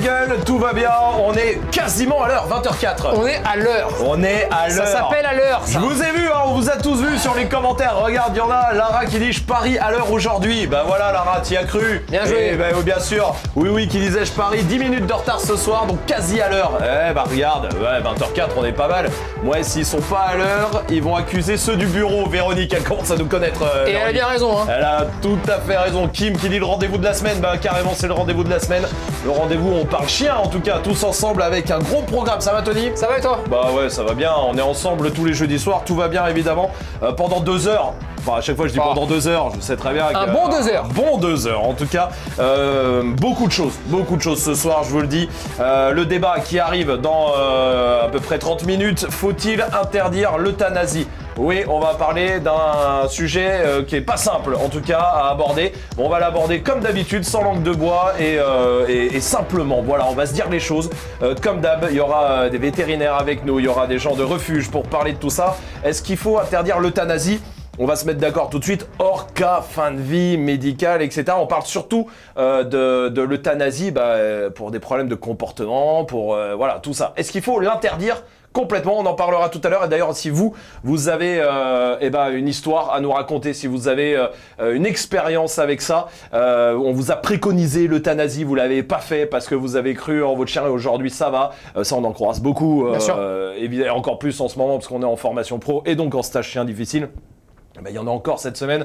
gueule, tout va bien, on est quasiment à l'heure, 20h04. On est à l'heure. On est à l'heure. Ça s'appelle à l'heure, ça. Je vous ai vu, hein, on vous a tous vu sur les commentaires. Regarde, il y en a Lara qui dit je parie à l'heure aujourd'hui. Bah voilà Lara, t'y as cru. Bien joué. Et bah, bien sûr, oui, qui disait je parie 10 minutes de retard ce soir, donc quasi à l'heure. Eh bah regarde, ouais, 20h04, on est pas mal. Moi, s'ils sont pas à l'heure, ils vont accuser ceux du bureau. Véronique, elle commence à nous connaître. Et elle a bien raison, hein. Elle a tout à fait raison. Kim qui dit le rendez-vous de la semaine, bah carrément c'est le rendez-vous de la semaine. Le rendez-vous, on parle chien en tout cas, tous ensemble avec un gros programme. Ça va Tony? Ça va et toi? Bah ouais, ça va bien, on est ensemble tous les jeudis soirs, tout va bien évidemment. Pendant 2 heures, enfin à chaque fois je dis pendant 2 heures, je sais très bien que, bon 2 heures. Bon 2 heures en tout cas. Beaucoup de choses ce soir, je vous le dis. Le débat qui arrive dans à peu près 30 minutes, faut-il interdire l'euthanasie? Oui, on va parler d'un sujet qui est pas simple, en tout cas, à aborder. On va l'aborder comme d'habitude, sans langue de bois et simplement. Voilà, on va se dire les choses. Comme d'hab, il y aura des vétérinaires avec nous, il y aura des gens de refuge pour parler de tout ça. Est-ce qu'il faut interdire l'euthanasie? On va se mettre d'accord tout de suite, hors cas, fin de vie, médicale, etc. On parle surtout de l'euthanasie pour des problèmes de comportement, pour voilà, tout ça. Est-ce qu'il faut l'interdire complètement? On en parlera tout à l'heure. Et d'ailleurs, si vous avez une histoire à nous raconter, si vous avez une expérience avec ça, on vous a préconisé l'euthanasie, vous l'avez pas fait parce que vous avez cru en votre chien et aujourd'hui ça va. Ça, on en croise beaucoup. Bien sûr. Et encore plus en ce moment parce qu'on est en formation pro et donc en stage chien difficile. Il y en a encore cette semaine.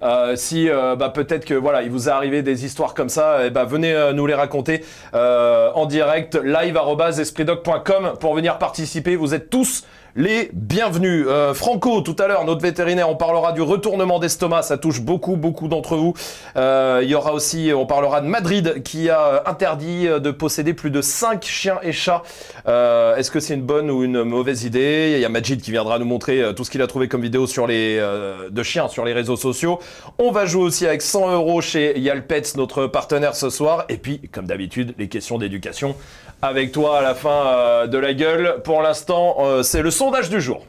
Peut-être que voilà, il vous est arrivé des histoires comme ça, venez nous les raconter en direct, live@espritdoc.com pour venir participer. Vous êtes tous les bienvenus. Franco, tout à l'heure, notre vétérinaire, on parlera du retournement d'estomac, ça touche beaucoup d'entre vous. Il y aura aussi, on parlera de Madrid qui a interdit de posséder plus de 5 chiens et chats. Est-ce que c'est une bonne ou une mauvaise idée? Il y a Majid qui viendra nous montrer tout ce qu'il a trouvé comme vidéo sur de chiens sur les réseaux sociaux. On va jouer aussi avec 100 € chez Yalpets, notre partenaire ce soir. Et puis, comme d'habitude, les questions d'éducation avec toi à la fin de la gueule. Pour l'instant, c'est le sondage du jour.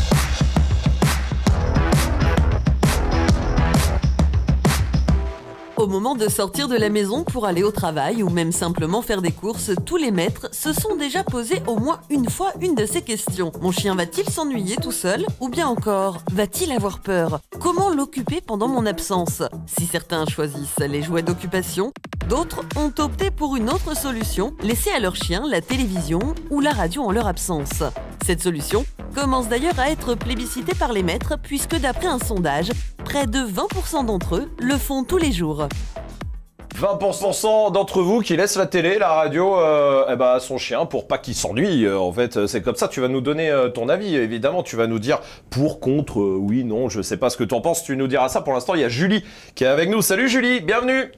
Au moment de sortir de la maison pour aller au travail ou même simplement faire des courses, tous les maîtres se sont déjà posé au moins une fois une de ces questions. Mon chien va-t-il s'ennuyer tout seul? Ou bien encore, va-t-il avoir peur? Comment l'occuper pendant mon absence? Si certains choisissent les jouets d'occupation, d'autres ont opté pour une autre solution, laisser à leur chien la télévision ou la radio en leur absence. Cette solution commence d'ailleurs à être plébiscitée par les maîtres puisque d'après un sondage, près de 20% d'entre eux le font tous les jours. 20% d'entre vous qui laissent la télé, la radio à son chien pour pas qu'il s'ennuie. En fait, c'est comme ça. Tu vas nous donner ton avis. Évidemment, tu vas nous dire pour, contre, oui, non. Je sais pas ce que t'en penses. Tu nous diras ça. Pour l'instant, il y a Julie qui est avec nous. Salut Julie, bienvenue.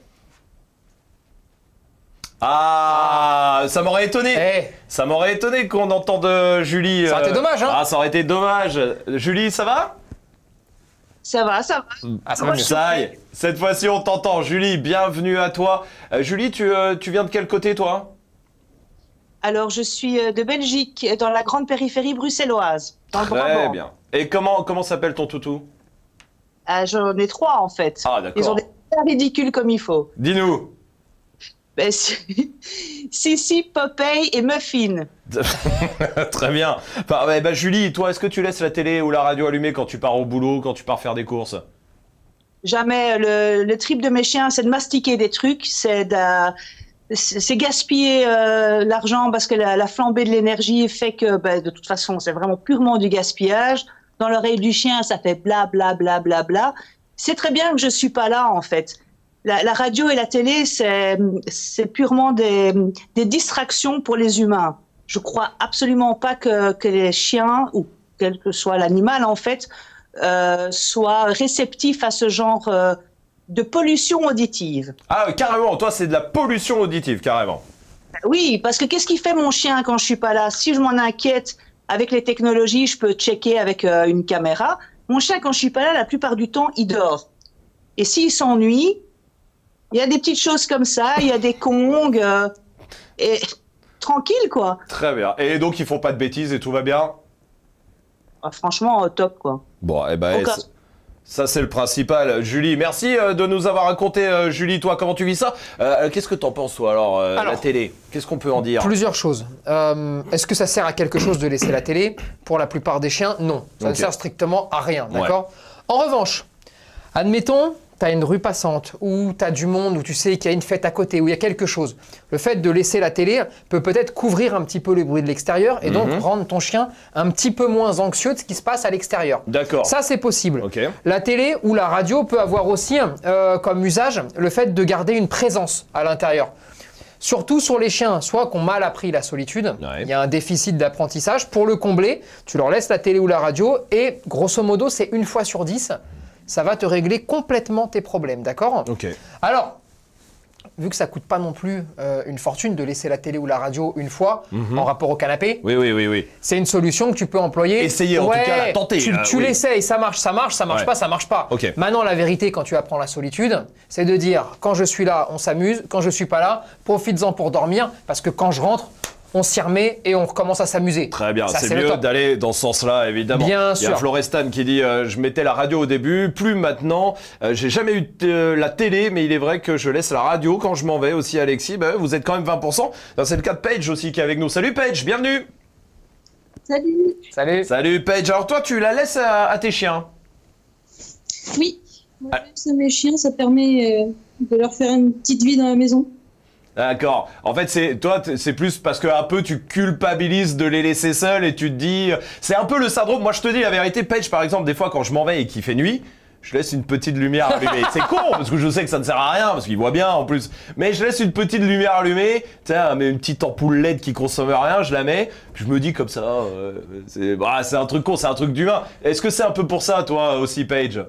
Ah, ça m'aurait étonné. Ça m'aurait étonné qu'on entende Julie. Ça aurait été dommage, hein. Ah, ça aurait été dommage. Julie, ça va? Ça va, ça va. Ah, ça va mieux. Ça y est, cette fois-ci on t'entend. Julie, bienvenue à toi. Julie, tu viens de quel côté toi? Alors, je suis de Belgique, dans la grande périphérie bruxelloise, dans le Brabant. Très bien. Et comment s'appelle ton toutou? J'en ai 3 en fait. Ah d'accord. Ils ont des très ridicules comme il faut. Dis-nous. Sissi, Popeye et Muffin. Très bien. Julie, toi, est-ce que tu laisses la télé ou la radio allumée quand tu pars au boulot, quand tu pars faire des courses? Jamais. Le trip de mes chiens, c'est de mastiquer des trucs, c'est gaspiller l'argent parce que la flambée de l'énergie fait que, de toute façon, c'est vraiment purement du gaspillage. Dans l'oreille du chien, ça fait bla bla bla bla bla. C'est très bien que je suis pas là, en fait. La radio et la télé, c'est purement des distractions pour les humains. Je crois absolument pas que les chiens, ou quel que soit l'animal en fait, soient réceptifs à ce genre de pollution auditive. Ah, carrément, toi c'est de la pollution auditive, carrément. Oui, parce que qu'est-ce qu'il fait mon chien quand je suis pas là? Si je m'en inquiète, avec les technologies, je peux checker avec une caméra. Mon chien, quand je suis pas là, la plupart du temps, il dort. Et s'il s'ennuie, il y a des petites choses comme ça, il y a des kongs, et tranquille quoi. Très bien. Et donc ils font pas de bêtises et tout va bien? Franchement, top quoi. Bon, Ça, c'est le principal. Julie, merci de nous avoir raconté. Julie, toi, comment tu vis ça? Qu'est-ce que t'en penses, toi, alors, la télé? Qu'est-ce qu'on peut en dire? Plusieurs choses. Est-ce que ça sert à quelque chose de laisser la télé? Pour la plupart des chiens, non. Ça ne sert strictement à rien, d'accord? En revanche, admettons, tu as une rue passante, ou tu as du monde, où tu sais qu'il y a une fête à côté, où il y a quelque chose. Le fait de laisser la télé peut peut-être couvrir un petit peu le bruit de l'extérieur et donc rendre ton chien un petit peu moins anxieux de ce qui se passe à l'extérieur. D'accord. Ça, c'est possible. Okay. La télé ou la radio peut avoir aussi comme usage le fait de garder une présence à l'intérieur. Surtout sur les chiens, soit qui ont mal appris la solitude, il y a un déficit d'apprentissage. Pour le combler, tu leur laisses la télé ou la radio et grosso modo, c'est 1 fois sur 10. Ça va te régler complètement tes problèmes, d'accord? Ok. Alors, vu que ça coûte pas non plus une fortune de laisser la télé ou la radio une fois en rapport au canapé, oui. c'est une solution que tu peux employer. Essayer en tout cas, la tenter. Tu l'essayes, ça marche pas, ça marche pas. Okay. Maintenant, la vérité, quand tu apprends la solitude, c'est de dire, quand je suis là, on s'amuse, quand je suis pas là, profites-en pour dormir, parce que quand je rentre, on s'y remet et on recommence à s'amuser. Très bien, c'est mieux d'aller dans ce sens-là, évidemment. Bien sûr. Il y a Florestan qui dit je mettais la radio au début, plus maintenant. J'ai jamais eu la télé, mais il est vrai que je laisse la radio quand je m'en vais aussi, Alexis. Bah, vous êtes quand même 20%. C'est le cas de Paige aussi qui est avec nous. Salut Paige, bienvenue. Salut. Salut Paige. Alors toi, tu la laisses à tes chiens? Oui. Moi, je laisse à mes chiens, ça permet de leur faire une petite vie dans la maison. D'accord. En fait, c'est plus parce que un peu tu culpabilises de les laisser seuls et tu te dis, c'est un peu le syndrome. Moi, je te dis la vérité, Paige, par exemple, des fois quand je m'en vais et qu'il fait nuit, je laisse une petite lumière allumée. C'est con parce que je sais que ça ne sert à rien parce qu'il voit bien en plus. Mais je laisse une petite lumière allumée, tiens, mais une petite ampoule LED qui consomme rien, je la mets. Puis je me dis comme ça, c'est un truc con, c'est un truc d'humain. Est-ce que c'est un peu pour ça, toi aussi, Paige?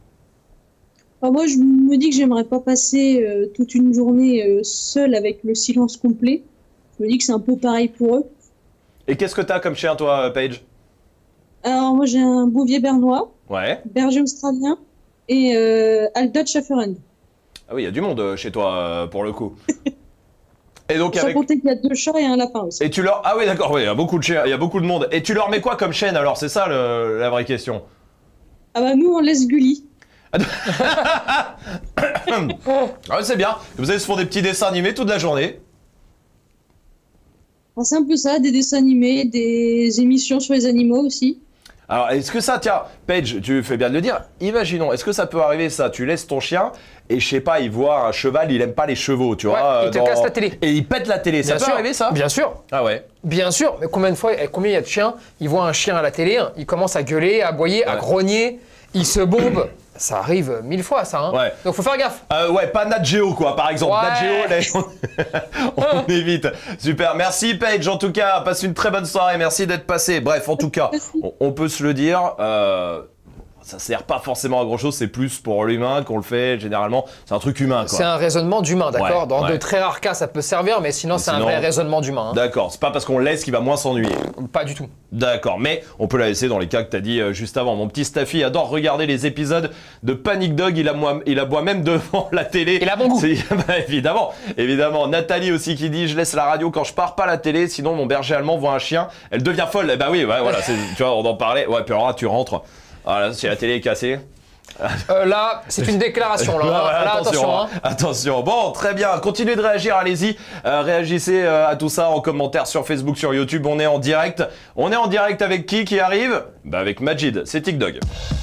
Alors moi, je me dis que j'aimerais pas passer toute une journée seule avec le silence complet. Je me dis que c'est un peu pareil pour eux. Et qu'est-ce que t'as comme chien, toi, Paige? Alors moi, j'ai un bouvier bernois, berger australien et Alldutch Schäferhund. Ah oui, il y a du monde chez toi, pour le coup. Et donc sans compter qu'il y a 2 chats et un lapin aussi. Et tu leur... Ah oui, d'accord, il y a beaucoup de chiens, il y a beaucoup de monde. Et tu leur mets quoi comme chaîne, alors? C'est ça la vraie question. Ah bah nous, on laisse Gulli. Ah ouais, c'est bien. Vous savez, ils se font des petits dessins animés toute la journée. C'est un peu ça, des dessins animés, des émissions sur les animaux aussi. Alors, est-ce que ça, tiens, Paige, tu fais bien de le dire, imaginons, est-ce que ça peut arriver ça? Tu laisses ton chien et je sais pas, il voit un cheval, il aime pas les chevaux, tu vois. Il te casse la télé. Et il pète la télé, ça peut arriver ça? Bien sûr. Ah ouais. Bien sûr, mais combien il y a de chiens, ils voient un chien à la télé, il commence à gueuler, à aboyer, à grogner, il se bombe. Ça arrive 1000 fois, ça. Hein. Ouais. Donc faut faire gaffe. Ouais, pas Nat Geo, quoi, par exemple. Ouais. Nat Geo, on évite. Super. Merci, Paige, en tout cas. Passe une très bonne soirée. Merci d'être passé. Bref, en tout cas, on peut se le dire. Ça sert pas forcément à grand chose, c'est plus pour l'humain qu'on le fait généralement. C'est un truc humain, quoi. C'est un raisonnement d'humain, d'accord. Dans de très rares cas, ça peut servir, mais sinon, c'est un vrai raisonnement d'humain. Hein. D'accord, c'est pas parce qu'on laisse qu'il va moins s'ennuyer. Pas du tout. D'accord, mais on peut la laisser dans les cas que t'as dit juste avant. Mon petit Staffy adore regarder les épisodes de Panic Dog, il aboie même devant la télé. Il a bon goût. Bah, évidemment. Nathalie aussi qui dit, je laisse la radio quand je pars, pas la télé, sinon mon berger allemand voit un chien, elle devient folle. Eh bah oui, ouais, voilà, tu vois, on en parlait. Ouais, puis alors là, tu rentres. Voilà, si la télé est cassée. Là, c'est une déclaration. Là, attention. Attention. Bon, très bien. Continuez de réagir, allez-y. Réagissez à tout ça en commentaire sur Facebook, sur YouTube. On est en direct. On est en direct avec qui arrive? Bah avec Majid. C'est TikDog.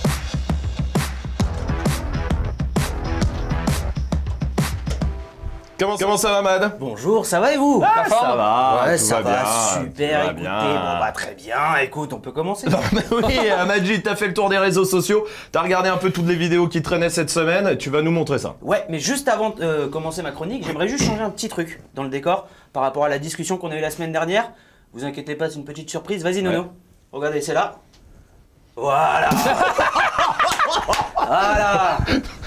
Comment ça va, Mad? Bonjour, ça va et vous? Ça va, ouais, tout ça va va, bien, super, tout va écoutez, bien. bon bah très bien, écoute, on peut commencer. Oui, Majid, t'as fait le tour des réseaux sociaux, t'as regardé un peu toutes les vidéos qui traînaient cette semaine, et tu vas nous montrer ça. Ouais, mais juste avant de commencer ma chronique, j'aimerais juste changer un petit truc dans le décor par rapport à la discussion qu'on a eue la semaine dernière. Vous inquiétez pas, c'est une petite surprise, vas-y Nono. Ouais. Regardez, c'est là. Voilà. Voilà.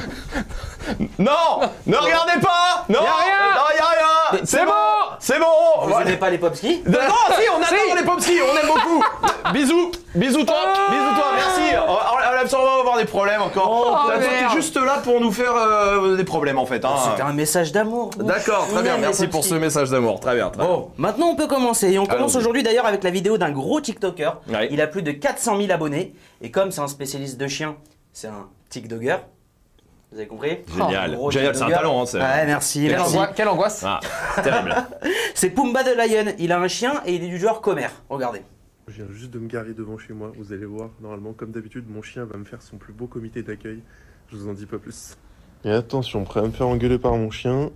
Non, ne regardez pas. Non, y a rien. Non, y a rien. C'est bon. C'est bon. Vous aimez pas les popskis? Non, si, on adore les popskis, on aime beaucoup. Bisous toi, merci. On va avoir des problèmes encore. T'es juste là pour nous faire des problèmes en fait. Hein. C'était un message d'amour. D'accord, très bien, merci pour ce message d'amour. Très bien. Bon, maintenant on peut commencer. Et on commence aujourd'hui d'ailleurs avec la vidéo d'un gros TikToker. Ouais. Il a plus de 400 000 abonnés. Et comme c'est un spécialiste de chiens, c'est un TikDogger. Vous avez compris? Génial. Gros Génial, c'est un TikDogger. talent. Hein, Ouais, merci, Quelle, merci. quelle angoisse. Ah, terrible. C'est Pumba the Lion. Il a un chien et il est du genre commère. Regardez. Je viens juste de me garer devant chez moi, vous allez voir, normalement comme d'habitude mon chien va me faire son plus beau comité d'accueil, je vous en dis pas plus. Et attention, prêt à me faire engueuler par mon chien.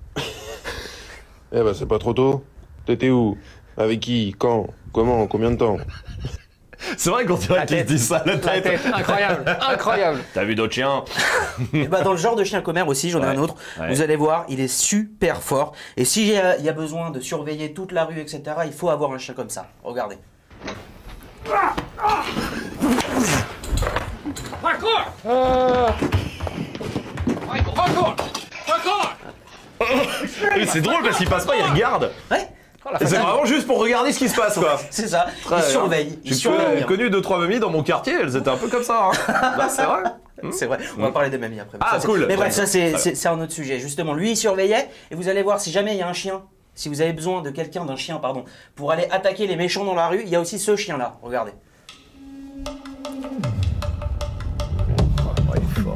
Eh bah c'est pas trop tôt. T'étais où? Avec qui? Quand? Comment? Combien de temps? C'est vrai qu'on dirait qu'il se dit ça, la La tête. tête, incroyable, incroyable. T'as vu d'autres chiens? Et bah dans le genre de chien commère aussi, j'en ai Ouais. un autre. Ouais. Vous allez voir, il est super fort. Et si il y a besoin de surveiller toute la rue, etc., il faut avoir un chien comme ça. Regardez. Et c'est drôle parce qu'il passe pas, il regarde. Ouais, Et c'est vraiment juste pour regarder ce qui se passe, quoi. c'est ça. Très Il bien. surveille. Il J'ai surveille. connu 2-3 mamies dans mon quartier, elles étaient un peu comme ça. Hein. Bah, c'est vrai. C'est vrai, on va parler des mamies après. Ah, Ça, c'est- cool. Mais bref, Très ça c'est un autre sujet. Justement, lui il surveillait et vous allez voir si jamais il y a un chien, si vous avez besoin de quelqu'un, d'un chien, pardon, pour aller attaquer les méchants dans la rue, il y a aussi ce chien là. Regardez. Ouais, il est fort.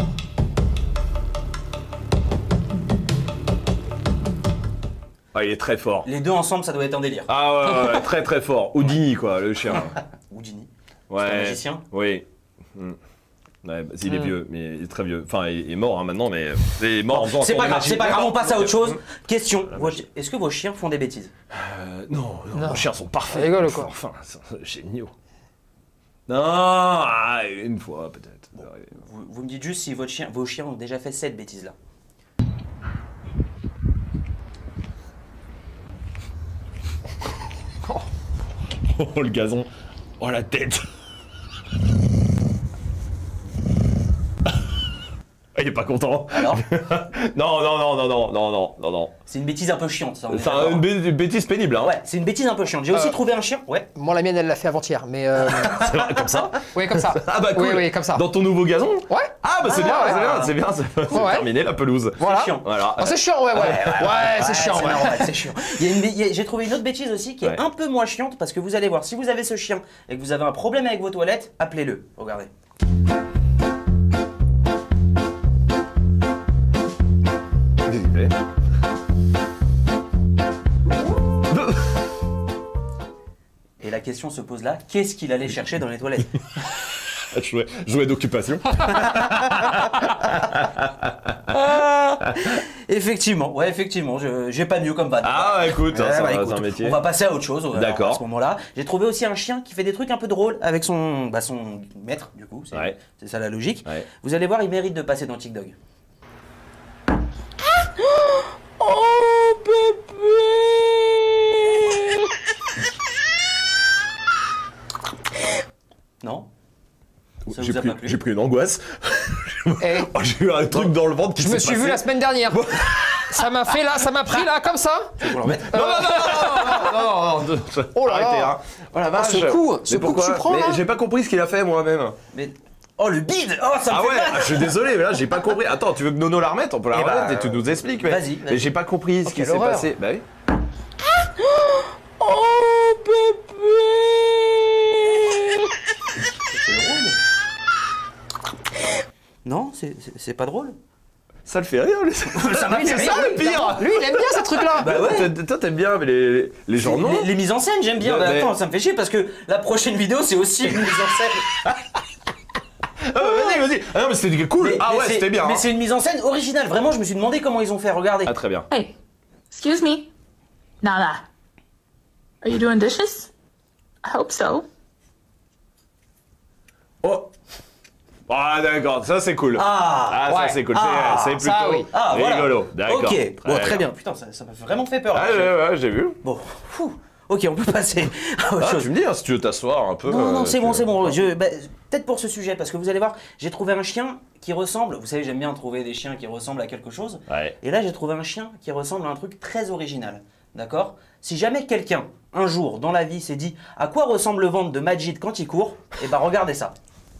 Ah, il est très fort. Les deux ensemble, ça doit être un délire. Ah ouais, très très fort. Houdini, quoi, le chien. Houdini. Ouais. C'est un magicien. Oui. Ouais, bah, il est vieux, mais il est très vieux. Enfin, il est mort hein, maintenant, mais il est mort en faisant C'est encore pas des grave, magies. c'est pas grave, on passe à autre chose. Mmh. Question, est-ce que vos chiens font des bêtises? Non, Non. nos chiens sont parfaits. Ça rigole, quoi. Enfin, c'est géniaux. Non, ah, une fois peut-être. Vous me dites juste si vos chiens ont déjà fait cette bêtise là. Oh, le gazon. Oh, la tête. Il est pas content. Alors? Non. C'est une bêtise un peu chiante ça. on est C'est d'accord. une bêtise pénible, hein. Ouais, c'est une bêtise un peu chiante. J'ai aussi trouvé un chien. Ouais. Moi, la mienne, elle l'a fait avant-hier, mais. C'est vrai, comme ça. Oui, comme ça. Ah bah cool. Oui, oui, comme ça. Dans ton nouveau gazon? Ouais. Ah bah c'est bien, ouais. c'est bien, c'est Ouais. terminé la pelouse. Voilà. chiant. Voilà. Oh, c'est chiant, ouais. C'est chiant, c'est ouais. normal, c'est chiant. J'ai trouvé une autre bêtise aussi qui est Ouais. un peu moins chiante parce que vous allez voir, si vous avez ce chien et que vous avez un problème avec vos toilettes, appelez-le. Regardez. S'il vous plaît. Et la question se pose là, qu'est-ce qu'il allait chercher dans les toilettes? Jouet d'occupation. Effectivement, j'ai pas mieux comme vanne. Ah écoute, Ouais, ça bah, va, écoute, c'est un métier. on va passer à autre chose D'accord. à ce moment-là. J'ai trouvé aussi un chien qui fait des trucs un peu drôles avec son maître, du coup. Ouais. C'est ça la logique. Ouais. Vous allez voir, il mérite de passer dans TikTok. Non? Ça vous a pas plu? J'ai pris une angoisse. Eh, Oh, j'ai eu un truc dans le ventre qui je me s'est suis vu passé. la semaine dernière. Ça m'a fait là, ça m'a pris là, comme ça. Faut le remettre. Non. Oh là là. Arrêtez, hein. Oh la vache. ce coup Mais que tu prends, Mais là. j'ai pas compris ce qu'il a fait moi-même. Mais... Oh le bide! Oh ça me Ah fait ouais, mal. je suis désolé, mais là j'ai pas compris. Attends, tu veux que Nono la remette? On peut la Eh bah, remettre et tu nous expliques. Mais, vas-y. mais j'ai pas compris ce qui quelle s'est horreur. passé. Bah oui. C'est drôle. Non, c'est pas drôle. Ça le fait rire, lui. Ça m'a fait C'est rire, ça le oui, pire. Lui, il aime bien ces trucs-là. Bah ouais. Toi t'aimes bien, mais les gens non. Les mises en scène, j'aime bien. Mais- Mais attends, ça me fait chier parce que la prochaine vidéo, c'est aussi une mise en scène. Vas-y. Ah non, mais c'était cool. Mais- Ah mais ouais, c'est- c'était bien. Mais hein. c'est une mise en scène originale. Vraiment, je me suis demandé comment ils ont fait. Regardez. Ah très bien. Hey, excuse me. Nala, are you doing dishes? I hope so. Oh. Ah d'accord, ça c'est cool. Ah, ça ouais. c'est cool. Ah, C'est plutôt ça, oui. Ah, voilà. rigolo. D'accord. Ok, bon, très bien. Putain, ça m'a vraiment fait peur. Ah ouais, j'ai vu. Bon, fou. Ok, on peut passer à autre Ah, chose. tu me dis hein, si tu veux t'asseoir un peu. Non, c'est bon, tu- c'est bon. Peut-être pour ce sujet, parce que vous allez voir, j'ai trouvé un chien qui ressemble. Vous savez, j'aime bien trouver des chiens qui ressemblent à quelque chose. Ouais. Et là, j'ai trouvé un chien qui ressemble à un truc très original. D'accord? Si jamais quelqu'un, un jour, dans la vie, s'est dit à quoi ressemble le ventre de Majid quand il court, et ben regardez ça.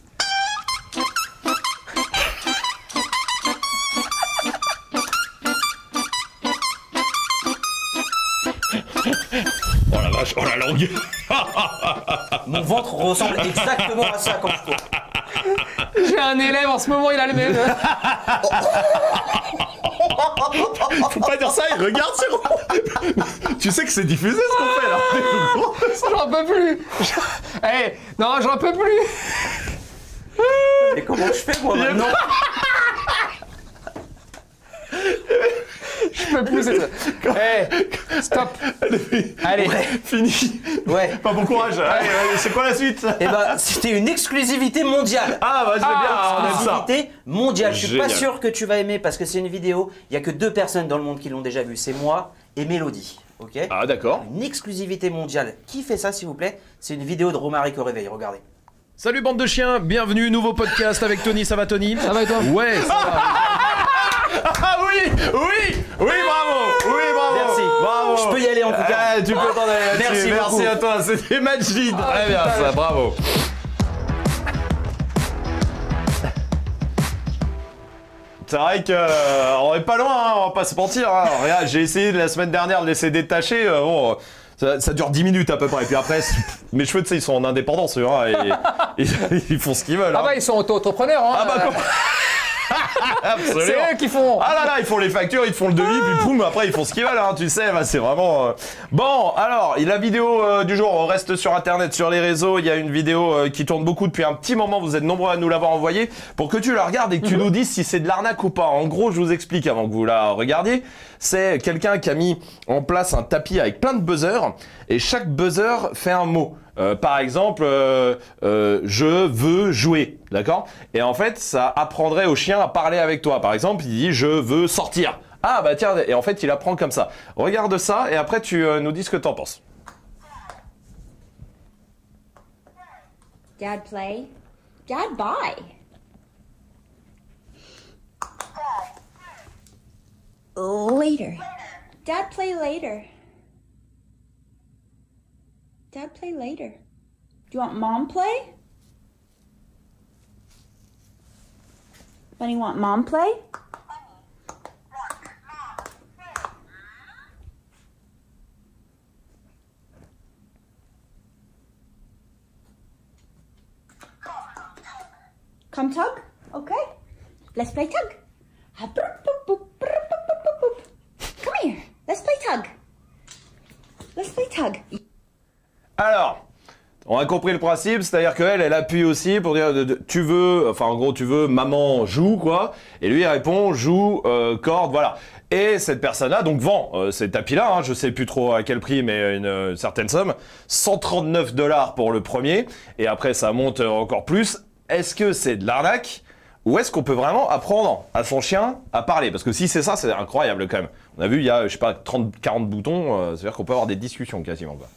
Oh la vache, oh la langue. Mon ventre ressemble exactement à ça quand je cours. J'ai un élève en ce moment, il a le même. Faut pas dire ça, il regarde sur... Tu sais que c'est diffusé ce qu'on fait là. J'en peux plus. Eh, non, j'en peux plus. Et comment je fais moi maintenant? Je peux plus, c'est ça. Eh, stop. Allez, Fini. Ouais. Pas bon courage. Allez, c'est quoi la suite? Eh ben, c'était une exclusivité mondiale. Ah bah je veux bien, on aime ça. Exclusivité mondiale. Je suis pas Génial. sûr que tu vas aimer parce que c'est une vidéo. Il y a que 2 personnes dans le monde qui l'ont déjà vue. C'est moi et Mélodie. Ok. Ah d'accord. Une exclusivité mondiale. Qui fait ça, s'il vous plaît? C'est une vidéo de Romaric au réveil. Regardez. Salut bande de chiens, bienvenue, nouveau podcast avec Tony, ça va Tony? ça va et toi? Ouais, ça va. Ah oui, bravo, Merci. bravo. Je peux y aller en tout cas. Tu peux t'en aller là-dessus. Merci beaucoup. Merci à toi, c'était Majid. Très bien ça, bravo. C'est vrai que on est pas loin, hein, on va pas se mentir. Hein. Regarde, j'ai essayé la semaine dernière de laisser détacher. Bon, ça dure 10 minutes à peu près. Et puis après, mes cheveux, tu sais, ils sont en indépendance, tu vois, et ils font ce qu'ils veulent. Ah hein. bah ils sont auto-entrepreneurs. Hein. Ah bah comment? Absolument. C'est eux qui font. Ah là là, ils font les factures, ils te font le devis, puis poum, après ils font ce qu'ils veulent, hein, tu sais, bah, c'est vraiment... Bon, alors, la vidéo du jour, on reste sur Internet, sur les réseaux, il y a une vidéo qui tourne beaucoup depuis un petit moment, vous êtes nombreux à nous l'avoir envoyée, pour que tu la regardes et que tu nous dises si c'est de l'arnaque ou pas. En gros, je vous explique avant que vous la regardiez, c'est quelqu'un qui a mis en place un tapis avec plein de buzzers, et chaque buzzer fait un mot. Par exemple, je veux jouer, d'accord? Et en fait, ça apprendrait au chien à parler avec toi. Par exemple, il dit je veux sortir. Ah bah tiens, et en fait, il apprend comme ça. Regarde ça et après, tu nous dis ce que t'en penses. Dad play. Dad buy. Later. Dad play later. Dad play later. Do you want mom play? Bunny want mom play? Come tug? Okay. Let's play tug. Come here. Let's play tug. Let's play tug. Alors, on a compris le principe, c'est-à-dire qu'elle, elle appuie aussi pour dire tu veux, enfin en gros tu veux maman joue quoi, et lui il répond joue, corde, voilà. Et cette personne-là donc vend ces tapis-là, hein, je sais plus trop à quel prix, mais une certaine somme, 139 $ pour le premier, et après ça monte encore plus. Est-ce que c'est de l'arnaque ou est-ce qu'on peut vraiment apprendre à son chien à parler? Parce que si c'est ça, c'est incroyable quand même. On a vu, il y a, je sais pas, 30-40 boutons, c'est-à-dire qu'on peut avoir des discussions quasiment quoi.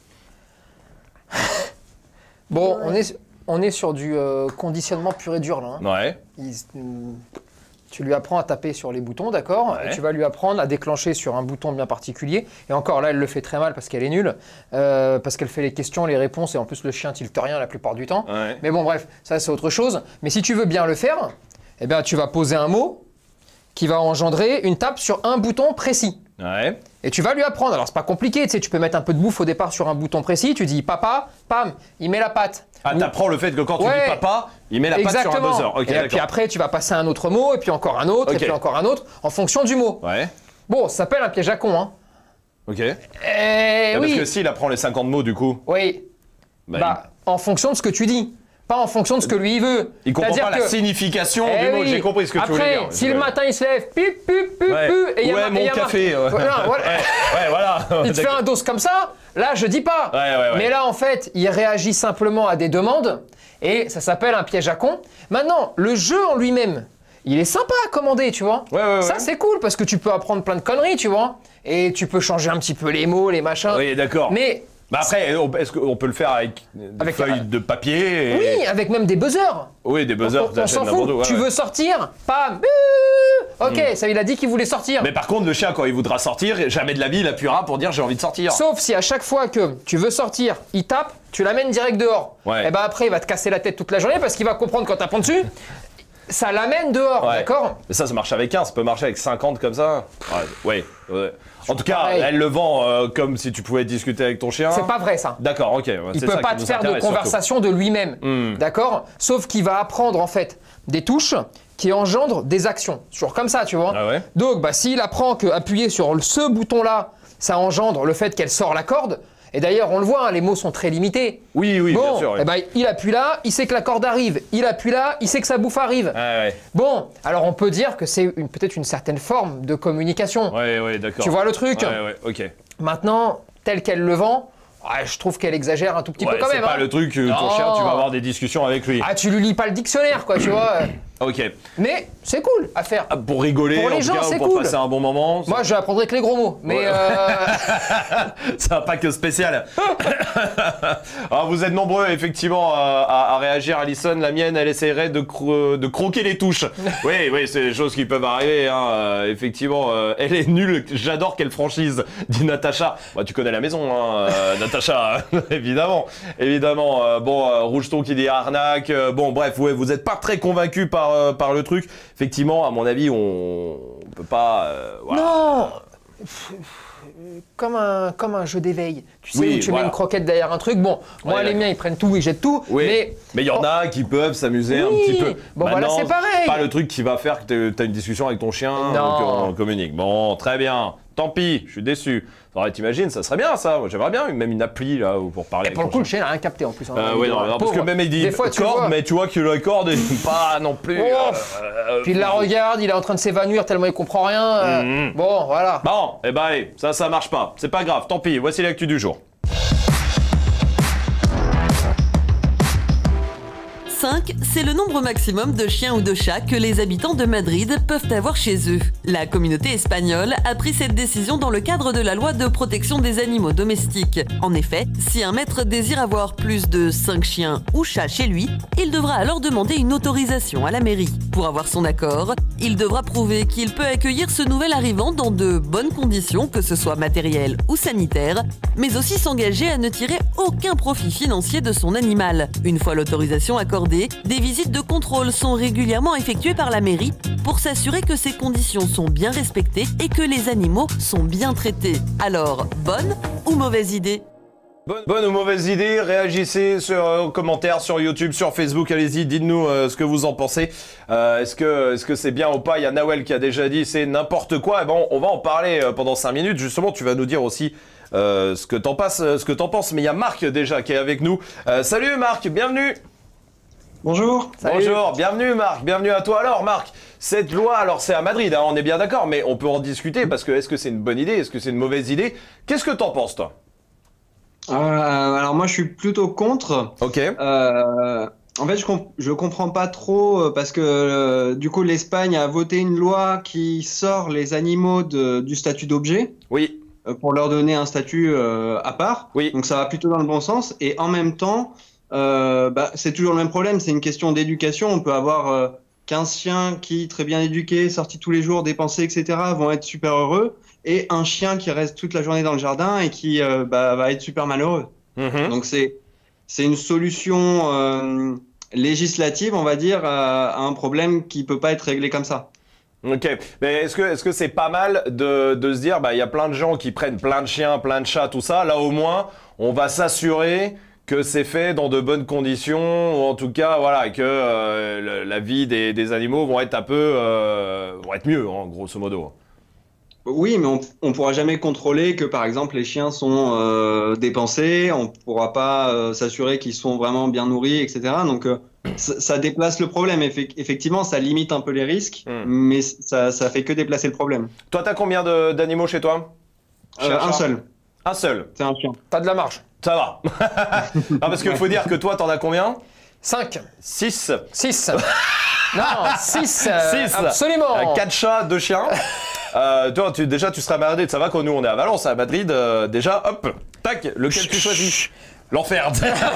Bon, on est sur du conditionnement pur et dur là. Hein. Ouais. Tu lui apprends à taper sur les boutons, d'accord, Ouais. et tu vas lui apprendre à déclencher sur un bouton bien particulier. Et encore là, elle le fait très mal parce qu'elle est nulle, parce qu'elle fait les questions, les réponses, et en plus le chien tilte rien la plupart du temps. Ouais. Mais bon, bref, ça c'est autre chose. Mais si tu veux bien le faire, eh bien, tu vas poser un mot qui va engendrer une tape sur un bouton précis. Ouais. Et tu vas lui apprendre. Alors c'est pas compliqué, tu sais, tu peux mettre un peu de bouffe au départ sur un bouton précis. Tu dis papa, pam, il met la patte. Ah, t'apprends le fait que quand tu Ouais. dis papa, il met la patte sur un buzzer. Ok, et puis d'accord. après, tu vas passer à un autre mot, et puis encore un autre, Ok. et puis encore un autre, en fonction du mot. Ouais. Bon, ça s'appelle un piège à con, hein. Ok. Eh Parce oui. que s'il apprend les 50 mots du coup, Oui. bah, En fonction de ce que tu dis. Pas en fonction de ce que lui il veut. il comprend C'est-à-dire pas la que- signification Eh du mot. oui. J'ai compris ce que tu voulais Après, dire. si le matin il se lève, pip, pip, pip, Ouais. pip, et il y a Ouais, mar- mon et il y a café, marqué- ouais. Non, voilà. Ouais, voilà. Il te fait un dos comme ça, là je dis pas. Ouais. Mais là en fait, il réagit simplement à des demandes et ça s'appelle un piège à con. Maintenant, le jeu en lui-même, il est sympa à commander, tu vois. Ouais. Ça c'est cool parce que tu peux apprendre plein de conneries, tu vois. Et tu peux changer un petit peu les mots, les machins. Oui, d'accord. Mais Bah après, est-ce qu'on peut le faire avec des Avec- feuilles de papier et... oui, avec même des buzzers. Oui, des buzzers. On t'achètes s'en n'importe fout. où, ouais, Tu ouais. veux sortir, pam. Ok, ça il a dit qu'il voulait sortir. Mais par contre, le chien, quand il voudra sortir, jamais de la vie, il appuiera pour dire j'ai envie de sortir. Sauf si à chaque fois que tu veux sortir, il tape, tu l'amènes direct dehors. Ouais. Et ben après, il va te casser la tête toute la journée parce qu'il va comprendre quand t'apprends dessus. ça l'amène dehors, Ouais. d'accord? Mais ça marche avec 1, ça peut marcher avec 50 comme ça. Ouais. En tout cas, pareil. elle le vend comme si tu pouvais discuter avec ton chien. C'est pas vrai ça. D'accord, ok. Il peut pas te faire de conversation de lui-même, d'accord? Sauf qu'il va apprendre en fait des touches qui engendrent des actions. Toujours comme ça, tu vois. Ah ouais. Donc, s'il apprend qu'appuyer sur ce bouton-là, ça engendre le fait qu'elle sort la corde. Et d'ailleurs, on le voit, hein, les mots sont très limités. Oui, Bon, bien sûr. Oui. Il appuie là, il sait que la corde arrive. Il appuie là, il sait que sa bouffe arrive. Ouais. Bon, alors on peut dire que c'est peut-être une certaine forme de communication. Ouais, d'accord. Tu vois le truc? Ouais, ok. Maintenant, tel qu'elle le vend, je trouve qu'elle exagère un tout petit peu quand même. C'est pas hein. le truc, ton chien, tu vas avoir des discussions avec lui. Ah, tu lui lis pas le dictionnaire, quoi, tu vois. Ok. Mais c'est cool à faire. Pour rigoler, Pour les en tout gens, cas, c'est ou pour cool. passer un bon moment. Moi, je apprendrai que les gros mots. Mais C'est un pack spécial. Alors, vous êtes nombreux, effectivement, à réagir. Alison, la mienne, elle essaierait de croquer les touches. Oui, c'est des choses qui peuvent arriver. Hein. Effectivement, elle est nulle. J'adore qu'elle franchise, dit Natacha. Bah, tu connais la maison, hein, Natacha. Évidemment. Rougeton qui dit arnaque. Bon, bref, ouais, vous n'êtes pas très convaincu par le truc. Effectivement, à mon avis, on peut pas. Voilà. non. Comme un jeu d'éveil. Tu sais, Oui, où tu voilà. mets une croquette derrière un truc. Bon, moi, les miens, ils prennent tout, ils jettent tout. Oui, mais il y en a qui peuvent s'amuser un petit peu. Bon, voilà, c'est pareil. Pas le truc qui va faire que tu as une discussion avec ton chien, Non. qu'on communique. Bon, très bien. Tant pis, je suis déçu. T'imagines, ça serait bien ça. Moi, j'aimerais bien même une appli là pour parler. Et pour le coup, le chien n'a rien capté en plus. Hein, oui, non, parce que même il dit des fois, tu corde, vois. mais tu vois que la corde est pas non plus. Puis il la regarde, il est en train de s'évanouir tellement il comprend rien. Bon, voilà. Bon, allez, ça marche pas. C'est pas grave, tant pis. Voici l'actu du jour. 5, c'est le nombre maximum de chiens ou de chats que les habitants de Madrid peuvent avoir chez eux. La communauté espagnole a pris cette décision dans le cadre de la loi de protection des animaux domestiques. En effet, si un maître désire avoir plus de 5 chiens ou chats chez lui, il devra alors demander une autorisation à la mairie. Pour avoir son accord, il devra prouver qu'il peut accueillir ce nouvel arrivant dans de bonnes conditions, que ce soit matérielles ou sanitaires, mais aussi s'engager à ne tirer aucun profit financier de son animal. Une fois l'autorisation accordée, des visites de contrôle sont régulièrement effectuées par la mairie pour s'assurer que ces conditions sont bien respectées et que les animaux sont bien traités. Alors, bonne ou mauvaise idée ? Bonne ou mauvaise idée, réagissez en commentaire sur YouTube, sur Facebook, allez-y, dites-nous ce que vous en pensez. Est-ce que c'est bien ou pas? Il y a Nawel qui a déjà dit c'est n'importe quoi. Et bon, on va en parler pendant 5 minutes. Justement, tu vas nous dire aussi ce que t'en penses. Mais il y a Marc déjà qui est avec nous. Salut Marc, bienvenue. Bonjour. Bonjour, bienvenue Marc, bienvenue à toi. Alors Marc, cette loi, alors c'est à Madrid, hein, on est bien d'accord, mais on peut en discuter parce que est-ce que c'est une bonne idée, est-ce que c'est une mauvaise idée? Qu'est-ce que t'en penses toi? Alors moi je suis plutôt contre. Ok. En fait je comprends pas trop parce que du coup l'Espagne a voté une loi qui sort les animaux du statut d'objet. Oui. Pour leur donner un statut à part. Oui. Donc ça va plutôt dans le bon sens et en même temps c'est toujours le même problème, c'est une question d'éducation. On peut avoir 15 chiens qui, très bien éduqués, sortis tous les jours, dépensés, etc., vont être super heureux, et un chien qui reste toute la journée dans le jardin et qui va être super malheureux. Donc c'est une solution législative, on va dire, à un problème qui peut pas être réglé comme ça. Ok, mais est-ce que c'est pas mal de se dire, il y a plein de gens qui prennent plein de chiens, plein de chats, tout ça, là au moins, on va s'assurer que c'est fait dans de bonnes conditions, ou en tout cas, voilà, que la vie des animaux vont être vont être mieux, hein, grosso modo. Oui, mais on pourra jamais contrôler que, par exemple, les chiens sont dépensés, on pourra pas s'assurer qu'ils sont vraiment bien nourris, etc. Donc, ça déplace le problème. Effectivement, ça limite un peu les risques, mais ça fait que déplacer le problème. Toi, t'as combien d'animaux chez toi? Un seul. Un seul? C'est un chien. T'as de la marge. Ça va. Ah, parce qu'il faut dire que toi, t'en as combien? 5. 6. 6. Non, 6. Absolument. 4 chats, 2 chiens. Toi, déjà, tu seras à Madrid. Ça va quand nous, on est à Valence, à Madrid. Déjà, hop, tac, lequel tu choisis? L'enfer.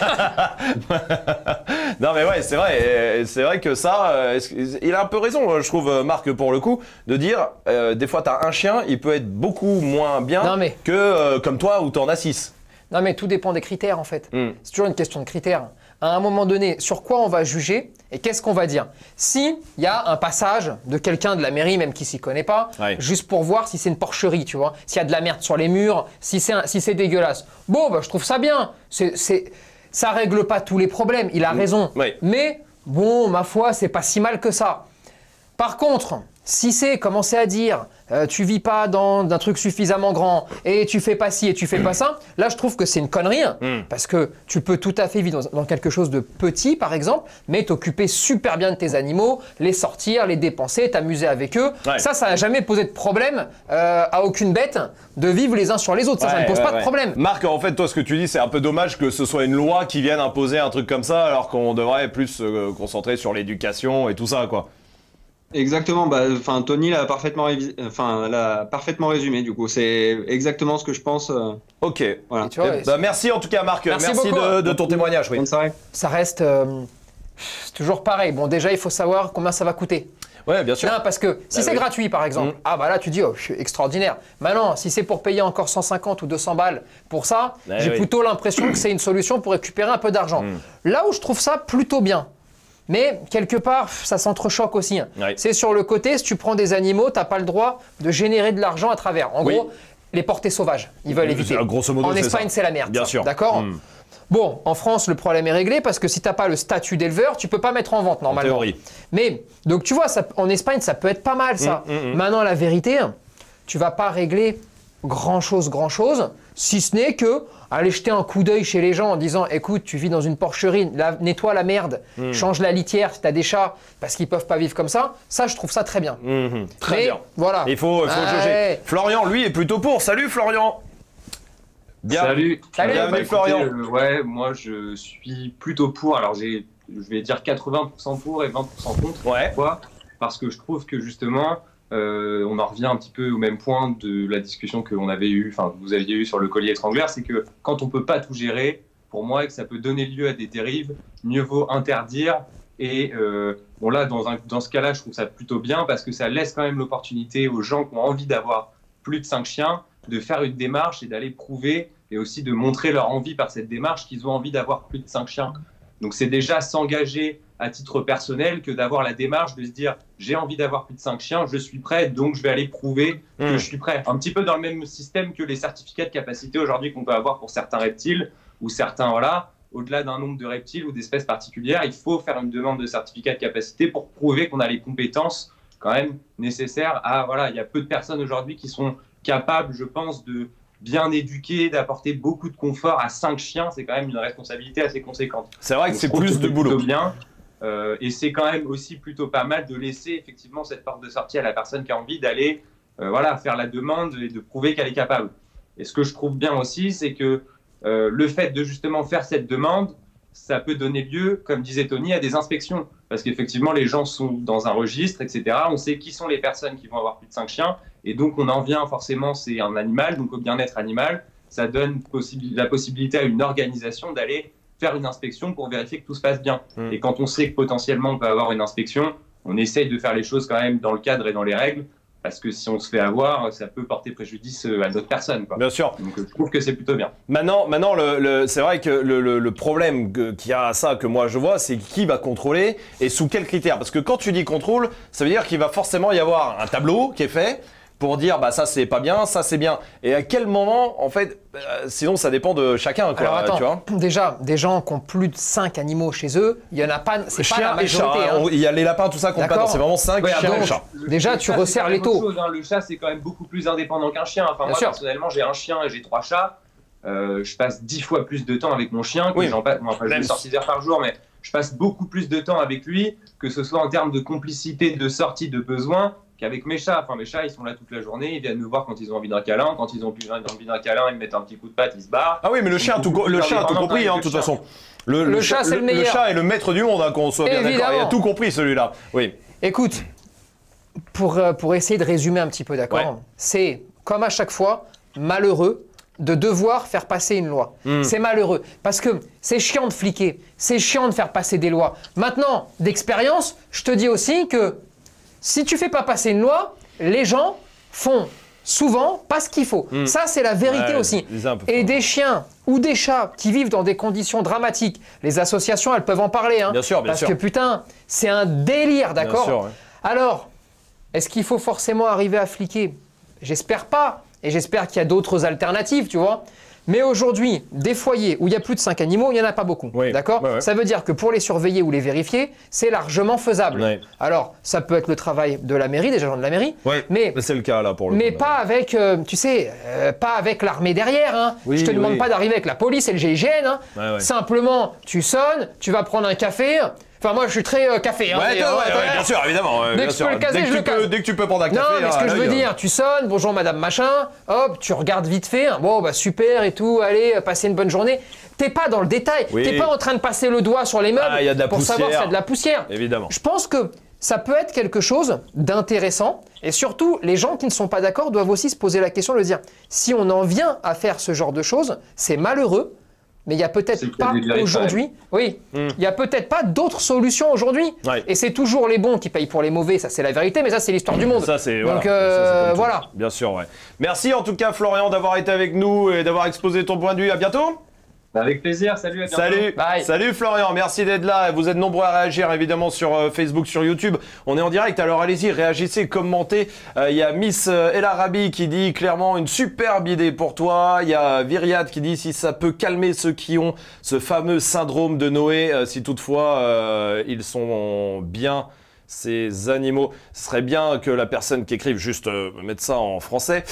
Non mais ouais, c'est vrai que ça, il a un peu raison, je trouve, Marc, pour le coup, de dire, des fois t'as un chien, il peut être beaucoup moins bien que comme toi où t'en as 6. Non mais tout dépend des critères en fait. C'est toujours une question de critères. à un moment donné, sur quoi on va juger et qu'est-ce qu'on va dire. Si il y a un passage de quelqu'un de la mairie, même qui s'y connaît pas, juste pour voir si c'est une porcherie, tu vois, s'il y a de la merde sur les murs, si c'est dégueulasse. Bon, bah, je trouve ça bien. Ça règle pas tous les problèmes, il a raison. Mais bon, ma foi, c'est pas si mal que ça. Par contre, si c'est commencer à dire tu vis pas dans un truc suffisamment grand et tu fais pas ci et tu fais pas ça, là je trouve que c'est une connerie parce que tu peux tout à fait vivre dans quelque chose de petit par exemple, mais t'occuper super bien de tes animaux, les sortir, les dépenser, t'amuser avec eux. Ça n'a jamais posé de problème à aucune bête de vivre les uns sur les autres. Ça ne pose pas de problème. Marc, en fait, toi ce que tu dis, c'est un peu dommage que ce soit une loi qui vienne imposer un truc comme ça alors qu'on devrait plus se concentrer sur l'éducation et tout ça, quoi. Exactement, Tony l'a parfaitement résumé, du coup, c'est exactement ce que je pense. Ok, voilà. Merci en tout cas Marc, merci de ton témoignage. Bonne soirée. Ça reste toujours pareil, bon déjà il faut savoir combien ça va coûter. Ouais, bien sûr. Non, parce que si c'est gratuit par exemple, ah bah là tu dis oh, je suis extraordinaire. Maintenant, si c'est pour payer encore 150 ou 200 balles pour ça, j'ai plutôt l'impression que c'est une solution pour récupérer un peu d'argent. Là où je trouve ça plutôt bien, mais quelque part, ça s'entrechoque aussi. C'est sur le côté, si tu prends des animaux, tu n'as pas le droit de générer de l'argent à travers. En gros, les portées sauvages, ils veulent éviter. Grosso modo, en Espagne, c'est la merde. Bien sûr. D'accord Bon, en France, le problème est réglé parce que si tu n'as pas le statut d'éleveur, tu ne peux pas mettre en vente normalement. En théorie. Mais, donc tu vois, en Espagne, ça peut être pas mal ça. Maintenant, la vérité, tu ne vas pas régler grand-chose, si ce n'est que aller jeter un coup d'œil chez les gens en disant écoute, tu vis dans une porcherie, nettoie la merde, change la litière si tu as des chats parce qu'ils peuvent pas vivre comme ça. Ça, je trouve ça très bien. Très bien. Voilà. Il faut juger. Florian, lui, est plutôt pour. Salut Florian. Salut. Bienvenue Florian. Ouais, moi je suis plutôt pour. Alors je vais dire 80% pour et 20% contre. Pourquoi ? Parce que je trouve que justement, on en revient un petit peu au même point de la discussion que vous aviez eue sur le collier étranglaire, c'est que quand on peut pas tout gérer, pour moi, et que ça peut donner lieu à des dérives, mieux vaut interdire. Et bon là, dans ce cas-là, je trouve ça plutôt bien parce que ça laisse quand même l'opportunité aux gens qui ont envie d'avoir plus de 5 chiens de faire une démarche et d'aller prouver et aussi de montrer leur envie par cette démarche qu'ils ont envie d'avoir plus de 5 chiens. Donc c'est déjà s'engager à titre personnel que d'avoir la démarche de se dire j'ai envie d'avoir plus de 5 chiens, je suis prêt, donc je vais aller prouver que je suis prêt. Un petit peu dans le même système que les certificats de capacité aujourd'hui qu'on peut avoir pour certains reptiles ou certains, au-delà d'un nombre de reptiles ou d'espèces particulières, il faut faire une demande de certificat de capacité pour prouver qu'on a les compétences quand même nécessaires à, il y a peu de personnes aujourd'hui qui sont capables, je pense, de bien éduquer, d'apporter beaucoup de confort à 5 chiens, c'est quand même une responsabilité assez conséquente. C'est vrai que c'est plus de boulot. Bien. Et c'est quand même aussi plutôt pas mal de laisser effectivement cette porte de sortie à la personne qui a envie d'aller faire la demande et de prouver qu'elle est capable. Et ce que je trouve bien aussi, c'est que le fait de justement faire cette demande, ça peut donner lieu, comme disait Tony, à des inspections. Parce qu'effectivement, les gens sont dans un registre, etc. On sait qui sont les personnes qui vont avoir plus de 5 chiens. Et donc, on en vient forcément, c'est un animal, donc au bien-être animal. Ça donne la possibilité à une organisation d'aller faire une inspection pour vérifier que tout se passe bien. Et quand on sait que potentiellement on peut avoir une inspection, on essaye de faire les choses quand même dans le cadre et dans les règles, parce que si on se fait avoir, ça peut porter préjudice à d'autres personnes. Bien sûr. Donc je trouve que c'est plutôt bien. Maintenant c'est vrai que le problème qu'il y a à ça, que moi je vois, c'est qui va contrôler et sous quels critères. Parce que quand tu dis contrôle, ça veut dire qu'il va forcément y avoir un tableau qui est fait pour dire ça c'est pas bien, ça c'est bien. Et à quel moment, en fait, sinon ça dépend de chacun. Quoi, alors attends, tu vois, déjà, des gens qui ont plus de 5 animaux chez eux, il y en a pas, c'est pas la majorité. Il y a les lapins, tout ça, qu'on pas, c'est vraiment 5 chiens et chats. Déjà, tu resserres les taux. Le chat, c'est quand même beaucoup plus indépendant qu'un chien. Enfin, moi, personnellement, j'ai un chien et j'ai 3 chats. Je passe 10 fois plus de temps avec mon chien. Je vais sortir 6 heures par jour, mais je passe beaucoup plus de temps avec lui, que ce soit en termes de complicité, de sortie, de besoin, qu'avec mes chats. Enfin, mes chats, ils sont là toute la journée, ils viennent me voir quand ils ont envie d'un câlin, quand ils ont plus envie d'un câlin, ils me mettent un petit coup de patte, ils se barrent. Ah oui, mais le chat a tout compris, de toute façon. Le chat, c'est le meilleur. Le chat est le maître du monde, qu'on soit bien d'accord. Il a tout compris, celui-là. Oui. Écoute, pour essayer de résumer un petit peu, d'accord, c'est, comme à chaque fois, malheureux de devoir faire passer une loi. C'est malheureux, parce que c'est chiant de fliquer, c'est chiant de faire passer des lois. Maintenant, d'expérience, je te dis aussi que si tu fais pas passer une loi, les gens font souvent pas ce qu'il faut. Ça, c'est la vérité aussi. Et des chiens ou des chats qui vivent dans des conditions dramatiques, les associations, elles peuvent en parler. Hein, bien sûr. Parce que putain, c'est un délire, d'accord? Alors, est-ce qu'il faut forcément arriver à fliquer? J'espère pas. Et j'espère qu'il y a d'autres alternatives, tu vois. Mais aujourd'hui, des foyers où il y a plus de 5 animaux, il n'y en a pas beaucoup. D'accord? Ça veut dire que pour les surveiller ou les vérifier, c'est largement faisable. Alors, ça peut être le travail de la mairie, des agents de la mairie. Mais c'est le cas là pour le mais coup, pas avec, tu sais, pas avec l'armée derrière. Hein. Je te demande pas d'arriver avec la police et le GIGN. Hein. Simplement, tu sonnes, tu vas prendre un café. Enfin, moi, je suis très café. Hein, bien sûr, évidemment. Dès que je peux le caser, je le case. Dès que tu peux prendre un café. Non, mais ce que je veux dire, tu sonnes, bonjour madame machin, hop, tu regardes vite fait, bon, bah super et tout, allez, passez une bonne journée. T'es pas dans le détail, t'es pas en train de passer le doigt sur les meubles pour savoir s'il y a de la poussière. Évidemment. Je pense que ça peut être quelque chose d'intéressant et surtout, les gens qui ne sont pas d'accord doivent aussi se poser la question de dire, si on en vient à faire ce genre de choses, c'est malheureux. Mais il n'y a peut-être pas aujourd'hui, il n'y a peut-être pas d'autres solutions aujourd'hui. Et c'est toujours les bons qui payent pour les mauvais, ça c'est la vérité, mais ça c'est l'histoire du monde. Ça, c'est, donc voilà. Bien sûr, Merci en tout cas Florian d'avoir été avec nous et d'avoir exposé ton point de vue. À bientôt. Avec plaisir, salut, à bientôt. Salut Florian, merci d'être là. Vous êtes nombreux à réagir évidemment sur Facebook, sur YouTube. On est en direct, alors allez-y, réagissez, commentez. Il y a Miss El Arabi qui dit clairement une superbe idée pour toi. Il y a Viriat qui dit si ça peut calmer ceux qui ont ce fameux syndrome de Noé, si toutefois ils sont bien. Ces animaux, ce serait bien que la personne qui écrive juste mette ça en français.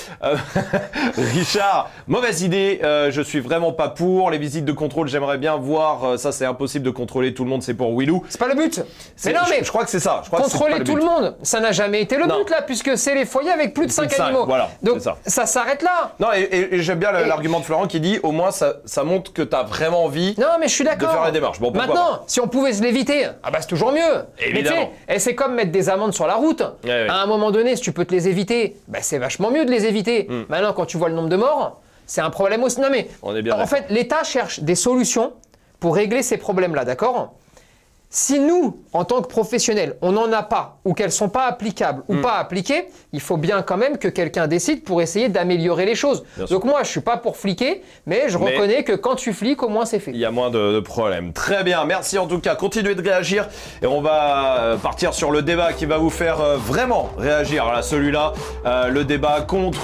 Richard, mauvaise idée, je suis vraiment pas pour. Les visites de contrôle, j'aimerais bien voir. Ça, c'est impossible de contrôler tout le monde, c'est pour Willou. C'est pas le but. Mais non, mais je crois que c'est ça. Contrôler tout le monde, ça n'a jamais été le but là, puisque c'est les foyers avec plus de 5 animaux. Voilà, donc ça s'arrête là. Non, et j'aime bien l'argument de Florent qui dit au moins ça montre que t'as vraiment envie de faire la démarche. Bon, maintenant, si on pouvait se l'éviter, c'est toujours mieux. Évidemment. C'est comme mettre des amendes sur la route. À un moment donné, si tu peux te les éviter, c'est vachement mieux de les éviter. Maintenant, quand tu vois le nombre de morts, c'est un problème aussi. Non mais, en fait, l'État cherche des solutions pour régler ces problèmes-là, d'accord? Si nous, en tant que professionnels, on n'en a pas, ou qu'elles ne sont pas applicables ou pas appliquées, il faut bien quand même que quelqu'un décide pour essayer d'améliorer les choses. Donc moi, je ne suis pas pour fliquer, mais je reconnais que quand tu fliques, au moins c'est fait. Il y a moins de problèmes. Très bien, merci en tout cas. Continuez de réagir et on va partir sur le débat qui va vous faire vraiment réagir. Là, celui-là, le débat contre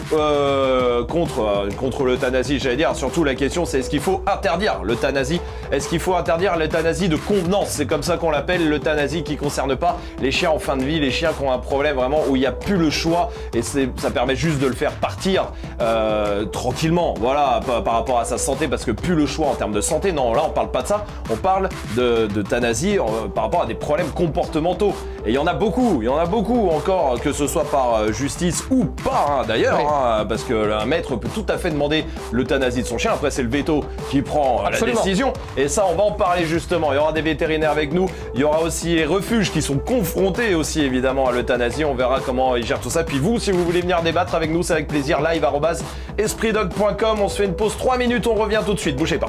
l'euthanasie, j'allais dire. Surtout la question, c'est est-ce qu'il faut interdire l'euthanasie? Est-ce qu'il faut interdire l'euthanasie de convenance? C'est comme ça qu'on l'appelle, l'euthanasie qui ne concerne pas les chiens en fin de vie, les chiens qui ont un problème vraiment où il n'y a plus le choix et ça permet juste de le faire partir tranquillement, voilà, par rapport à sa santé, parce que plus le choix en termes de santé. Non, là on parle pas de ça, on parle d'euthanasie par rapport à des problèmes comportementaux. Et il y en a beaucoup encore, que ce soit par justice ou pas d'ailleurs, parce qu'un maître peut tout à fait demander l'euthanasie de son chien. Après c'est le veto qui prend la décision, et ça on va en parler justement. Il y aura des vétérinaires avec nous, il y aura aussi les refuges qui sont confrontés aussi évidemment à l'euthanasie. On verra comment ils gèrent tout ça. Puis vous, si vous voulez venir débattre avec nous, c'est avec plaisir. live@espritdog.com. On se fait une pause 3 minutes, on revient tout de suite, bougez pas.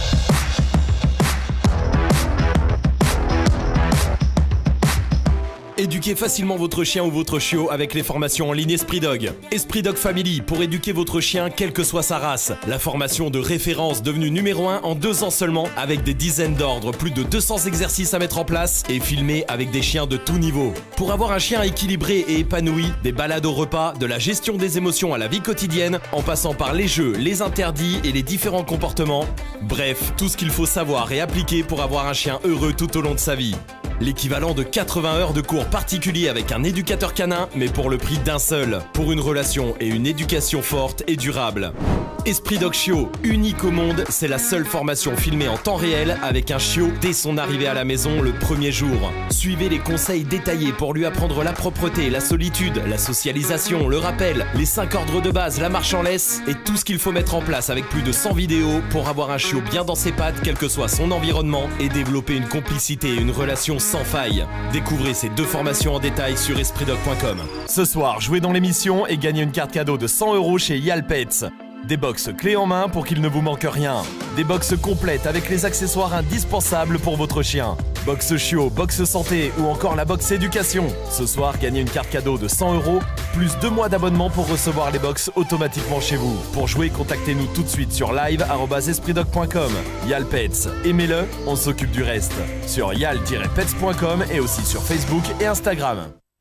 Éduquez facilement votre chien ou votre chiot avec les formations en ligne Esprit Dog. Esprit Dog Family pour éduquer votre chien quelle que soit sa race. La formation de référence devenue numéro 1 en 2 ans seulement, avec des dizaines d'ordres, plus de 200 exercices à mettre en place et filmés avec des chiens de tout niveau. Pour avoir un chien équilibré et épanoui, des balades au repas, de la gestion des émotions à la vie quotidienne, en passant par les jeux, les interdits et les différents comportements. Bref, tout ce qu'il faut savoir et appliquer pour avoir un chien heureux tout au long de sa vie. L'équivalent de 80 heures de cours particuliers avec un éducateur canin, mais pour le prix d'un seul, pour une relation et une éducation forte et durable. Esprit Dog Chiot, unique au monde, c'est la seule formation filmée en temps réel avec un chiot dès son arrivée à la maison le premier jour. Suivez les conseils détaillés pour lui apprendre la propreté, la solitude, la socialisation, le rappel, les 5 ordres de base, la marche en laisse et tout ce qu'il faut mettre en place avec plus de 100 vidéos pour avoir un chiot bien dans ses pattes, quel que soit son environnement, et développer une complicité et une relation sans faille. Découvrez ces 2 formations en détail sur espritdog.com. Ce soir, jouez dans l'émission et gagnez une carte cadeau de 100 € chez Yalpets. Des box clés en main pour qu'il ne vous manque rien. Des box complètes avec les accessoires indispensables pour votre chien. Box chiot, box santé ou encore la box éducation. Ce soir, gagnez une carte cadeau de 100 €, plus 2 mois d'abonnement pour recevoir les box automatiquement chez vous. Pour jouer, contactez-nous tout de suite sur live@espritdog.com. Yal Pets, aimez-le, on s'occupe du reste. Sur yal-pets.com et aussi sur Facebook et Instagram.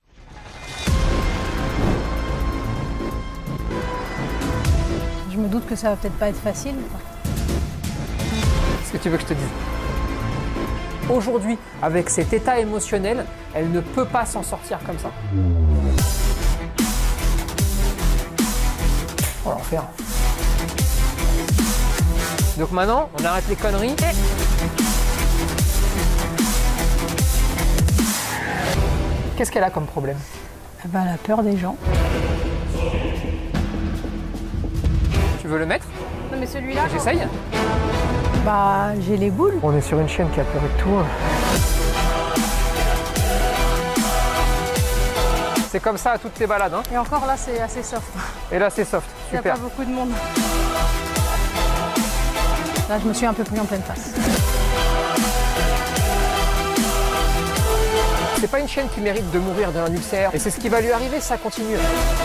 Je me doute que ça va peut-être pas être facile. Qu'est-ce que tu veux que je te dise? Aujourd'hui, avec cet état émotionnel, elle ne peut pas s'en sortir comme ça. Oh l'enfer. Donc maintenant, on arrête les conneries. Qu'est-ce qu'elle a comme problème? Elle a peur des gens. Tu veux le mettre? Non mais celui-là. J'essaye. Bah, j'ai les boules. On est sur une chienne qui a peur de tout. C'est comme ça à toutes tes balades. Hein. Et encore là, c'est assez soft. Et là, c'est soft. Il n'y a Super. pas beaucoup de monde. Là, je me suis un peu pris en pleine face. C'est pas une chienne qui mérite de mourir d'un ulcère. Et c'est ce qui va lui arriver si ça continue.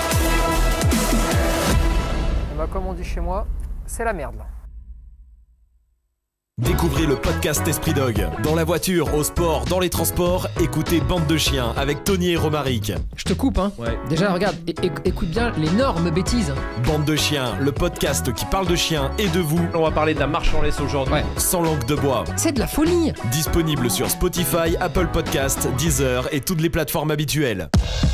Bah, comme on dit chez moi, c'est la merde là. Découvrez le podcast Esprit Dog. Dans la voiture, au sport, dans les transports, écoutez Bande de chiens avec Tony et Romaric. Je te coupe, hein. Ouais. Déjà, regarde, écoute bien l'énorme bêtise. Bande de chiens, le podcast qui parle de chiens et de vous. On va parler de la marche en laisse aujourd'hui. Ouais. Sans langue de bois. C'est de la folie. Disponible sur Spotify, Apple Podcasts, Deezer et toutes les plateformes habituelles.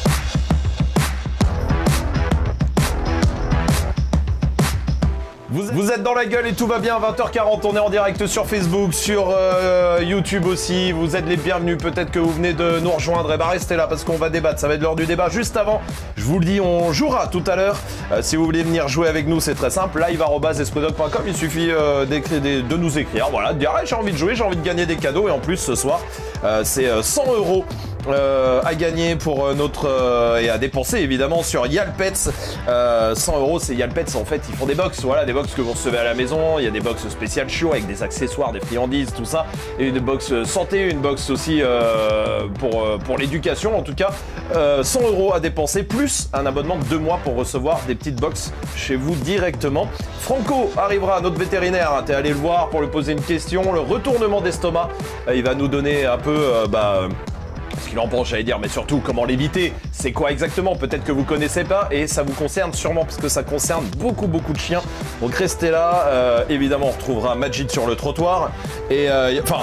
Vous êtes dans la gueule et tout va bien, 20h40, on est en direct sur Facebook, sur YouTube aussi, vous êtes les bienvenus, peut-être que vous venez de nous rejoindre, et bah restez là parce qu'on va débattre, ça va être l'heure du débat. Juste avant, je vous le dis, on jouera tout à l'heure, si vous voulez venir jouer avec nous c'est très simple, live@espritdog.com, il suffit de nous écrire, voilà, de dire hey, j'ai envie de jouer, j'ai envie de gagner des cadeaux, et en plus ce soir c'est 100 € à gagner pour notre et à dépenser évidemment sur Yal Pets. 100 €, c'est Yal Pets, en fait ils font des box, voilà, des box que vous recevez à la maison. Il y a des box spéciales chiots avec des accessoires, des friandises, tout ça, et une box santé, une box aussi pour l'éducation. En tout cas 100 € à dépenser, plus un abonnement de 2 mois pour recevoir des petites box chez vous directement. Franco arrivera, notre vétérinaire, t'es allé le voir pour lui poser une question, le retournement d'estomac, il va nous donner un peu ce qu'il en pense, j'allais dire, mais surtout comment l'éviter. C'est quoi exactement? Peut-être que vous connaissez pas et ça vous concerne sûrement parce que ça concerne beaucoup de chiens. Donc restez là. Évidemment, on retrouvera Majid sur le trottoir et enfin,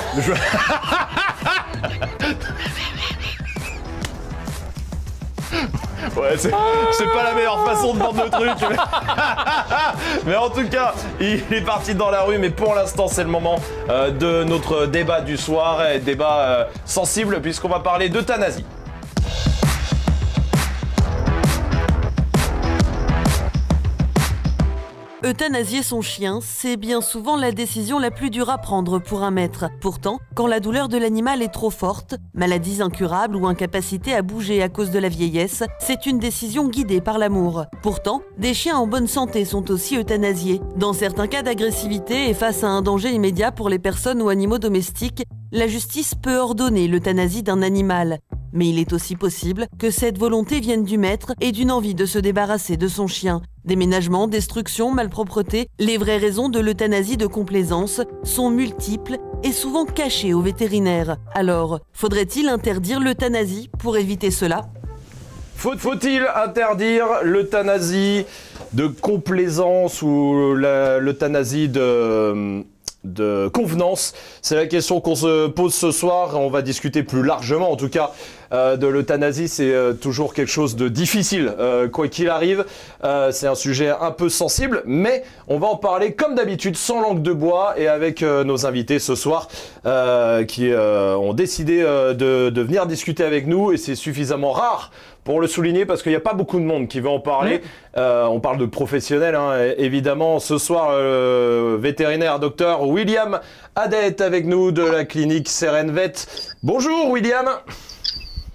ouais, c'est pas la meilleure façon de vendre le truc. Mais en tout cas, il est parti dans la rue. Mais pour l'instant, c'est le moment de notre débat du soir. Débat sensible puisqu'on va parler d'euthanasie. Euthanasier son chien, c'est bien souvent la décision la plus dure à prendre pour un maître. Pourtant, quand la douleur de l'animal est trop forte, maladies incurables ou incapacité à bouger à cause de la vieillesse, c'est une décision guidée par l'amour. Pourtant, des chiens en bonne santé sont aussi euthanasiés. Dans certains cas d'agressivité et face à un danger immédiat pour les personnes ou animaux domestiques, la justice peut ordonner l'euthanasie d'un animal. Mais il est aussi possible que cette volonté vienne du maître et d'une envie de se débarrasser de son chien. Déménagement, destruction, malpropreté, les vraies raisons de l'euthanasie de complaisance sont multiples et souvent cachées aux vétérinaires. Alors, faudrait-il interdire l'euthanasie pour éviter cela ? Faut-il interdire l'euthanasie de complaisance ou l'euthanasie de convenance? C'est la question qu'on se pose ce soir. On va discuter plus largement, en tout cas, de l'euthanasie. C'est toujours quelque chose de difficile, quoi qu'il arrive. C'est un sujet un peu sensible, mais on va en parler comme d'habitude, sans langue de bois, et avec nos invités ce soir qui ont décidé de venir discuter avec nous, et c'est suffisamment rare pour le souligner parce qu'il n'y a pas beaucoup de monde qui veut en parler. On parle de professionnels, hein, évidemment. Ce soir, vétérinaire docteur William Adet avec nous de la clinique Serenvet. Bonjour William.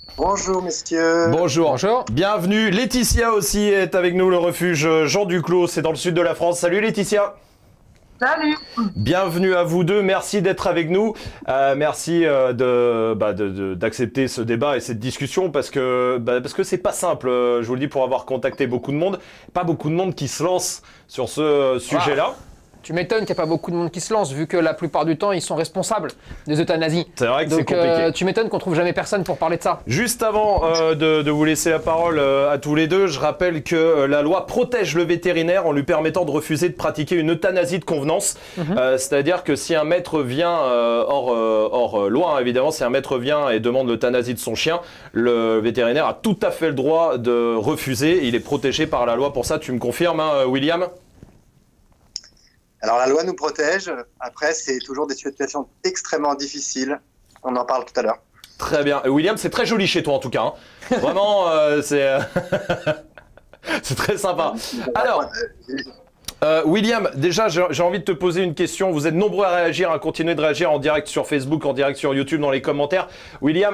Bonjour messieurs. Bonjour. Bienvenue. Laetitia aussi est avec nous, le refuge Jean Duclos, c'est dans le sud de la France. Salut Laetitia. Salut. Bienvenue à vous deux, merci d'être avec nous, merci d'accepter ce débat et cette discussion parce que c'est pas simple, je vous le dis, pour avoir contacté beaucoup de monde, pas beaucoup de monde qui se lance sur ce sujet-là. Tu m'étonnes qu'il n'y a pas beaucoup de monde qui se lance, vu que la plupart du temps, ils sont responsables des euthanasies. C'est vrai que c'est compliqué. Tu m'étonnes qu'on trouve jamais personne pour parler de ça. Juste avant de vous laisser la parole à tous les deux, je rappelle que la loi protège le vétérinaire en lui permettant de refuser de pratiquer une euthanasie de convenance. C'est-à-dire que si un maître vient, hors loi, hein, évidemment, si un maître vient et demande l'euthanasie de son chien, le vétérinaire a tout à fait le droit de refuser. Il est protégé par la loi pour ça. Tu me confirmes, hein, William ? Alors la loi nous protège, après c'est toujours des situations extrêmement difficiles, on en parle tout à l'heure. Très bien, William, c'est très joli chez toi en tout cas, hein. Vraiment c'est c'est très sympa. Alors, William, déjà j'ai envie de te poser une question, vous êtes nombreux à réagir, à continuer de réagir en direct sur Facebook, en direct sur YouTube, dans les commentaires. William,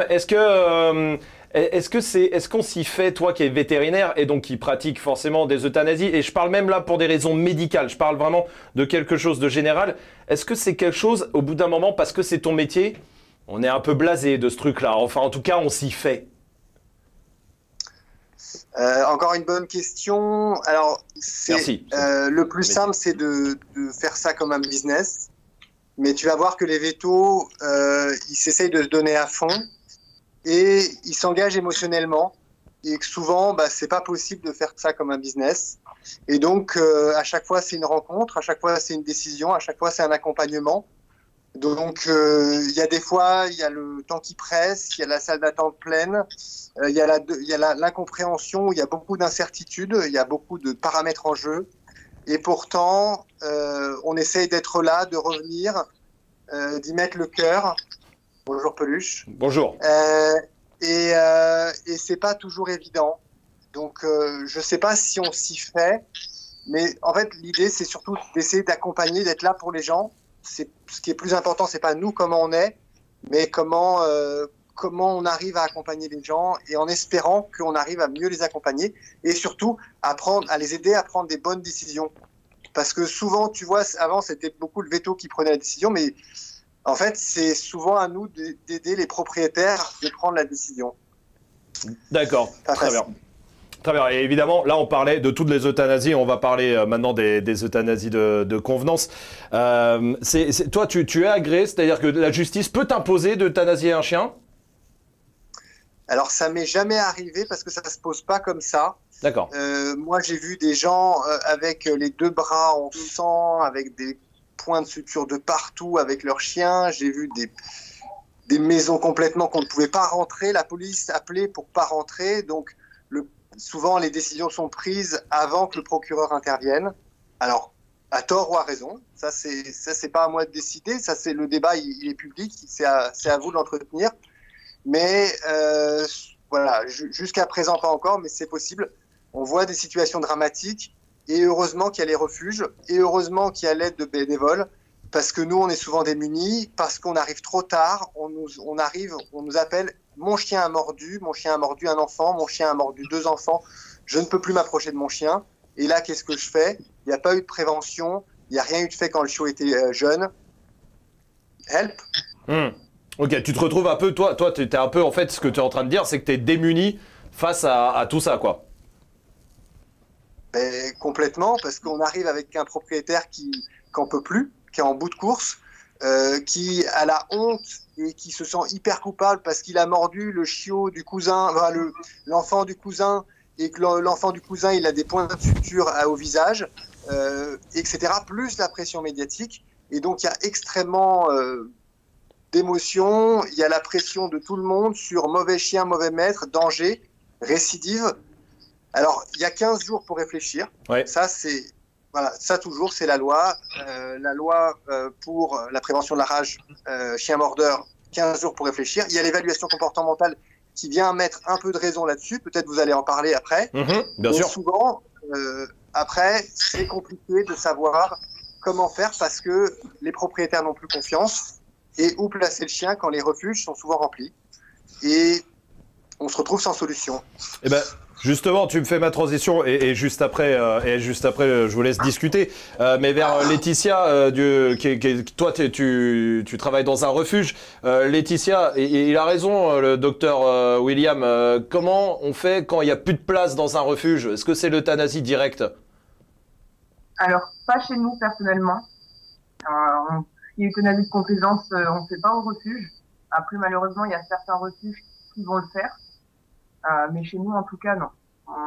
est-ce qu'on s'y fait, toi qui es vétérinaire et donc qui pratique forcément des euthanasies, et je parle même là pour des raisons médicales, je parle vraiment de quelque chose de général, est-ce que c'est quelque chose, au bout d'un moment, parce que c'est ton métier, on est un peu blasé de ce truc-là, enfin en tout cas on s'y fait? Encore une bonne question. Alors, le plus simple, c'est de faire ça comme un business, mais tu vas voir que les vétos, ils s'essayent de se donner à fond, et ils s'engagent émotionnellement, et que souvent, c'est pas possible de faire ça comme un business. Et donc, à chaque fois, c'est une rencontre, à chaque fois, c'est une décision, à chaque fois, c'est un accompagnement. Donc, il y a des fois, il y a le temps qui presse, il y a la salle d'attente pleine, il y a l'incompréhension, il y a beaucoup d'incertitudes, il y a beaucoup de paramètres en jeu. Et pourtant, on essaye d'être là, de revenir, d'y mettre le cœur. Bonjour Peluche. Bonjour. Et c'est pas toujours évident. Donc je sais pas si on s'y fait, mais en fait l'idée c'est surtout d'essayer d'accompagner, d'être là pour les gens. C'est ce qui est plus important, c'est pas nous comment on est, mais comment on arrive à accompagner les gens, et en espérant qu'on arrive à mieux les accompagner et surtout à les aider à prendre des bonnes décisions. Parce que souvent, tu vois, avant c'était beaucoup le veto qui prenait la décision, mais en fait, c'est souvent à nous d'aider les propriétaires de prendre la décision. D'accord, très bien. Très bien. Et évidemment, là, on parlait de toutes les euthanasies. On va parler maintenant des euthanasies de convenance. Toi, tu es agréé, c'est-à-dire que la justice peut t'imposer d'euthanasier un chien? Alors, ça m'est jamais arrivé parce que ça se pose pas comme ça. D'accord. Moi, j'ai vu des gens avec les 2 bras en sang, avec des points de suture de partout avec leurs chiens. J'ai vu des maisons complètement qu'on ne pouvait pas rentrer. La police appelait pour pas rentrer. Donc, souvent, les décisions sont prises avant que le procureur intervienne. Alors, à tort ou à raison. Ça, c'est pas à moi de décider. Ça, c'est le débat, il est public. C'est à vous de l'entretenir. Mais voilà, jusqu'à présent, pas encore, mais c'est possible. On voit des situations dramatiques. Et heureusement qu'il y a les refuges, et heureusement qu'il y a l'aide de bénévoles, parce que nous, on est souvent démunis, parce qu'on arrive trop tard, on nous appelle, mon chien a mordu un enfant, mon chien a mordu 2 enfants, je ne peux plus m'approcher de mon chien, et là, qu'est-ce que je fais? Il n'y a pas eu de prévention, il n'y a rien eu de fait quand le chiot était jeune. Help. Ok, tu te retrouves un peu, toi tu es un peu, en fait, ce que tu es en train de dire, c'est que tu es démuni face à tout ça, quoi. Complètement, parce qu'on arrive avec un propriétaire qui n'en peut plus, qui est en bout de course, qui a la honte et qui se sent hyper coupable parce qu'il a mordu le chiot du cousin, l'enfant du cousin, et que l'enfant du cousin il a des points de suture au visage, etc. Plus la pression médiatique, et donc il y a extrêmement d'émotions, il y a la pression de tout le monde sur mauvais chien, mauvais maître, danger, récidive. Alors, il y a 15 jours pour réfléchir. Ouais. Ça, toujours, c'est la loi. La loi pour la prévention de la rage, chien mordeur, 15 jours pour réfléchir. Il y a l'évaluation comportementale qui vient mettre un peu de raison là-dessus. Peut-être vous allez en parler après. Bien sûr. Souvent, après, c'est compliqué de savoir comment faire parce que les propriétaires n'ont plus confiance et où placer le chien quand les refuges sont souvent remplis. Et on se retrouve sans solution. Eh ben, justement, tu me fais ma transition et juste après, je vous laisse discuter. Mais vers Laetitia, toi, tu travailles dans un refuge. Laetitia, il a raison, le docteur William. Comment on fait quand il n'y a plus de place dans un refuge? Est-ce que c'est l'euthanasie directe? Alors, pas chez nous personnellement. Il y a euthanasie de complaisance, on ne fait pas au refuge. Après, malheureusement, il y a certains refuges qui vont le faire. Mais chez nous, en tout cas, non.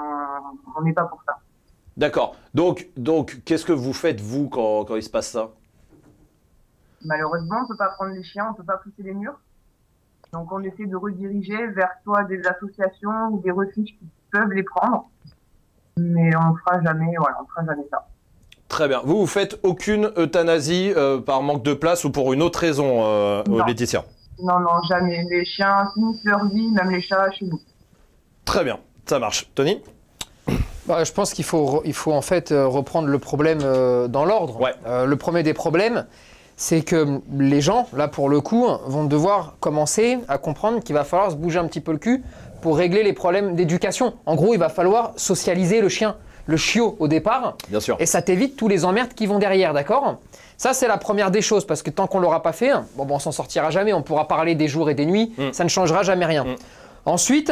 On n'est pas pour ça. D'accord. Donc qu'est-ce que vous faites, vous, quand il se passe ça? Malheureusement, on ne peut pas prendre les chiens, on ne peut pas pousser les murs. Donc, on essaie de rediriger vers soit des associations ou des refuges qui peuvent les prendre. Mais on ne fera jamais ça. Très bien. Vous faites aucune euthanasie par manque de place ou pour une autre raison, Laetitia? Non, jamais. Les chiens finissent leur vie, même les chats chez nous. Très bien, ça marche. Tony? Je pense qu'il faut en fait reprendre le problème dans l'ordre. Ouais. Le premier des problèmes, c'est que les gens, là pour le coup, vont devoir commencer à comprendre qu'il va falloir se bouger un petit peu le cul pour régler les problèmes d'éducation. En gros, il va falloir socialiser le chien, le chiot au départ. Bien sûr. Et ça t'évite tous les emmerdes qui vont derrière, d'accord? Ça, c'est la première des choses, parce que tant qu'on ne l'aura pas fait, on s'en sortira jamais, on pourra parler des jours et des nuits, ça ne changera jamais rien. Ensuite,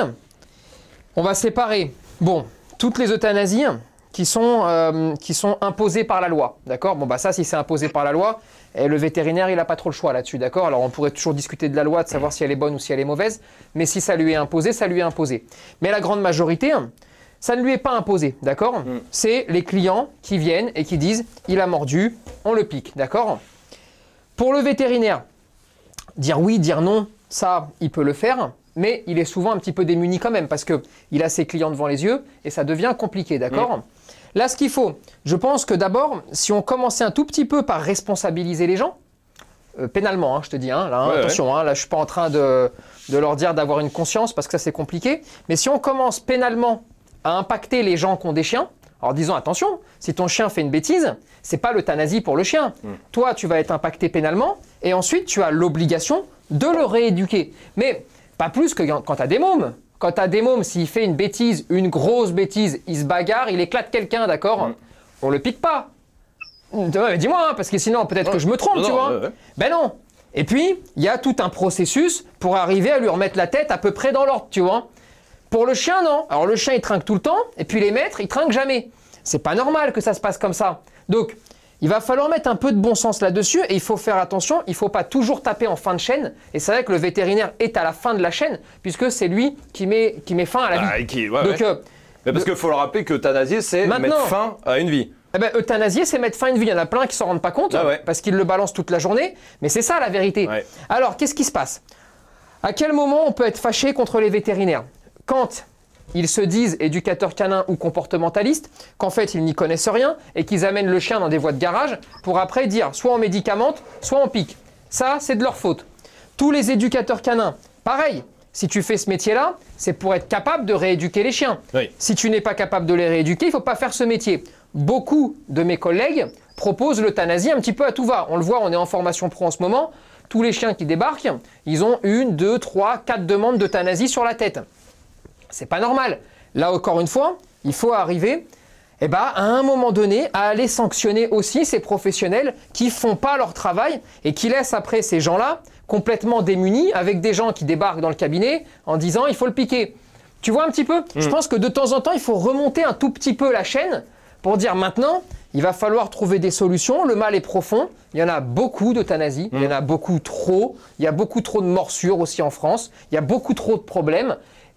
on va séparer, toutes les euthanasies qui sont imposées par la loi, d'accord? Ça, si c'est imposé par la loi, le vétérinaire, il n'a pas trop le choix là-dessus, d'accord? Alors, on pourrait toujours discuter de la loi, de savoir si elle est bonne ou si elle est mauvaise, mais si ça lui est imposé, ça lui est imposé. Mais la grande majorité, ça ne lui est pas imposé, d'accord? C'est les clients qui viennent et qui disent « il a mordu, on le pique », d'accord? Pour le vétérinaire, dire oui, dire non, ça, il peut le faire, mais il est souvent un petit peu démuni quand même parce qu'il a ses clients devant les yeux et ça devient compliqué, d'accord? Là, ce qu'il faut, je pense que d'abord, si on commençait un tout petit peu par responsabiliser les gens, pénalement, je te dis, attention, là, je ne suis pas en train de leur dire d'avoir une conscience parce que ça, c'est compliqué, mais si on commence pénalement à impacter les gens qui ont des chiens, alors disons attention, si ton chien fait une bêtise, c'est pas l'euthanasie pour le chien. Toi, tu vas être impacté pénalement et ensuite tu as l'obligation de le rééduquer. Mais pas plus que quand tu as des mômes. Quand tu as des mômes, s'il fait une bêtise, une grosse bêtise, il se bagarre, il éclate quelqu'un, d'accord? On le pique pas. Dis-moi, parce que sinon peut-être que je me trompe, tu vois. Ben non. Et puis, il y a tout un processus pour arriver à lui remettre la tête à peu près dans l'ordre, tu vois. Pour le chien, non. Alors le chien, il trinque tout le temps, et puis les maîtres, ils trinquent jamais. C'est pas normal que ça se passe comme ça. Donc, il va falloir mettre un peu de bon sens là-dessus, et il faut faire attention, il ne faut pas toujours taper en fin de chaîne, et c'est vrai que le vétérinaire est à la fin de la chaîne, puisque c'est lui qui met fin à la vie. Donc, mais parce qu'il faut le rappeler que euthanasier, c'est mettre fin à une vie. Euthanasier, c'est mettre fin à une vie. Il y en a plein qui ne s'en rendent pas compte, parce qu'ils le balancent toute la journée, mais c'est ça la vérité. Alors, qu'est-ce qui se passe? À quel moment on peut être fâché contre les vétérinaires? Quand ils se disent éducateurs canins ou comportementalistes, qu'en fait ils n'y connaissent rien et qu'ils amènent le chien dans des voies de garage pour après dire soit on médicamente, soit on pique. Ça, c'est de leur faute. Tous les éducateurs canins, pareil, si tu fais ce métier-là, c'est pour être capable de rééduquer les chiens. Si tu n'es pas capable de les rééduquer, il ne faut pas faire ce métier. Beaucoup de mes collègues proposent l'euthanasie un petit peu à tout va. On le voit, on est en formation pro en ce moment. Tous les chiens qui débarquent, ils ont 1, 2, 3, 4 demandes d'euthanasie sur la tête. C'est pas normal. Là, encore une fois, il faut arriver à un moment donné à aller sanctionner aussi ces professionnels qui font pas leur travail et qui laissent après ces gens-là complètement démunis avec des gens qui débarquent dans le cabinet en disant il faut le piquer. Tu vois un petit peu? Je pense que de temps en temps, il faut remonter un tout petit peu la chaîne pour dire maintenant, il va falloir trouver des solutions. Le mal est profond. Il y en a beaucoup d'euthanasie. Il y en a beaucoup trop. Il y a beaucoup trop de morsures aussi en France. Il y a beaucoup trop de problèmes.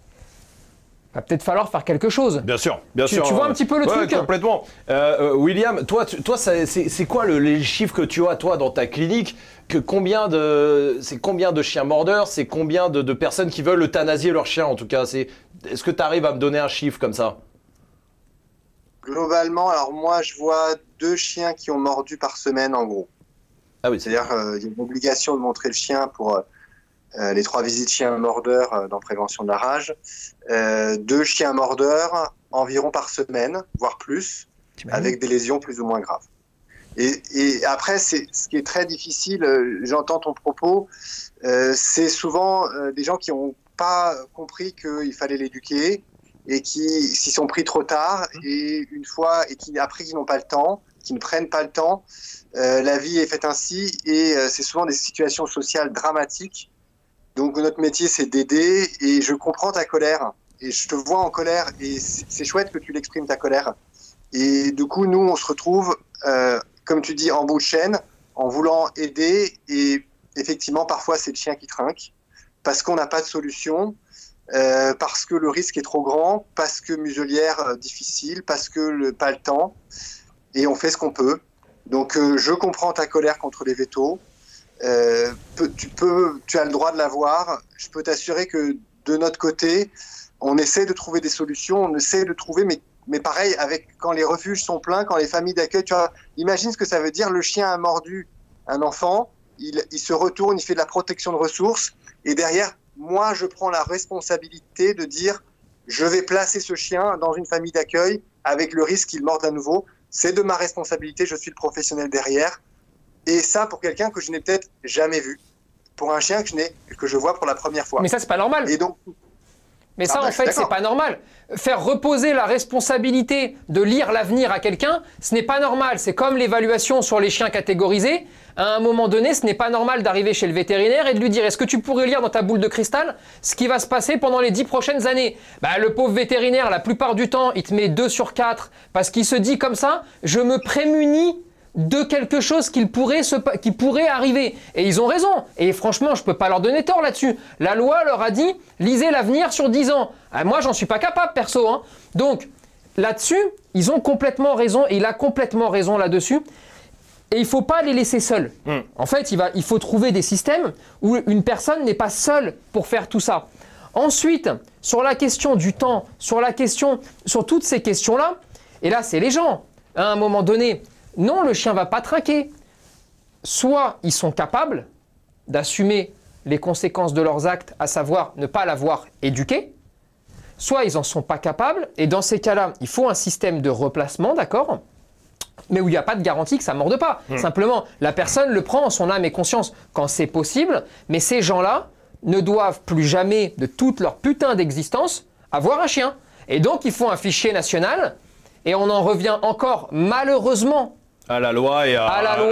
Il va peut-être falloir faire quelque chose. Bien sûr, bien sûr. Tu vois un petit peu le truc? Complètement. William, toi c'est quoi les chiffres que tu as, toi, dans ta clinique? C'est combien de chiens mordeurs? C'est combien de personnes qui veulent euthanasier leur chien, en tout cas? Est-ce que tu arrives à me donner un chiffre comme ça? Globalement, alors moi, je vois 2 chiens qui ont mordu par semaine, en gros. Ah oui. C'est-à-dire qu'il y a une obligation de montrer le chien pour les 3 visites chiens mordeurs dans prévention de la rage. 2 chiens mordeurs environ par semaine, voire plus, avec des lésions plus ou moins graves. Et après, ce qui est très difficile, j'entends ton propos, c'est souvent des gens qui ont pas compris qu'il fallait l'éduquer et qui s'y sont pris trop tard et une fois et qui après qui n'ont pas le temps, qui ne prennent pas le temps. La vie est faite ainsi et c'est souvent des situations sociales dramatiques. Donc notre métier c'est d'aider et je comprends ta colère et je te vois en colère et c'est chouette que tu l'exprimes ta colère. Et du coup nous on se retrouve comme tu dis en bout de chaîne en voulant aider et effectivement parfois c'est le chien qui trinque parce qu'on n'a pas de solution. Parce que le risque est trop grand, parce que muselière difficile, parce que pas le temps, et on fait ce qu'on peut. Donc je comprends ta colère contre les vétos. Tu as le droit de l'avoir. Je peux t'assurer que de notre côté, on essaie de trouver des solutions, on essaie de trouver, mais pareil, quand les refuges sont pleins, quand les familles d'accueil, tu vois, imagine ce que ça veut dire, le chien a mordu un enfant, il se retourne, il fait de la protection de ressources, et derrière, moi, je prends la responsabilité de dire je vais placer ce chien dans une famille d'accueil avec le risque qu'il morde à nouveau. C'est de ma responsabilité, je suis le professionnel derrière. Et ça, pour quelqu'un que je n'ai peut-être jamais vu. Pour un chien que je vois pour la première fois. Mais ça, c'est pas normal. Et donc, mais ça, en fait, c'est pas normal. Faire reposer la responsabilité de lire l'avenir à quelqu'un, ce n'est pas normal. C'est comme l'évaluation sur les chiens catégorisés. À un moment donné, ce n'est pas normal d'arriver chez le vétérinaire et de lui dire « Est-ce que tu pourrais lire dans ta boule de cristal ce qui va se passer pendant les 10 prochaines années ?» Bah, le pauvre vétérinaire, la plupart du temps, il te met 2 sur 4 parce qu'il se dit comme ça « Je me prémunis de quelque chose qui pourrait arriver. » Et ils ont raison. Et franchement, je peux pas leur donner tort là-dessus. La loi leur a dit « Lisez l'avenir sur 10 ans. » Moi, j'en suis pas capable, perso. Hein. Donc, là-dessus, ils ont complètement raison. Et il a complètement raison là-dessus. Et il ne faut pas les laisser seuls. En fait, il faut trouver des systèmes où une personne n'est pas seule pour faire tout ça. Ensuite, sur la question du temps, sur toutes ces questions-là, et là, c'est les gens. À un moment donné, non, le chien ne va pas trinquer. Soit ils sont capables d'assumer les conséquences de leurs actes, à savoir ne pas l'avoir éduqué, soit ils n'en sont pas capables, et dans ces cas-là, il faut un système de replacement, d'accord ? Mais où il n'y a pas de garantie que ça ne morde pas. Simplement, la personne le prend en son âme et conscience quand c'est possible, mais ces gens-là ne doivent plus jamais, de toute leur putain d'existence, avoir un chien. Et donc, il faut un fichier national, et on en revient encore, malheureusement, à la loi et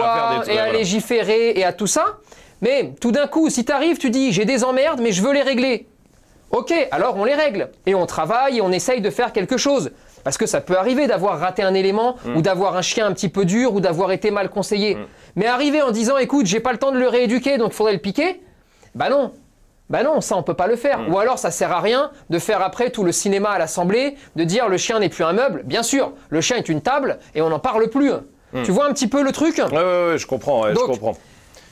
à légiférer et à tout ça. Mais tout d'un coup, si tu arrives, tu dis « j'ai des emmerdes, mais je veux les régler ». Ok, alors on les règle. Et on travaille et on essaye de faire quelque chose. Parce que ça peut arriver d'avoir raté un élément, ou d'avoir un chien un petit peu dur, ou d'avoir été mal conseillé. Mais arriver en disant « écoute, j'ai pas le temps de le rééduquer, donc il faudrait le piquer », bah non. Bah non, ça on peut pas le faire. Ou alors ça sert à rien de faire après tout le cinéma à l'Assemblée, de dire le chien n'est plus un meuble. Bien sûr, le chien est une table et on n'en parle plus. Tu vois un petit peu le truc ? Ouais, je comprends. Donc, je comprends.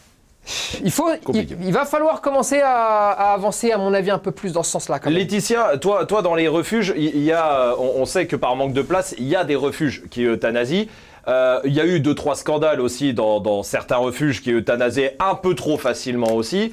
Il va falloir commencer à avancer, à mon avis, un peu plus dans ce sens-là. Laetitia, toi, dans les refuges, on sait que par manque de place, il y a des refuges qui euthanasient. Il y a eu 2-3 scandales aussi dans certains refuges qui euthanasiaient un peu trop facilement aussi.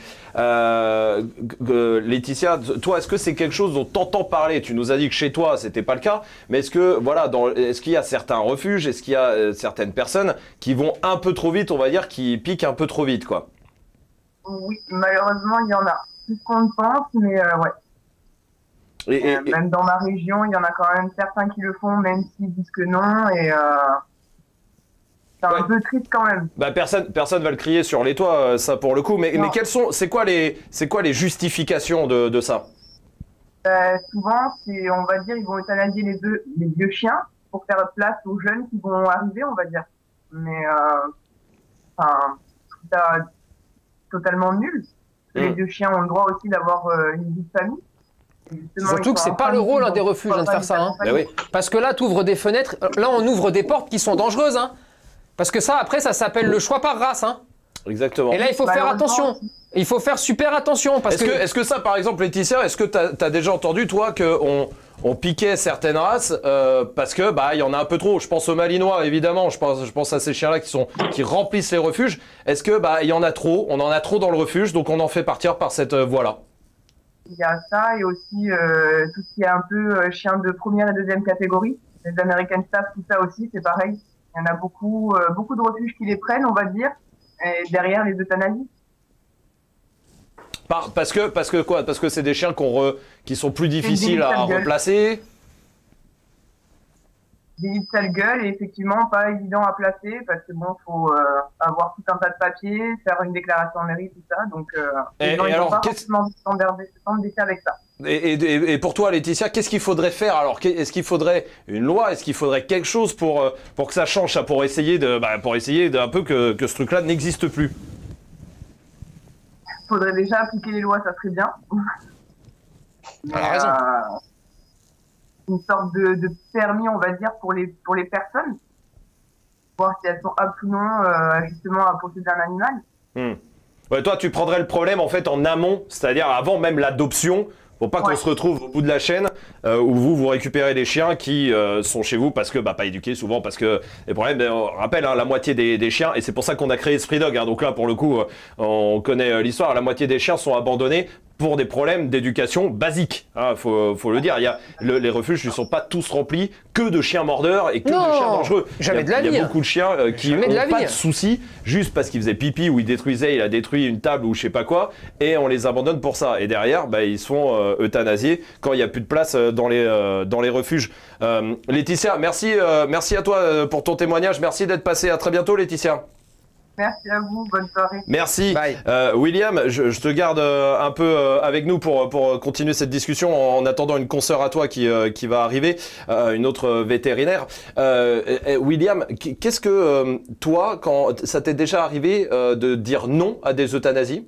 Laetitia, toi, est-ce que c'est quelque chose dont t'entends parler ? Tu nous as dit que chez toi, c'était pas le cas, mais est-ce qu'il y a certains refuges, est-ce qu'il y a certaines personnes qui vont un peu trop vite, on va dire, qui piquent un peu trop vite, quoi ? Oui, malheureusement, il y en a. Plus qu'on ne pense, mais ouais. Même dans ma région, il y en a quand même certains qui le font, même s'ils disent que non, et c'est un peu triste quand même. Bah personne va le crier sur les toits, ça pour le coup. Mais c'est quoi les justifications de ça ? Souvent, on va dire, ils vont euthanasier les vieux chiens pour faire place aux jeunes qui vont arriver, on va dire. Mais je trouve ça totalement nul. Les vieux chiens ont le droit aussi d'avoir une vie de famille. Surtout que c'est pas le rôle des refuges de faire ça. Oui. Parce que là, tu ouvres des fenêtres. Là, on ouvre des portes qui sont dangereuses. Parce que ça, après, ça s'appelle le choix par race. Exactement. Et là, il faut faire attention. Il faut faire super attention. Est-ce que ça, par exemple, Laetitia, est-ce que tu as déjà entendu, toi, qu'on piquait certaines races parce que il y en a un peu trop. Je pense aux Malinois, évidemment. Je pense à ces chiens-là qui remplissent les refuges. Est-ce que il y en a trop ? On en a trop dans le refuge, donc on en fait partir par cette voie-là. Il y a ça et aussi tout ce qui est un peu chien de première et deuxième catégorie. Les American Staff, tout ça aussi, c'est pareil. Il y en a beaucoup de refuges qui les prennent, on va dire, et derrière les euthanasies. Parce que quoi? Parce que c'est des chiens qui sont plus difficiles à replacer. Des lits de sale gueule et effectivement pas évident à placer parce que bon, faut avoir tout un tas de papiers, faire une déclaration en mairie, tout ça. Donc, les gens, ils n'ont pas forcément s'embêter avec ça. Et pour toi, Laetitia, qu'est-ce qu'il faudrait faire alors? Est-ce qu'il faudrait une loi? Est-ce qu'il faudrait quelque chose pour que ça change, ça, pour essayer d'un peu que ce truc-là n'existe plus? Il faudrait déjà appliquer les lois, ça serait bien. Elle a raison. Une sorte de permis, on va dire, pour les personnes, voir si elles sont aptes ou non justement à posséder un animal. Ouais, toi, tu prendrais le problème en fait en amont, c'est-à-dire avant même l'adoption, pour pas qu'on se retrouve au bout de la chaîne où vous récupérez des chiens qui sont chez vous parce que pas éduqués souvent, parce que les problèmes, on rappelle, la moitié des chiens, et c'est pour ça qu'on a créé Esprit Dog, donc là pour le coup on connaît l'histoire, la moitié des chiens sont abandonnés pour des problèmes d'éducation basiques. Faut le dire, les refuges ne sont pas tous remplis que de chiens mordeurs et que de chiens dangereux. Jamais de la vie. Il y a beaucoup de chiens qui n'ont pas de soucis, juste parce qu'ils faisaient pipi ou il a détruit une table ou je sais pas quoi, et on les abandonne pour ça. Et derrière, ils se font euthanasier quand il n'y a plus de place dans les refuges. Laetitia, merci à toi pour ton témoignage. Merci d'être passée. À très bientôt, Laetitia. Merci à vous, bonne soirée. Merci. William, je te garde un peu avec nous pour continuer cette discussion en attendant une consoeur à toi qui va arriver, une autre vétérinaire. William, qu'est-ce que toi, quand ça t'est déjà arrivé de dire non à des euthanasies?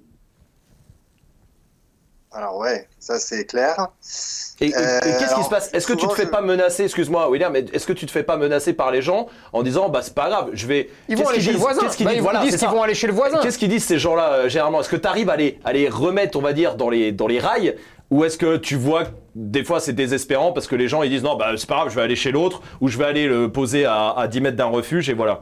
Alors ouais, ça c'est clair. Et qu'est-ce qui se passe? Est-ce que tu te fais pas menacer, excuse-moi William, mais est-ce que tu te fais pas menacer par les gens en disant c'est pas grave, je vais... Ils vont aller chez le voisin. Ils disent qu'ils vont aller chez le voisin. Qu'est-ce qu'ils disent ces gens-là généralement? Est-ce que tu arrives à les remettre, on va dire, dans les rails? Ou est-ce que tu vois que des fois c'est désespérant parce que les gens ils disent non c'est pas grave, je vais aller chez l'autre, ou je vais aller le poser à 10 mètres d'un refuge et voilà?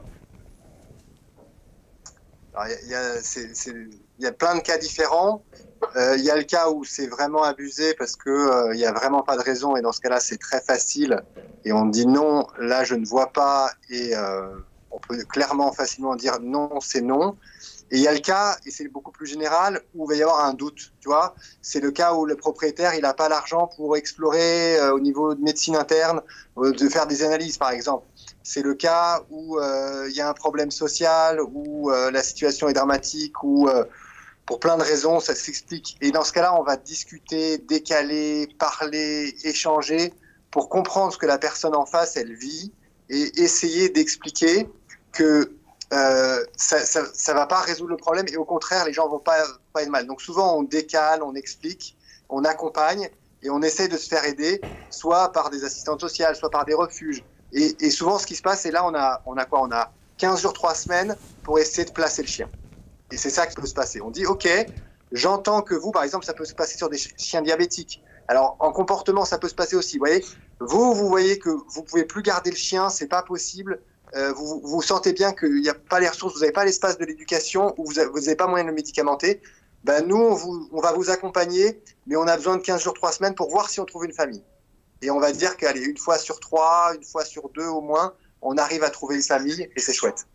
Il y a plein de cas différents. Il y a le cas où c'est vraiment abusé parce que il y a vraiment pas de raison, et dans ce cas-là c'est très facile et on dit non, là je ne vois pas, et on peut clairement facilement dire non, c'est non. Et il y a le cas, et c'est beaucoup plus général, où il va y avoir un doute, tu vois. C'est le cas où le propriétaire il n'a pas l'argent pour explorer au niveau de médecine interne, de faire des analyses par exemple. C'est le cas où il y a un problème social, où la situation est dramatique, où pour plein de raisons, ça s'explique. Et dans ce cas-là, on va discuter, décaler, parler, échanger pour comprendre ce que la personne en face, elle vit, et essayer d'expliquer que ça va pas résoudre le problème, et au contraire, les gens vont pas être mal. Donc souvent, on décale, on explique, on accompagne, et on essaie de se faire aider, soit par des assistantes sociales, soit par des refuges. Et souvent, ce qui se passe, c'est là, on a quoi? On a 15 jours, 3 semaines pour essayer de placer le chien. Et c'est ça qui peut se passer. On dit, OK, j'entends que vous, par exemple, ça peut se passer sur des chiens diabétiques. Alors, en comportement, ça peut se passer aussi. Vous voyez, vous voyez que vous pouvez plus garder le chien, c'est pas possible. Vous sentez bien qu'il n'y a pas les ressources, vous n'avez pas l'espace de l'éducation, ou vous n'avez pas moyen de le médicamenter. Nous, on va vous accompagner, mais on a besoin de 15 jours, 3 semaines pour voir si on trouve une famille. Et on va dire qu'allez, une fois sur 3, une fois sur 2 au moins, on arrive à trouver une famille, et c'est chouette.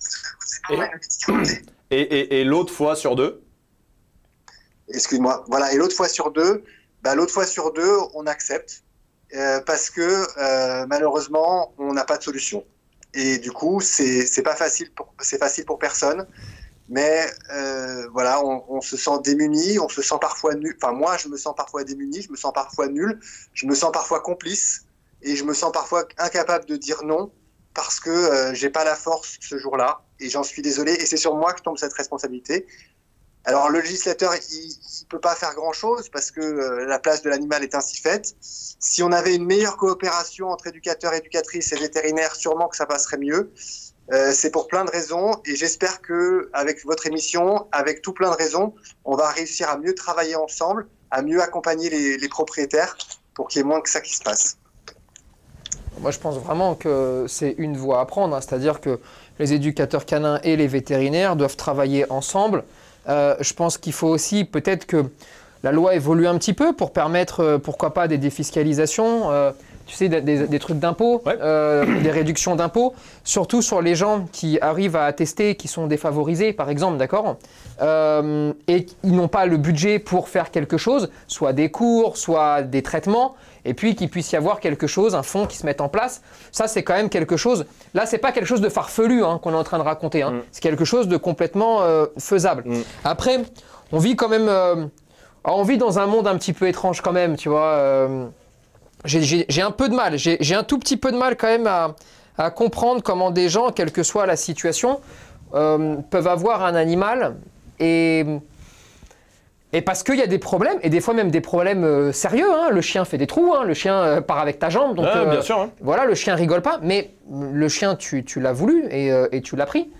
Et l'autre fois sur 2? Excuse-moi. Voilà. Et l'autre fois sur 2, on accepte parce que malheureusement, on n'a pas de solution. Et du coup, c'est pas facile pour personne. Mais voilà, on se sent démuni, on se sent parfois nul. Enfin, moi, je me sens parfois démuni, je me sens parfois nul, je me sens parfois complice, et je me sens parfois incapable de dire non parce que j'ai pas la force ce jour-là, et j'en suis désolé. Et c'est sur moi que tombe cette responsabilité. Alors, le législateur, il peut pas faire grand-chose parce que la place de l'animal est ainsi faite. Si on avait une meilleure coopération entre éducateurs, éducatrices et vétérinaires, sûrement que ça passerait mieux. C'est pour plein de raisons, et j'espère que avec votre émission, avec tout plein de raisons, on va réussir à mieux travailler ensemble, à mieux accompagner les propriétaires pour qu'il y ait moins que ça qui se passe. Moi, je pense vraiment que c'est une voie à prendre, c'est-à-dire que les éducateurs canins et les vétérinaires doivent travailler ensemble. Je pense qu'il faut aussi peut-être que la loi évolue un petit peu pour permettre, pourquoi pas, des défiscalisations. tu sais, des trucs d'impôts, des réductions d'impôts, surtout sur les gens qui arrivent à attester, qui sont défavorisés, par exemple, d'accord, et ils n'ont pas le budget pour faire quelque chose, soit des cours, soit des traitements, et puis qu'il puisse y avoir quelque chose, un fonds qui se mette en place. Ça, c'est quand même quelque chose. Là, c'est pas quelque chose de farfelu qu'on est en train de raconter. C'est quelque chose de complètement faisable. Après, on vit quand même. On vit dans un monde un petit peu étrange quand même, tu vois. J'ai un peu de mal. J'ai un tout petit peu de mal quand même à comprendre comment des gens, quelle que soit la situation, peuvent avoir un animal et parce qu'il y a des problèmes, et des fois même des problèmes sérieux. Le chien fait des trous, le chien part avec ta jambe. Donc, bien sûr. Voilà, le chien rigole pas, mais le chien, tu l'as voulu et tu l'as pris.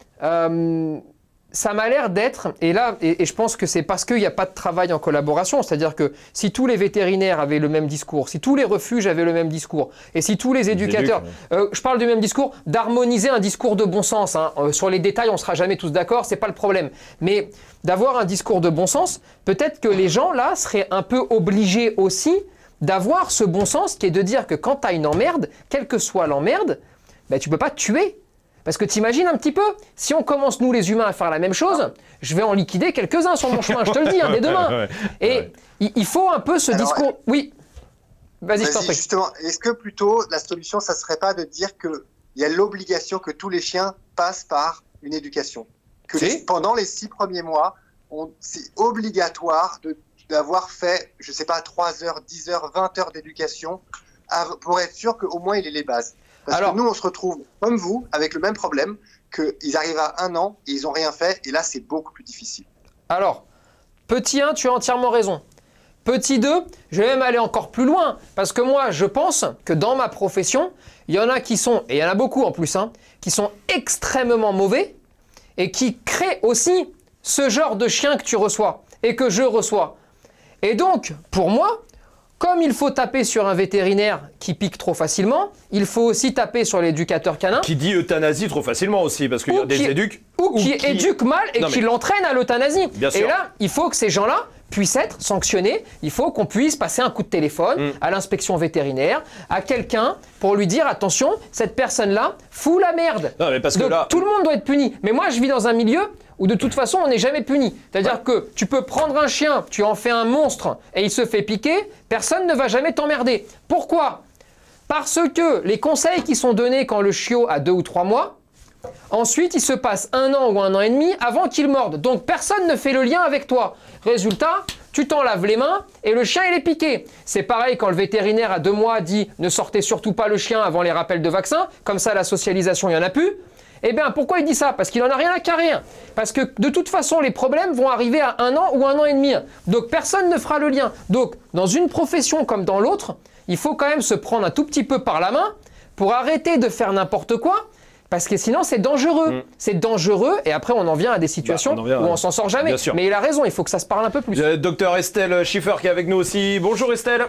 Ça m'a l'air d'être, et je pense que c'est parce qu'il n'y a pas de travail en collaboration, c'est-à-dire que si tous les vétérinaires avaient le même discours, si tous les refuges avaient le même discours, et si tous les éducateurs, je parle du même discours, d'harmoniser un discours de bon sens, sur les détails on ne sera jamais tous d'accord, c'est pas le problème, mais d'avoir un discours de bon sens, peut-être que les gens là seraient un peu obligés aussi d'avoir ce bon sens qui est de dire que quand tu as une emmerde, quelle que soit l'emmerde, tu ne peux pas te tuer. Parce que t'imagines un petit peu, si on commence nous les humains à faire la même chose, je vais en liquider quelques-uns sur mon chemin, je te le dis, dès demain. Et il faut un peu ce discours. Oui, vas-y, je t'en prie. Justement, est-ce que plutôt la solution, ça serait pas de dire qu'il y a l'obligation que tous les chiens passent par une éducation, que pendant les 6 premiers mois, c'est obligatoire d'avoir fait, je sais pas, 3 heures, 10 heures, 20 heures d'éducation pour être sûr qu'au moins il ait les bases. Parce que nous, on se retrouve, comme vous, avec le même problème, qu'ils arrivent à 1 an et ils n'ont rien fait, et là, c'est beaucoup plus difficile. Alors, petit 1, tu as entièrement raison. Petit 2, je vais même aller encore plus loin, parce que moi, je pense que dans ma profession, il y en a qui sont, et il y en a beaucoup en plus, qui sont extrêmement mauvais, et qui créent aussi ce genre de chien que tu reçois, et que je reçois. Et donc, pour moi, comme il faut taper sur un vétérinaire qui pique trop facilement, il faut aussi taper sur l'éducateur canin. Qui dit euthanasie trop facilement aussi, parce qu'il y a des éduques. Ou qui éduque mal et qui l'entraîne à l'euthanasie. Et là, il faut que ces gens-là puissent être sanctionnés. Il faut qu'on puisse passer un coup de téléphone à l'inspection vétérinaire, à quelqu'un, pour lui dire attention, cette personne-là fout la merde. Non, mais parce que là... Tout le monde doit être puni. Mais moi, je vis dans un milieu où de toute façon on n'est jamais puni. C'est-à-dire que tu peux prendre un chien, tu en fais un monstre et il se fait piquer, personne ne va jamais t'emmerder. Pourquoi? Parce que les conseils qui sont donnés quand le chiot a 2 ou 3 mois, ensuite il se passe 1 an ou 1 an et demi avant qu'il morde. Donc personne ne fait le lien avec toi. Résultat, tu t'en laves les mains et le chien il est piqué. C'est pareil quand le vétérinaire à 2 mois dit ne sortez surtout pas le chien avant les rappels de vaccin, comme ça la socialisation il n'y en a plus. Eh bien, pourquoi il dit ça? Parce qu'il n'en a rien à carrer. Parce que de toute façon, les problèmes vont arriver à 1 an ou 1 an et demi. Donc, personne ne fera le lien. Donc, dans une profession comme dans l'autre, il faut quand même se prendre un tout petit peu par la main pour arrêter de faire n'importe quoi. Parce que sinon, c'est dangereux. C'est dangereux et après, on en vient à des situations où on s'en sort jamais. Mais il a raison, il faut que ça se parle un peu plus. Docteur Estelle Schiffer qui est avec nous aussi. Bonjour Estelle.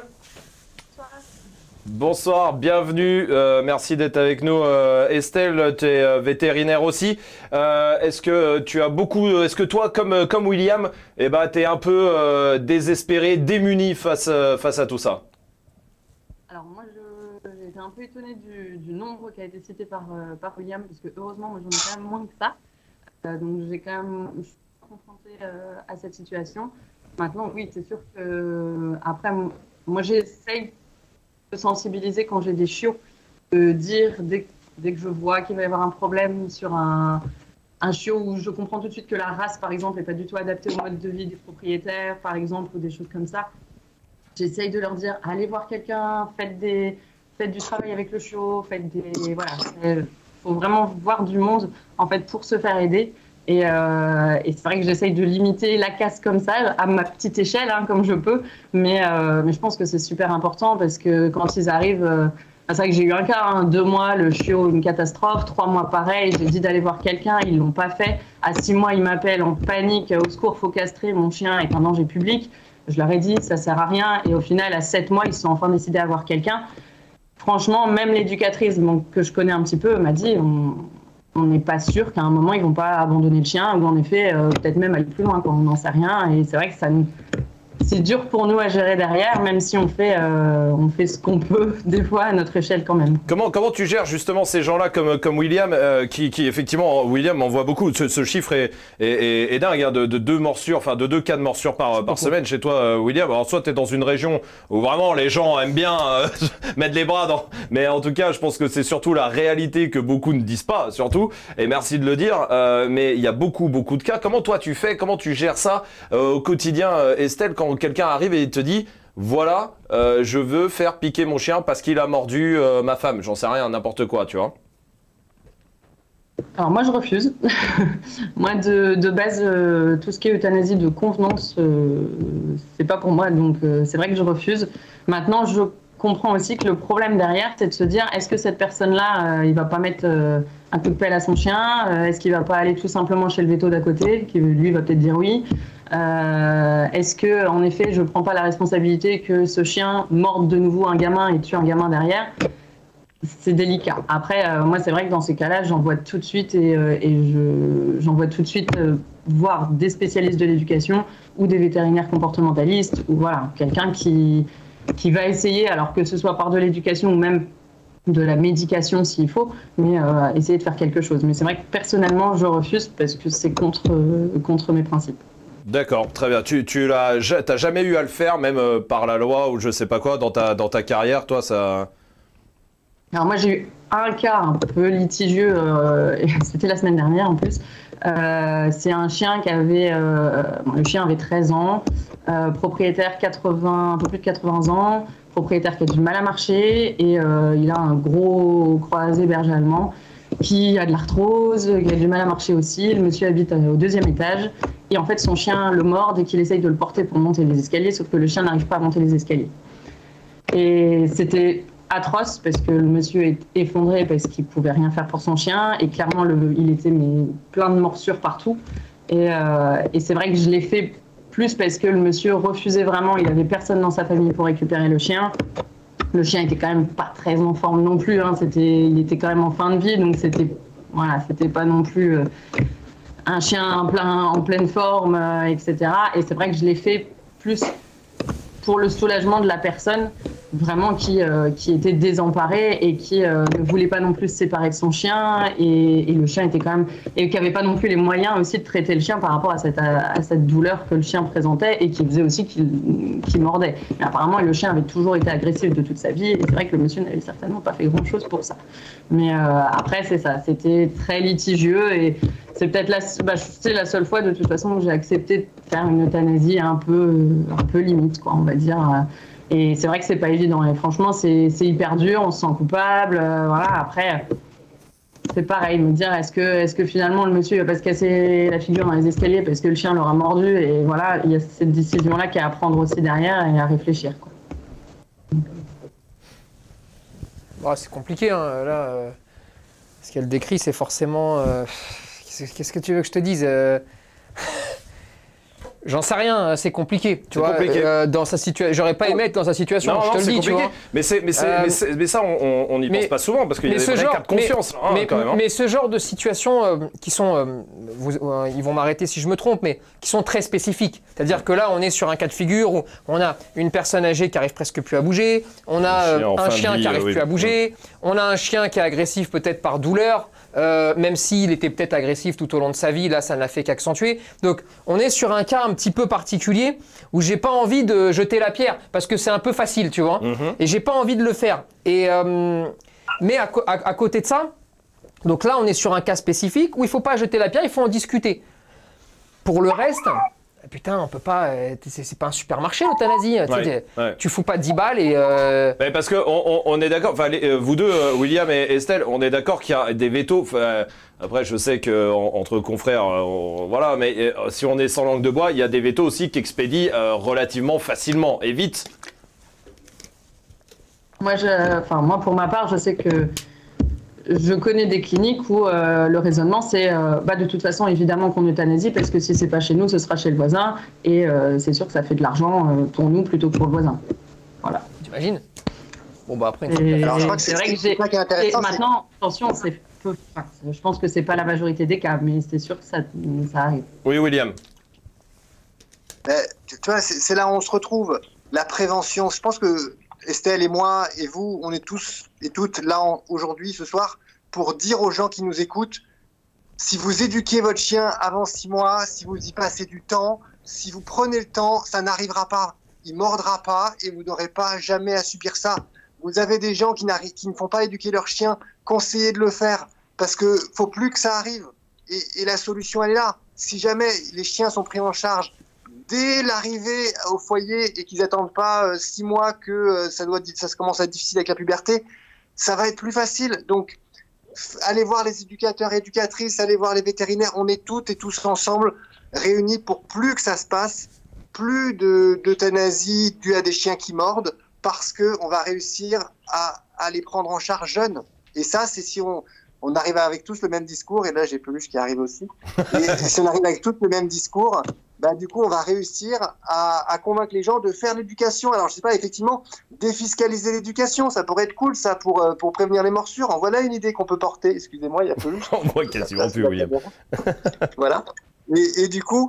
Bonsoir, bienvenue, merci d'être avec nous. Estelle, tu es vétérinaire aussi. Est-ce que tu as beaucoup, est-ce que toi, comme William, tu es un peu désespéré, démuni face à tout ça? Alors moi, j'ai été un peu étonnée du nombre qui a été cité par William, parce que heureusement, moi j'en ai quand même moins que ça. Donc je suis confrontée à cette situation. Maintenant, oui, c'est sûr que après, moi j'essaye de sensibiliser quand j'ai des chiots, de dire dès que je vois qu'il va y avoir un problème sur un chiot où je comprends tout de suite que la race, par exemple, n'est pas du tout adaptée au mode de vie des propriétaires, par exemple, ou des choses comme ça. J'essaye de leur dire, allez voir quelqu'un, faites du travail avec le chiot, voilà. Il faut vraiment voir du monde, en fait, pour se faire aider. Et c'est vrai que j'essaye de limiter la casse comme ça, à ma petite échelle, comme je peux. Mais je pense que c'est super important parce que quand ils arrivent... c'est vrai que j'ai eu un cas, 2 mois, le chiot, une catastrophe. 3 mois, pareil. J'ai dit d'aller voir quelqu'un, ils ne l'ont pas fait. À 6 mois, ils m'appellent en panique. Au secours, il faut castrer, mon chien est en danger public. Je leur ai dit, ça ne sert à rien. Et au final, à 7 mois, ils sont enfin décidés à voir quelqu'un. Franchement, même l'éducatrice que je connais un petit peu m'a dit... On n'est pas sûr qu'à un moment, ils ne vont pas abandonner le chien ou en effet, peut-être même aller plus loin. On n'en sait rien. Et c'est vrai que c'est dur pour nous à gérer derrière, même si on fait ce qu'on peut des fois à notre échelle quand même. Comment tu gères justement ces gens-là comme William, qui effectivement, William en voit beaucoup. Ce chiffre est dingue, hein, de 2 morsures, enfin de 2 cas de morsures par semaine chez toi, William. Alors soit tu es dans une région où vraiment les gens aiment bien mettre les bras dans, mais en tout cas, je pense que c'est surtout la réalité que beaucoup ne disent pas, surtout. Et merci de le dire. Mais il y a beaucoup de cas. Comment toi tu fais, comment tu gères ça au quotidien, Estelle, quand quelqu'un arrive et te dit voilà, je veux faire piquer mon chien parce qu'il a mordu ma femme, j'en sais rien, n'importe quoi, tu vois. Alors moi je refuse. Moi de base, tout ce qui est euthanasie de convenance, c'est pas pour moi, donc c'est vrai que je refuse. Maintenant je comprends aussi que le problème derrière, c'est de se dire est-ce que cette personne-là, il va pas mettre un coup de pelle à son chien, est-ce qu'il va pas aller tout simplement chez le veto d'à côté, qui lui va peut-être dire oui. Est-ce que, en effet, je ne prends pas la responsabilité que ce chien morde de nouveau un gamin et tue un gamin derrière? C'est délicat. Après, moi, c'est vrai que dans ces cas-là, j'envoie tout de suite j'envoie tout de suite voir des spécialistes de l'éducation ou des vétérinaires comportementalistes ou voilà, quelqu'un qui va essayer, alors que ce soit par de l'éducation ou même de la médication s'il faut, mais essayer de faire quelque chose. Mais c'est vrai que personnellement, je refuse parce que c'est contre mes principes. D'accord, très bien. Tu t'as jamais eu à le faire, même par la loi ou je sais pas quoi, dans ta carrière, toi, ça... Alors moi, j'ai eu un cas un peu litigieux, c'était la semaine dernière en plus. C'est un chien qui avait... le chien avait 13 ans, propriétaire un peu plus de 80 ans, propriétaire qui a du mal à marcher et il a un gros croisé berger allemand qui a de l'arthrose, qui a du mal à marcher aussi. Le monsieur habite au 2e étage et en fait son chien le mord et qu'il essaye de le porter pour monter les escaliers, sauf que le chien n'arrive pas à monter les escaliers. Et c'était atroce parce que le monsieur est effondré parce qu'il pouvait rien faire pour son chien et clairement il était plein de morsures partout. Et c'est vrai que je l'ai fait plus parce que le monsieur refusait vraiment, il avait personne dans sa famille pour récupérer le chien. Le chien était quand même pas très en forme non plus, hein. Il était quand même en fin de vie, donc c'était pas non plus un chien en pleine forme, etc. Et c'est vrai que je l'ai fait plus pour le soulagement de la personne, vraiment qui était désemparée et qui ne voulait pas non plus se séparer de son chien et le chien était quand même et qui avait pas non plus les moyens aussi de traiter le chien par rapport à cette douleur que le chien présentait et qui faisait aussi qu'il mordait. Mais apparemment le chien avait toujours été agressif de toute sa vie et c'est vrai que le monsieur n'avait certainement pas fait grand chose pour ça. Mais après c'est ça, c'était très litigieux et c'est peut-être c'est la seule fois de toute façon que j'ai accepté de faire une euthanasie un peu limite quoi, on va dire. Et c'est vrai que c'est pas évident. Et franchement, c'est hyper dur, on se sent coupable. Voilà. Après, c'est pareil, me dire est-ce que finalement le monsieur va pas se casser la figure dans les escaliers parce que le chien l'aura mordu. Et voilà, il y a cette décision-là qu'il y a à prendre aussi derrière et à réfléchir, quoi. Bon, c'est compliqué, hein, là. Ce qu'elle décrit, c'est forcément... Qu'est-ce que tu veux que je te dise J'en sais rien, c'est compliqué, tu vois. Dans sa situation, j'aurais pas aimé être dans sa situation. Non, je te le dis, tu vois. Mais ça, on n'y pense pas souvent parce qu'il y a des vrais cas de confiance, quand même. Mais ce genre de situations qui sont, ils vont m'arrêter si je me trompe, mais qui sont très spécifiques. C'est-à-dire que là, on est sur un cas de figure où on a une personne âgée qui arrive presque plus à bouger, on a un chien qui arrive plus à bouger, on a un chien qui est agressif peut-être par douleur. Même s'il était peut-être agressif tout au long de sa vie, là ça n'a fait qu'accentuer. Donc on est sur un cas un petit peu particulier où j'ai pas envie de jeter la pierre parce que c'est un peu facile, tu vois. Et j'ai pas envie de le faire. Et mais à côté de ça, donc là on est sur un cas spécifique où il faut pas jeter la pierre, il faut en discuter. Pour le reste, putain, on peut pas. C'est pas un supermarché l'euthanasie. Tu fous pas 10 balles et. Mais parce que on est d'accord. Enfin, vous deux, William et Estelle, on est d'accord qu'il y a des vétos. Après, je sais que entre confrères, voilà. Mais si on est sans langue de bois, il y a des vétos aussi qui expédient relativement facilement et vite. Moi, pour ma part, je sais que. Je connais des cliniques où le raisonnement c'est de toute façon évidemment qu'on euthanasie parce que si c'est pas chez nous ce sera chez le voisin et c'est sûr que ça fait de l'argent pour nous plutôt que pour le voisin. Voilà. T'imagines? Bon après. Alors je crois que c'est vrai que c'est ça qui est intéressant. Maintenant attention je pense que c'est pas la majorité des cas mais c'est sûr que ça arrive. Oui William. De toute tu vois, c'est là où on se retrouve. La prévention, je pense que Estelle et moi et vous, on est tous et toutes là aujourd'hui, ce soir, pour dire aux gens qui nous écoutent, si vous éduquez votre chien avant 6 mois, si vous y passez du temps, si vous prenez le temps, ça n'arrivera pas. Il mordra pas et vous n'aurez pas jamais à subir ça. Vous avez des gens qui ne font pas éduquer leur chien, conseillez de le faire parce que faut plus que ça arrive. Et la solution, elle est là. Si jamais les chiens sont pris en charge dès l'arrivée au foyer et qu'ils n'attendent pas 6 mois que ça commence à être difficile avec la puberté, ça va être plus facile. Donc, allez voir les éducateurs et éducatrices, allez voir les vétérinaires. On est toutes et tous ensemble réunis pour plus que ça se passe, plus d'euthanasie due à des chiens qui mordent, parce qu'on va réussir à les prendre en charge jeunes. Et ça, c'est si on arrive avec tous le même discours, et là j'ai Peluche qui arrive aussi, et si on arrive avec tous le même discours, bah, du coup on va réussir à convaincre les gens de faire l'éducation. Alors je sais pas, effectivement, défiscaliser l'éducation, ça pourrait être cool ça pour prévenir les morsures. En voilà une idée qu'on peut porter. Excusez-moi, il y a Peluche. On voit quasiment plus, William. Voilà. Et du coup,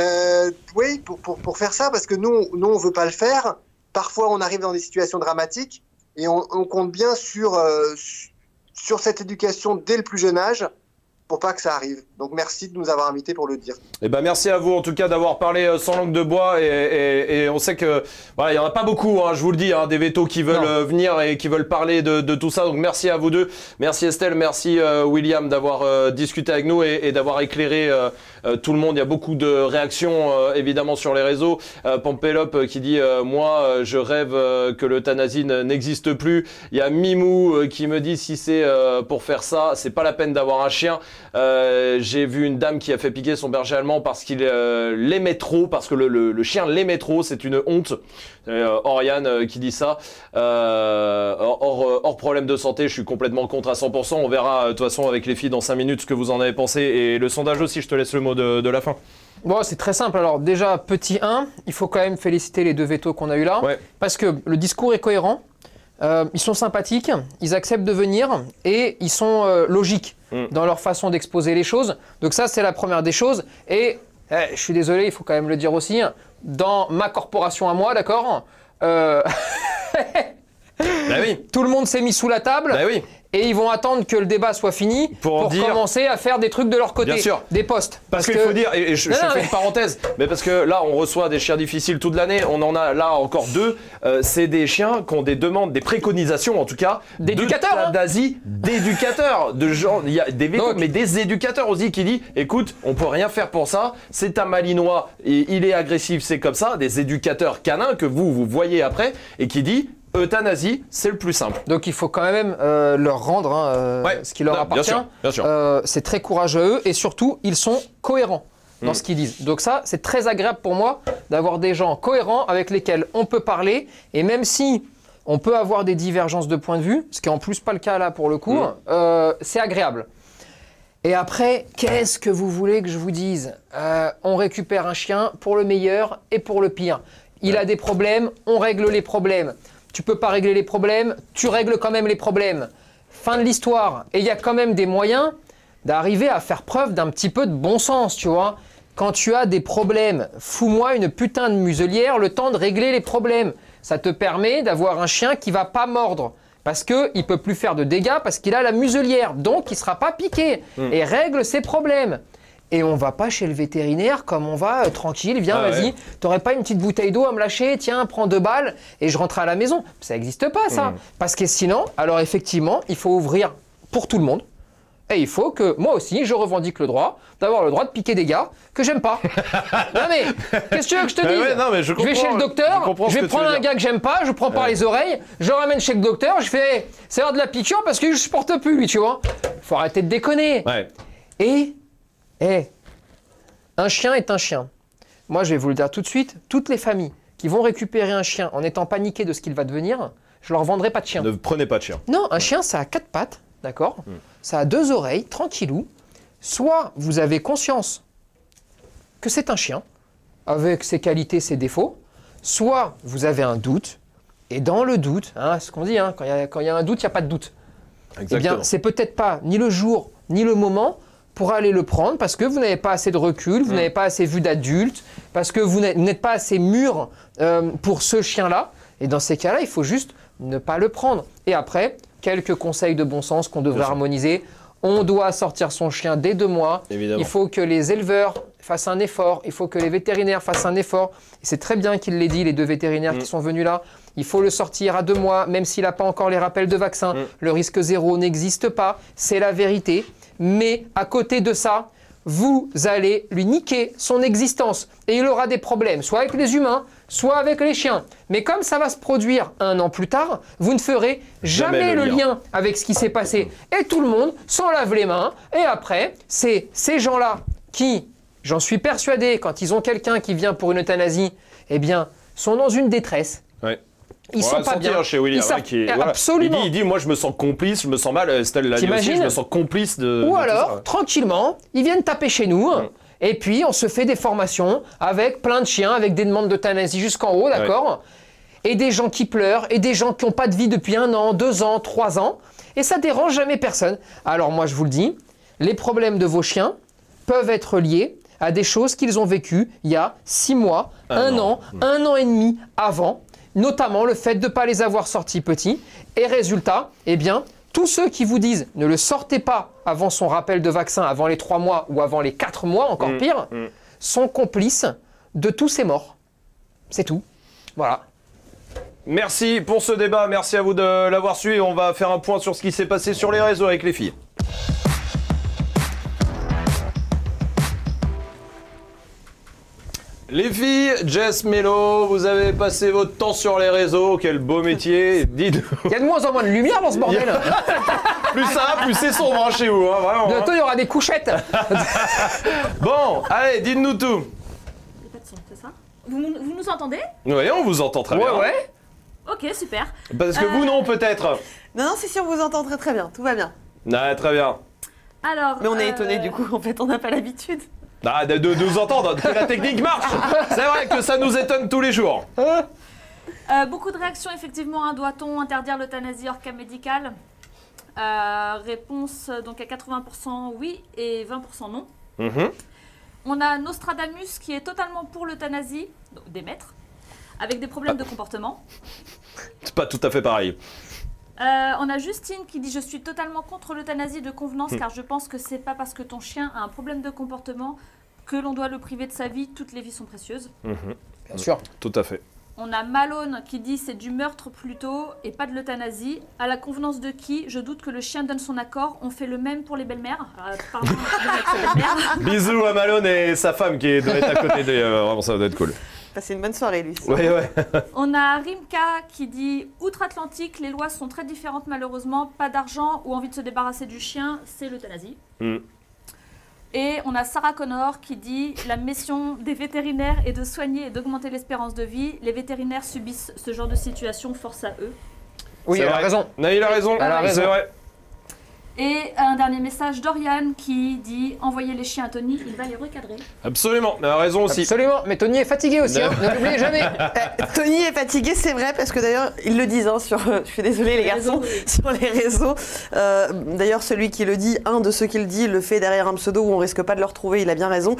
oui, pour faire ça, parce que nous on veut pas le faire, parfois on arrive dans des situations dramatiques, et on compte bien sur cette éducation dès le plus jeune âge pour pas que ça arrive. Donc merci de nous avoir invités pour le dire. Eh ben merci à vous en tout cas d'avoir parlé sans langue de bois et on sait que voilà, il y en a pas beaucoup, hein, je vous le dis, hein, des vétos qui veulent venir et qui veulent parler de tout ça. Donc merci à vous deux, merci Estelle, merci William d'avoir discuté avec nous et d'avoir éclairé tout le monde. Il y a beaucoup de réactions évidemment sur les réseaux. Pompelope qui dit moi je rêve que l'euthanasie n'existe plus. Il y a Mimou qui me dit si c'est pour faire ça, c'est pas la peine d'avoir un chien. J'ai vu une dame qui a fait piquer son berger allemand parce qu'il l'aimait trop, parce que le chien l'aimait trop, c'est une honte. Oriane qui dit ça. Hors problème de santé, je suis complètement contre à 100%. On verra de toute façon avec les filles dans 5 minutes ce que vous en avez pensé. Et le sondage aussi, je te laisse le mot de la fin. Bon, c'est très simple. Alors déjà, petit 1, il faut quand même féliciter les 2 vétos qu'on a eu là. Ouais. Parce que le discours est cohérent. Ils sont sympathiques, ils acceptent de venir et ils sont logiques dans leur façon d'exposer les choses. Donc ça, c'est la première des choses. Et je suis désolé, il faut quand même le dire aussi, dans ma corporation à moi, d'accord, bah oui. Tout le monde s'est mis sous la table. Bah oui. Et ils vont attendre que le débat soit fini pour commencer à faire des trucs de leur côté. Bien sûr. Des postes. Parce qu'il faut dire, et je fais une parenthèse, mais parce que là, on reçoit des chiens difficiles toute l'année. On en a là encore 2. C'est des chiens qui ont des demandes, des préconisations en tout cas. D'éducateurs. D'Asie, d'éducateurs. De gens, il y a des vétos, mais des éducateurs aussi qui disent écoute, on peut rien faire pour ça. C'est un malinois et il est agressif, c'est comme ça. Des éducateurs canins que vous voyez après et qui dit euthanasie, c'est le plus simple. Donc il faut quand même leur rendre ce qui leur appartient. Bien sûr. C'est très courageux et surtout, ils sont cohérents dans ce qu'ils disent. Donc ça, c'est très agréable pour moi d'avoir des gens cohérents avec lesquels on peut parler. Et même si on peut avoir des divergences de point de vue, ce qui est en plus pas le cas là pour le coup, c'est agréable. Et après, qu'est-ce que vous voulez que je vous dise? On récupère un chien pour le meilleur et pour le pire. Il a des problèmes, on règle les problèmes. Tu peux pas régler les problèmes, tu règles quand même les problèmes. Fin de l'histoire. Et il y a quand même des moyens d'arriver à faire preuve d'un petit peu de bon sens, tu vois. Quand tu as des problèmes, fous-moi une putain de muselière le temps de régler les problèmes. Ça te permet d'avoir un chien qui va pas mordre. Parce qu'il ne peut plus faire de dégâts parce qu'il a la muselière. Donc il ne sera pas piqué. Et règle ses problèmes. Et on va pas chez le vétérinaire comme on va tranquille, viens, vas-y, t'aurais pas une petite bouteille d'eau à me lâcher, tiens, prends 2 balles et je rentre à la maison. Ça n'existe pas ça. Parce que sinon, alors effectivement, il faut ouvrir pour tout le monde. Et il faut que, moi aussi, je revendique le droit d'avoir le droit de piquer des gars que j'aime pas. Non mais, qu'est-ce que tu veux que je te dise? Je vais chez le docteur, je vais prendre un gars que j'aime pas, je prends par les oreilles, je le ramène chez le docteur, je fais, c'est l'heure de la piqûre parce que je supporte plus lui, tu vois. Faut arrêter de déconner. Et un chien est un chien. Moi, je vais vous le dire tout de suite, toutes les familles qui vont récupérer un chien en étant paniquées de ce qu'il va devenir, je leur vendrai pas de chien. Ne prenez pas de chien. Non, un chien, ça a 4 pattes, d'accord? Ça a 2 oreilles, tranquillou. Soit vous avez conscience que c'est un chien, avec ses qualités, ses défauts, soit vous avez un doute, et dans le doute, hein, ce qu'on dit, hein, quand il y a un doute, il n'y a pas de doute. Exactement. Eh bien, c'est peut-être pas ni le jour, ni le moment pour aller le prendre parce que vous n'avez pas assez de recul, vous n'avez pas assez vu d'adultes, parce que vous n'êtes pas assez mûr pour ce chien-là. Et dans ces cas-là, il faut juste ne pas le prendre. Et après, quelques conseils de bon sens qu'on devrait harmoniser. On doit sortir son chien dès 2 mois. Évidemment. Il faut que les éleveurs fassent un effort. Il faut que les vétérinaires fassent un effort. Et c'est très bien qu'il l'ait dit, les 2 vétérinaires qui sont venus là. Il faut le sortir à 2 mois, même s'il n'a pas encore les rappels de vaccin. Le risque 0 n'existe pas. C'est la vérité. Mais à côté de ça, vous allez lui niquer son existence. Et il aura des problèmes, soit avec les humains, soit avec les chiens. Mais comme ça va se produire 1 an plus tard, vous ne ferez jamais le lien avec ce qui s'est passé. Et tout le monde s'en lave les mains. Et après, c'est ces gens-là qui, j'en suis persuadé, quand ils ont quelqu'un qui vient pour une euthanasie, eh bien, sont dans une détresse. Ouais. Ils sont pas bien. Chez William, absolument. Il dit, moi je me sens complice, je me sens mal. Estelle l'a dit aussi, je me sens complice de. Ou alors, tranquillement, ils viennent taper chez nous. Et puis, on se fait des formations avec plein de chiens, avec des demandes d'euthanasie jusqu'en haut, d'accord ? Et des gens qui pleurent, et des gens qui n'ont pas de vie depuis 1 an, 2 ans, 3 ans. Et ça dérange jamais personne. Alors moi, je vous le dis, les problèmes de vos chiens peuvent être liés à des choses qu'ils ont vécues il y a 6 mois, 1 an, 1 an et demi avant. Notamment le fait de ne pas les avoir sortis petits. Et résultat, eh bien, tous ceux qui vous disent ne le sortez pas avant son rappel de vaccin, avant les 3 mois ou avant les 4 mois, encore pire, sont complices de tous ces morts. C'est tout. Voilà. Merci pour ce débat, merci à vous de l'avoir suivi. On va faire un point sur ce qui s'est passé sur les réseaux avec les filles. Les filles, Jess, Mélo, vous avez passé votre temps sur les réseaux, quel beau métier, dites-nous. Il y a de moins en moins de lumière dans ce bordel. Plus ça va, plus c'est sombre hein, chez vous, hein, vraiment. Bientôt il y aura des couchettes. Bon, allez, dites-nous tout. Il n'y a pas de son, c'est ça vous nous entendez? Oui, on vous entend très bien. Ouais. Ok, super. Parce que vous non, peut-être. Non, si, on vous entend très bien, tout va bien. Ouais, très bien. Alors. Mais on est étonnés du coup, en fait, on n'a pas l'habitude. Ah, de nous entendre, que la technique marche. C'est vrai que ça nous étonne tous les jours. Beaucoup de réactions, effectivement. Hein. Doit-on interdire l'euthanasie hors cas médical? Réponse donc à 80% oui et 20% non. On a Nostradamus qui est totalement pour l'euthanasie, des maîtres, avec des problèmes de comportement. C'est pas tout à fait pareil. On a Justine qui dit « Je suis totalement contre l'euthanasie de convenance car je pense que c'est pas parce que ton chien a un problème de comportement que l'on doit le priver de sa vie. Toutes les vies sont précieuses. » Bien sûr. Tout à fait. On a Malone qui dit « C'est du meurtre plutôt et pas de l'euthanasie. À la convenance de qui? Je doute que le chien donne son accord. On fait le même pour les belles-mères. » Pardon, Bisous à Malone et sa femme qui doit être à côté de... vraiment, ça doit être cool. C'est une bonne soirée, lui. Ouais. On a Rimka qui dit « Outre-Atlantique, les lois sont très différentes malheureusement. Pas d'argent ou envie de se débarrasser du chien, c'est l'euthanasie. » Et on a Sarah Connor qui dit « La mission des vétérinaires est de soigner et d'augmenter l'espérance de vie. Les vétérinaires subissent ce genre de situation, force à eux. » Oui, elle a raison. Il a raison, c'est vrai. Et un dernier message d'Oriane qui dit « Envoyez les chiens à Tony, il va les recadrer. » Absolument, elle a raison aussi. Absolument, mais Tony est fatigué aussi, hein, ne l'oubliez jamais. Tony est fatigué, c'est vrai, parce que d'ailleurs, ils le disent, hein, je suis désolée les garçons, sur les réseaux. D'ailleurs, celui qui le dit, un de ceux qui le dit, le fait derrière un pseudo où on risque pas de le retrouver, il a bien raison.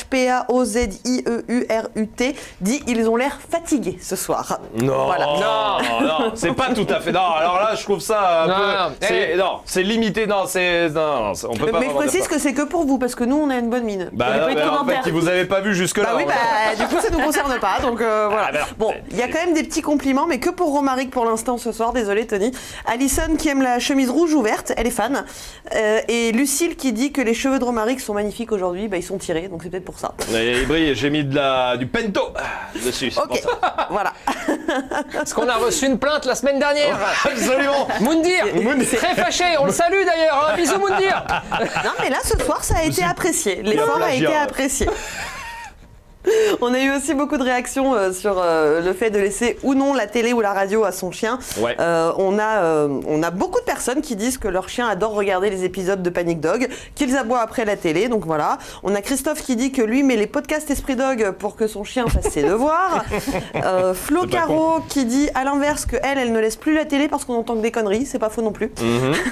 HPAOZIEURUT dit « Ils ont l'air fatigués ce soir. » Non, voilà. non, c'est pas tout à fait... Non, alors là, je trouve ça un peu... Non, c'est limité. Non, on peut pas. Mais je précise que c'est que pour vous, parce que nous, on a une bonne mine. En fait, vous avez pas vu jusque-là. Bah oui, du coup, ça nous concerne pas, donc voilà. Bon, il y a quand même des petits compliments, mais que pour Romaric pour l'instant ce soir, désolé Tony. Alison qui aime la chemise rouge ouverte, elle est fan. Et Lucille qui dit que les cheveux de Romaric sont magnifiques aujourd'hui, bah, ils sont tirés, donc c'est peut-être pour ça. Il brille, j'ai mis du pento dessus. Ok, voilà. Parce qu'on a reçu une plainte la semaine dernière. Absolument. Moundir, très fâché, on le salue d'ailleurs, hein. Bisous Moundir. Non mais là ce soir ça a été apprécié, l'effort a été apprécié. On a eu aussi beaucoup de réactions sur le fait de laisser ou non la télé ou la radio à son chien. Ouais. On a beaucoup de personnes qui disent que leur chien adore regarder les épisodes de Panic Dog, qu'ils aboient après la télé, donc voilà. On a Christophe qui dit que lui met les podcasts Esprit Dog pour que son chien fasse ses devoirs. Flo Caro qui dit à l'inverse que elle ne laisse plus la télé parce qu'on entend que des conneries, c'est pas faux non plus.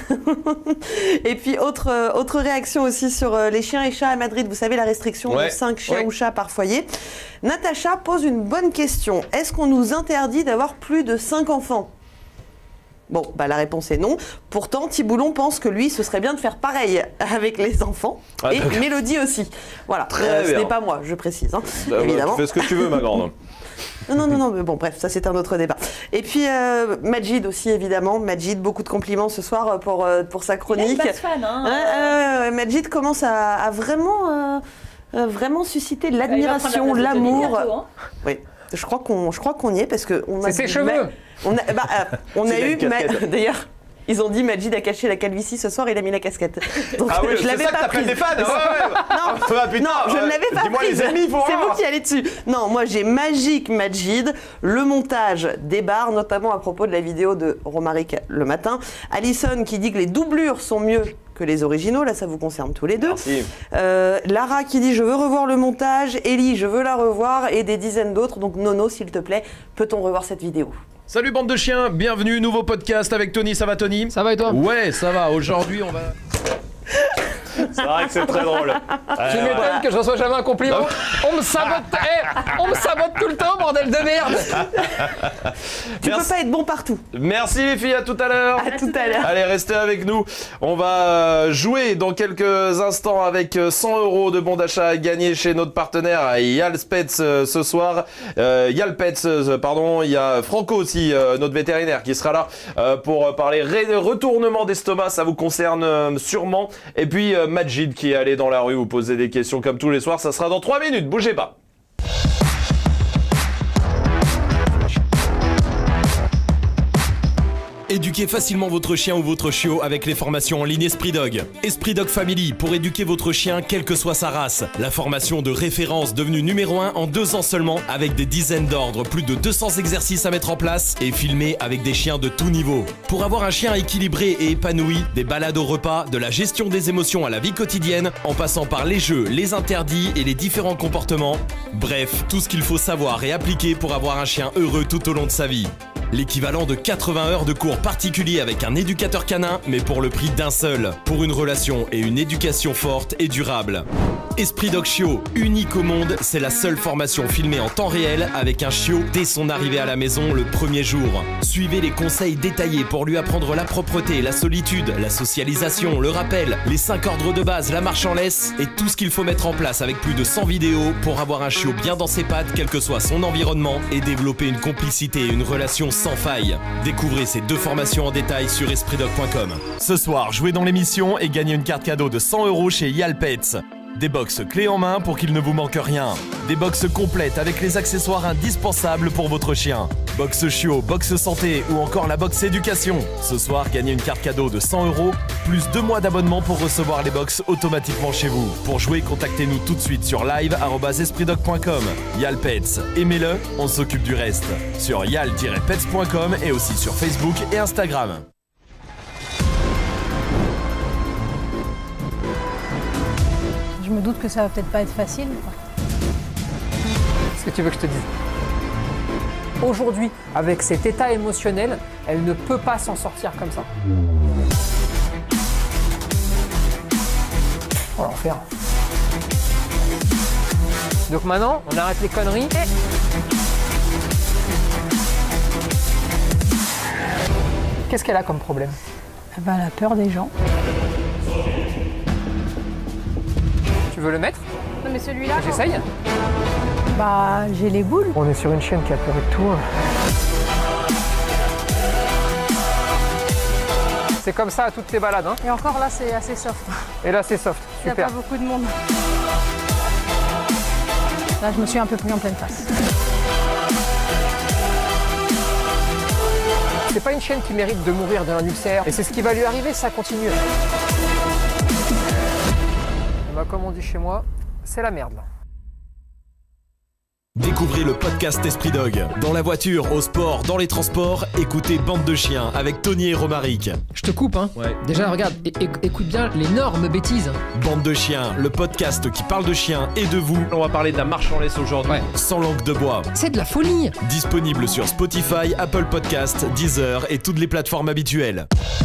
Et puis autre réaction aussi sur les chiens et chats à Madrid, vous savez la restriction de 5 chiens ou chats par foyer. Natacha pose une bonne question. Est-ce qu'on nous interdit d'avoir plus de 5 enfants ? Bon, bah la réponse est non. Pourtant, Thiboulon pense que lui, ce serait bien de faire pareil avec les enfants. Et Mélodie aussi. Voilà, ce n'est pas moi, je précise. Hein, évidemment. Tu fais ce que tu veux, ma grande. Non, mais bon, bref, ça c'est un autre débat. Et puis Majid aussi, évidemment. Majid, beaucoup de compliments ce soir pour sa chronique. Il est fan, hein. Majid commence à vraiment susciter l'admiration, l'amour. Hein. Oui, je crois qu'on y est parce que on a. C'est ses cheveux. On a eu d'ailleurs. Ils ont dit Majid a caché la calvitie ce soir, il a mis la casquette. Donc, ah oui, je l'avais pas prise. Des fans, non, je ne l'avais pas dis-moi prise. les amis, c'est vous qui allez dessus. Non, moi j'ai Magique Majid. Le montage débarre, notamment à propos de la vidéo de Romaric le matin. Alison qui dit que les doublures sont mieux que les originaux, là ça vous concerne tous les deux. Merci. Lara qui dit je veux revoir le montage. Ellie, je veux la revoir. Et des dizaines d'autres. Donc Nono, s'il te plaît, peut-on revoir cette vidéo ? Salut bande de chiens, bienvenue, nouveau podcast avec Tony, ça va Tony ? Ça va et toi ? Ouais, ça va, aujourd'hui on va... C'est vrai que c'est très drôle. Tu m'étonnes que je reçois jamais un compliment. On me sabote, on me sabote tout le temps, bordel de merde. Tu peux pas être bon partout. Merci les filles, à tout à l'heure. À tout à l'heure. Allez, restez avec nous. On va jouer dans quelques instants avec 100 € de bons d'achat à gagner chez notre partenaire Yalpets ce soir. Yalpets, pardon. Il y a Franco aussi, notre vétérinaire, qui sera là pour parler retournement d'estomac. Ça vous concerne sûrement. Et puis Majid qui est allé dans la rue vous poser des questions comme tous les soirs. Ça sera dans 3 minutes. Bougez pas. Éduquez facilement votre chien ou votre chiot avec les formations en ligne Esprit Dog. Esprit Dog Family pour éduquer votre chien quelle que soit sa race. La formation de référence devenue numéro 1 en 2 ans seulement avec des dizaines d'ordres, plus de 200 exercices à mettre en place et filmés avec des chiens de tout niveau. Pour avoir un chien équilibré et épanoui, des balades au repas, de la gestion des émotions à la vie quotidienne, en passant par les jeux, les interdits et les différents comportements. Bref, tout ce qu'il faut savoir et appliquer pour avoir un chien heureux tout au long de sa vie. L'équivalent de 80 heures de cours particuliers avec un éducateur canin, mais pour le prix d'un seul, pour une relation et une éducation forte et durable. Esprit Dog Chiot, unique au monde, c'est la seule formation filmée en temps réel avec un chiot dès son arrivée à la maison le premier jour. Suivez les conseils détaillés pour lui apprendre la propreté, la solitude, la socialisation, le rappel, les 5 ordres de base, la marche en laisse et tout ce qu'il faut mettre en place avec plus de 100 vidéos pour avoir un chiot bien dans ses pattes, quel que soit son environnement, et développer une complicité et une relation sans faille. Découvrez ces 2 formations en détail sur espritdog.com. Ce soir, jouez dans l'émission et gagnez une carte cadeau de 100 € chez Yalpets. Des box clés en main pour qu'il ne vous manque rien. Des box complètes avec les accessoires indispensables pour votre chien. Box chiot, box santé ou encore la box éducation. Ce soir, gagnez une carte cadeau de 100 €, plus 2 mois d'abonnement pour recevoir les box automatiquement chez vous. Pour jouer, contactez-nous tout de suite sur live@espritdog.com. Yalpets, aimez-le, on s'occupe du reste. Sur yal-pets.com et aussi sur Facebook et Instagram. Je me doute que ça va peut-être pas être facile. Qu'est-ce que tu veux que je te dise ? Aujourd'hui, avec cet état émotionnel, elle ne peut pas s'en sortir comme ça. Oh l'enfer. Donc maintenant, on arrête les conneries. Qu'est-ce qu'elle a comme problème ? Elle a peur des gens. Tu veux le mettre ? Non mais celui-là. J'essaye. Bah j'ai les boules. On est sur une chienne qui a peur de tout. C'est comme ça à toutes tes balades. Hein. Et encore là c'est assez soft. Et là c'est soft. Il n'y a Super. pas beaucoup de monde. Là je me suis un peu pris en pleine face. C'est pas une chienne qui mérite de mourir d'un ulcère. Et c'est ce qui va lui arriver, ça continue. Bah, comme on dit chez moi, c'est la merde là. Découvrez le podcast Esprit Dog. Dans la voiture, au sport, dans les transports, écoutez Bande de chiens avec Tony et Romaric. Je te coupe, hein. Ouais. Déjà, regarde, écoute bien l'énorme bêtise. Bande de chiens, le podcast qui parle de chiens et de vous. On va parler de la marche en laisse aujourd'hui. Ouais. Sans langue de bois. C'est de la folie. Disponible sur Spotify, Apple Podcasts, Deezer et toutes les plateformes habituelles.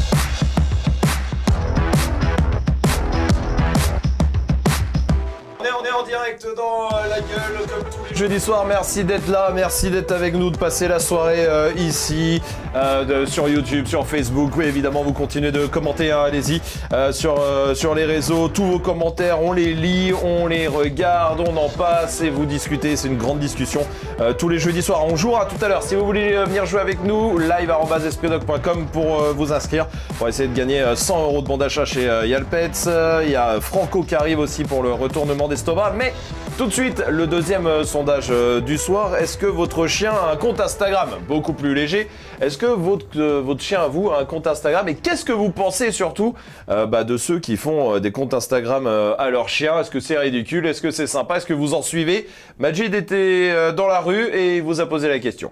On est en direct dans la gueule comme tous les jeudis soirs. Merci d'être là, merci d'être avec nous, de passer la soirée ici, sur YouTube, sur Facebook. Oui, évidemment, vous continuez de commenter, hein, allez-y, sur les réseaux. Tous vos commentaires, on les lit, on les regarde, on en passe et vous discutez. C'est une grande discussion tous les jeudis soirs. On jouera tout à l'heure. Si vous voulez venir jouer avec nous, live@espritdog.com pour vous inscrire. Pour essayer de gagner 100 € de bon d'achat chez Yalpets. Il y a Franco qui arrive aussi pour le retournement d'estomac. Mais tout de suite, le deuxième sondage du soir. Est-ce que votre chien a un compte Instagram? Beaucoup plus léger. Est-ce que votre chien, à vous, a un compte Instagram? Et qu'est-ce que vous pensez surtout de ceux qui font des comptes Instagram à leur chien? Est-ce que c'est ridicule? Est-ce que c'est sympa? Est-ce que vous en suivez? Majid était dans la rue et il vous a posé la question.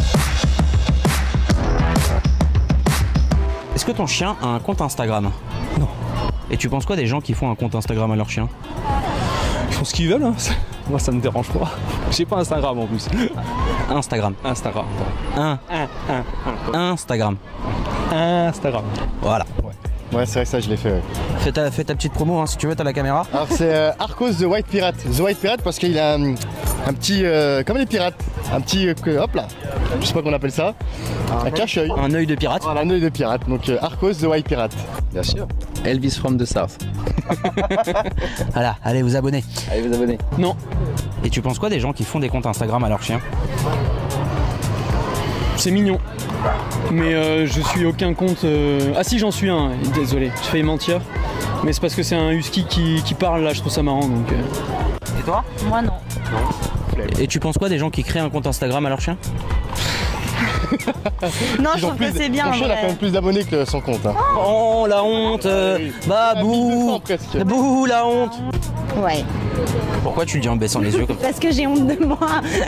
Est-ce que ton chien a un compte Instagram? Non. Et tu penses quoi des gens qui font un compte Instagram à leur chien? Ils font ce qu'ils veulent, hein. Moi ça me dérange pas. J'ai pas Instagram en plus. Instagram. Instagram. Instagram. Instagram. Voilà. Ouais, c'est vrai que ça je l'ai fait. Ouais. Fais ta petite promo, hein, si tu veux, t'as la caméra. Alors c'est Arcos The White Pirate. The White Pirate parce qu'il a un petit, comme les pirates, un petit, hop là, je sais pas qu'on appelle ça, un cache-œil. Un œil de pirate. Voilà, un œil de pirate. Donc Arcos The White Pirate. Bien sûr. Elvis from the South. Voilà, allez vous abonner. Allez vous abonner. Non. Et tu penses quoi des gens qui font des comptes Instagram à leur chien? C'est mignon. Mais je suis aucun compte. Ah si, j'en suis un, désolé, je failli mentir. Mais c'est parce que c'est un husky qui parle là, je trouve ça marrant donc. Et toi? Moi non. Et tu penses quoi des gens qui créent un compte Instagram à leur chien? Non, je trouve que c'est bien. Ton chien a quand même plus d'abonnés que son compte. Hein. Oh la honte. Babou. Bouh la honte. Ouais. Pourquoi tu le dis en baissant les yeux comme ça? Parce que j'ai honte de moi.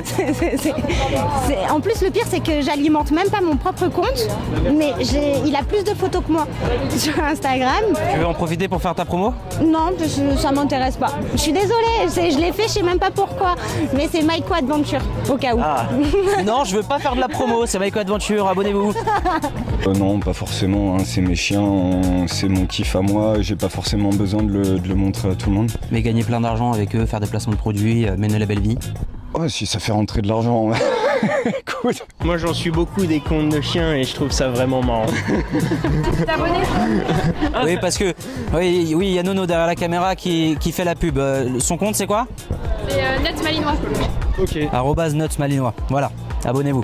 En plus, le pire, c'est que j'alimente même pas mon propre compte, mais il a plus de photos que moi sur Instagram. Tu veux en profiter pour faire ta promo? Non, ça m'intéresse pas. Je suis désolée, je l'ai fait, je sais même pas pourquoi, mais c'est Maiko Adventure, au cas où. Ah. Non, je veux pas faire de la promo, c'est Maiko Adventure, abonnez-vous. Non, pas forcément, hein, c'est mes chiens, c'est mon kiff à moi, j'ai pas forcément besoin de le montrer à tout le monde. Mais gagner plein d'argent avec eux, faire des placements de produits, mener la belle vie. Oh, si ça fait rentrer de l'argent, écoute. Moi j'en suis beaucoup des comptes de chiens et je trouve ça vraiment marrant. T'es abonné? Oui, parce que, oui, il y a Nono derrière la caméra qui fait la pub. Son compte c'est quoi? C'est Nuts Malinois. Ok. @Nuts Malinois. Voilà, abonnez-vous.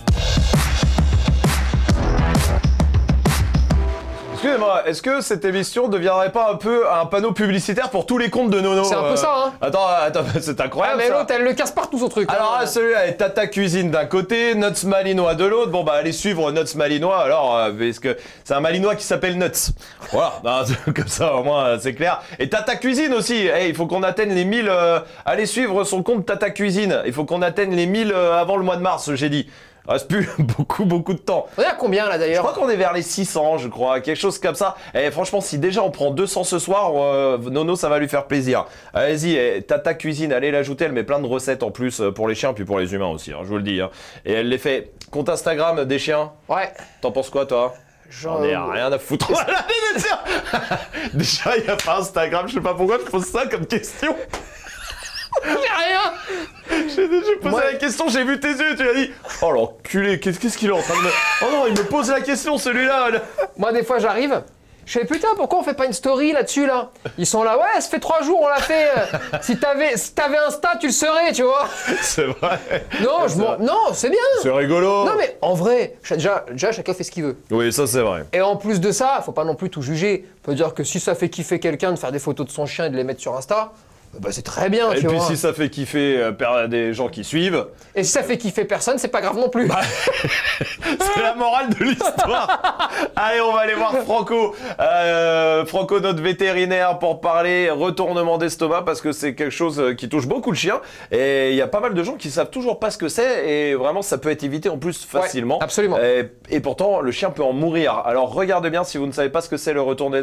Excusez-moi, est-ce que cette émission ne deviendrait pas un peu un panneau publicitaire pour tous les comptes de Nono? C'est un peu ça, hein. Attends, c'est incroyable. Ah, mais ça. l'autre, elle le casse partout son truc. Alors, celui-là est Tata Cuisine d'un côté, Nuts Malinois de l'autre. Bon, bah, allez suivre Nuts Malinois, alors, parce que c'est un Malinois qui s'appelle Nuts. Voilà, comme ça, au moins, c'est clair. Et Tata Cuisine aussi. Hey, il faut qu'on atteigne les 1000. Allez suivre son compte Tata Cuisine. Il faut qu'on atteigne les 1000 avant le mois de mars, j'ai dit. Il reste plus beaucoup de temps. On est à combien là d'ailleurs? Je crois qu'on est vers les 600, je crois, quelque chose comme ça. Et franchement, si déjà on prend 200 ce soir, Nono, ça va lui faire plaisir. Allez-y, Tata Cuisine, allez l'ajouter, elle met plein de recettes en plus pour les chiens, puis pour les humains aussi, hein, je vous le dis. Hein. Et elle les fait. Compte Instagram des chiens? Ouais. T'en penses quoi, toi? J'en ai rien à foutre. Déjà, il n'y a pas Instagram, je sais pas pourquoi je pose ça comme question. J'ai rien. J'ai posé la question, j'ai vu tes yeux, tu as dit oh l'enculé, qu'est-ce qu'il est en train de me... Oh non, il me pose la question celui-là. Moi des fois j'arrive, je fais putain pourquoi on fait pas une story là-dessus là? Ils sont là, ouais ça fait 3 jours on l'a fait. Si t'avais Insta tu le serais, tu vois. C'est vrai. Non, non, c'est bien. C'est rigolo. Non mais en vrai, déjà chacun fait ce qu'il veut. Oui, ça c'est vrai. Et en plus de ça, faut pas non plus tout juger. On peut dire que si ça fait kiffer quelqu'un de faire des photos de son chien et de les mettre sur Insta, bah c'est très bien, tu vois. Et puis si ça fait kiffer des gens qui suivent... Et si ça fait kiffer personne, c'est pas grave non plus. Bah, c'est la morale de l'histoire. Allez, on va aller voir Franco. Franco, notre vétérinaire, pour parler retournement d'estomac, parce que c'est quelque chose qui touche beaucoup de chiens. Et il y a pas mal de gens qui savent toujours pas ce que c'est. Et vraiment, ça peut être évité en plus facilement. Ouais, absolument. Et pourtant, le chien peut en mourir. Alors, regardez bien si vous ne savez pas ce que c'est le retournement.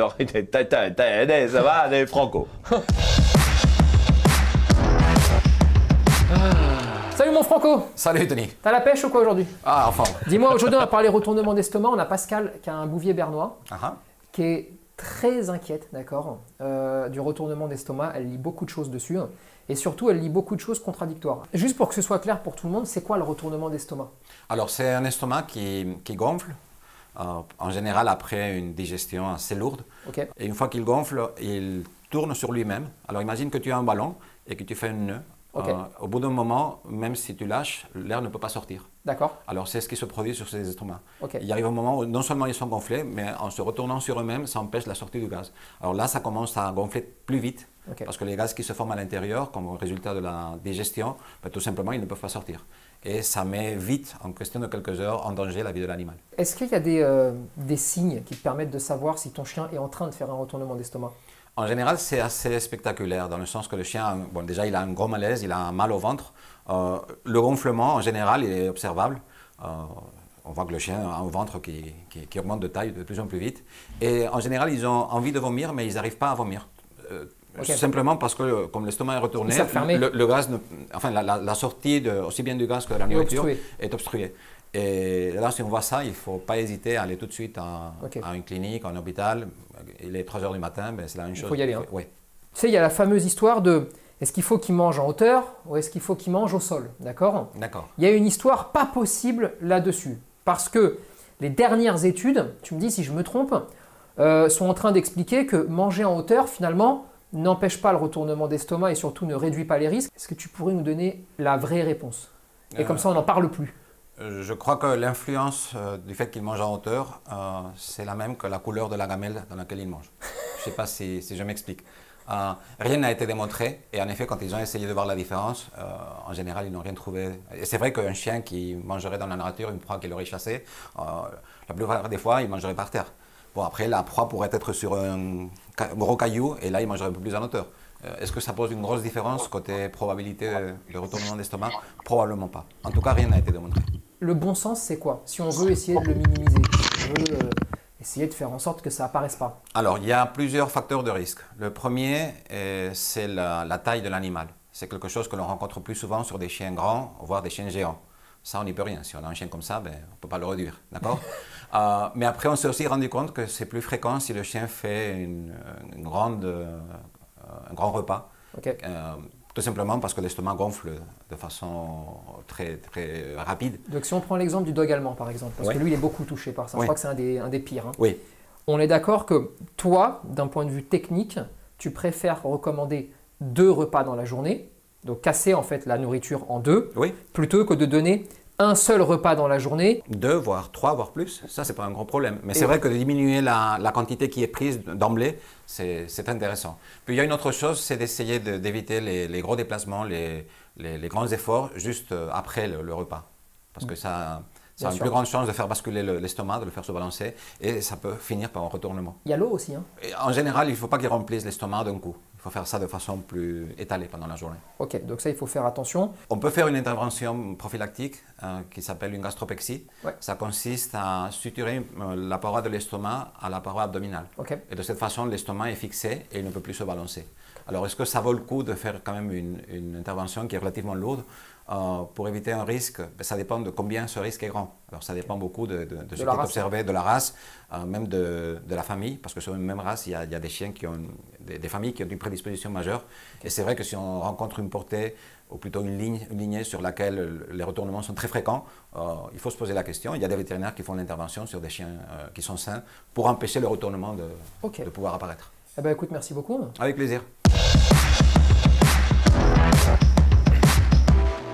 Ça va, Franco. Salut mon Franco. Salut Tony. T'as la pêche ou quoi aujourd'hui? Ah, enfin. Dis-moi, aujourd'hui on va parler retournement d'estomac. On a Pascal qui a un bouvier bernois qui est très inquiète, d'accord, du retournement d'estomac. Elle lit beaucoup de choses dessus et surtout elle lit beaucoup de choses contradictoires. Juste pour que ce soit clair pour tout le monde, c'est quoi le retournement d'estomac? Alors c'est un estomac qui gonfle, en général après une digestion assez lourde. Okay. Et une fois qu'il gonfle, il tourne sur lui-même. Alors imagine que tu as un ballon et que tu fais un nœud. Okay. Au bout d'un moment, même si tu lâches, l'air ne peut pas sortir. D'accord. Alors c'est ce qui se produit sur ces estomacs. Okay. Il arrive un moment où non seulement ils sont gonflés, mais en se retournant sur eux-mêmes, ça empêche la sortie du gaz. Alors là, ça commence à gonfler plus vite, parce que les gaz qui se forment à l'intérieur, comme résultat de la digestion, ben, tout simplement, ils ne peuvent pas sortir. Et ça met vite, en question de quelques heures, en danger la vie de l'animal. Est-ce qu'il y a des signes qui te permettent de savoir si ton chien est en train de faire un retournement d'estomac? En général, c'est assez spectaculaire, dans le sens que le chien, bon, déjà, il a un gros malaise, il a un mal au ventre. Le gonflement, en général, il est observable. On voit que le chien a un ventre qui augmente de taille de plus en plus vite. Et en général, ils ont envie de vomir, mais ils n'arrivent pas à vomir. Simplement parce que, comme l'estomac est retourné, le gaz, enfin, la sortie aussi bien du gaz que de la nourriture est obstruée. Et là, si on voit ça, il ne faut pas hésiter à aller tout de suite à une clinique, à un hôpital. Il est 3 h du matin, ben c'est la même chose. Il faut y aller. Hein. Oui. Tu sais, il y a la fameuse histoire de est-ce qu'il faut qu'il mange en hauteur ou est-ce qu'il faut qu'il mange au sol? D'accord. D'accord. Il y a une histoire pas possible là-dessus. Parce que les dernières études, tu me dis si je me trompe, sont en train d'expliquer que manger en hauteur, finalement, n'empêche pas le retournement d'estomac et surtout ne réduit pas les risques. Est-ce que tu pourrais nous donner la vraie réponse? Et comme ça, on n'en parle plus. Je crois que l'influence du fait qu'il mange en hauteur, c'est la même que la couleur de la gamelle dans laquelle il mange. Je ne sais pas si je m'explique. Rien n'a été démontré et en effet, quand ils ont essayé de voir la différence, en général, ils n'ont rien trouvé. Et c'est vrai qu'un chien qui mangerait dans la nature une proie qu'il aurait chassée, la plupart des fois, il mangerait par terre. Bon, après, la proie pourrait être sur un gros caillou et là, il mangerait un peu plus en hauteur. Est-ce que ça pose une grosse différence côté probabilité de retournement d'estomac? Probablement pas. En tout cas, rien n'a été démontré. Le bon sens, c'est quoi? Si on veut essayer de le minimiser, si on veut essayer de faire en sorte que ça apparaisse pas. Alors, il y a plusieurs facteurs de risque. Le premier, c'est la taille de l'animal. C'est quelque chose que l'on rencontre plus souvent sur des chiens grands, voire des chiens géants. Ça, on n'y peut rien. Si on a un chien comme ça, ben, on ne peut pas le réduire. D'accord. Mais après, on s'est aussi rendu compte que c'est plus fréquent si le chien fait un grand repas. Okay. Tout simplement parce que l'estomac gonfle de façon très, très rapide. Donc si on prend l'exemple du dog allemand par exemple, parce que lui il est beaucoup touché par ça, je crois que c'est un des pires. Hein. Oui. On est d'accord que toi, d'un point de vue technique, tu préfères recommander 2 repas dans la journée, donc casser en fait la nourriture en 2, plutôt que de donner un seul repas dans la journée. 2, voire 3, voire plus, ça c'est pas un gros problème. Mais c'est vrai que de diminuer la quantité qui est prise d'emblée, c'est intéressant. Puis il y a une autre chose, c'est d'essayer d'éviter les gros déplacements, les grands efforts juste après le repas. Parce que ça a une plus grande chance de faire basculer l'estomac, de le faire se balancer, et ça peut finir par un retournement. Il y a l'eau aussi. Hein. En général, il ne faut pas qu'il remplisse l'estomac d'un coup. Il faut faire ça de façon plus étalée pendant la journée. Ok, donc ça, il faut faire attention. On peut faire une intervention prophylactique qui s'appelle une gastropexie. Ça consiste à suturer la paroi de l'estomac à la paroi abdominale. Et de cette façon, l'estomac est fixé et il ne peut plus se balancer. Alors, est-ce que ça vaut le coup de faire quand même une intervention qui est relativement lourde pour éviter un risque? Ça dépend de combien ce risque est grand. Alors, ça dépend beaucoup de ce qui est observé, de la race, même de la famille, parce que sur une même race, il y a des chiens qui ont des familles qui ont une prédisposition majeure. Et c'est vrai que si on rencontre une portée, ou plutôt une lignée sur laquelle les retournements sont très fréquents, il faut se poser la question. Il y a des vétérinaires qui font l'intervention sur des chiens qui sont sains pour empêcher le retournement de pouvoir apparaître. Eh ben, écoute, merci beaucoup. Avec plaisir.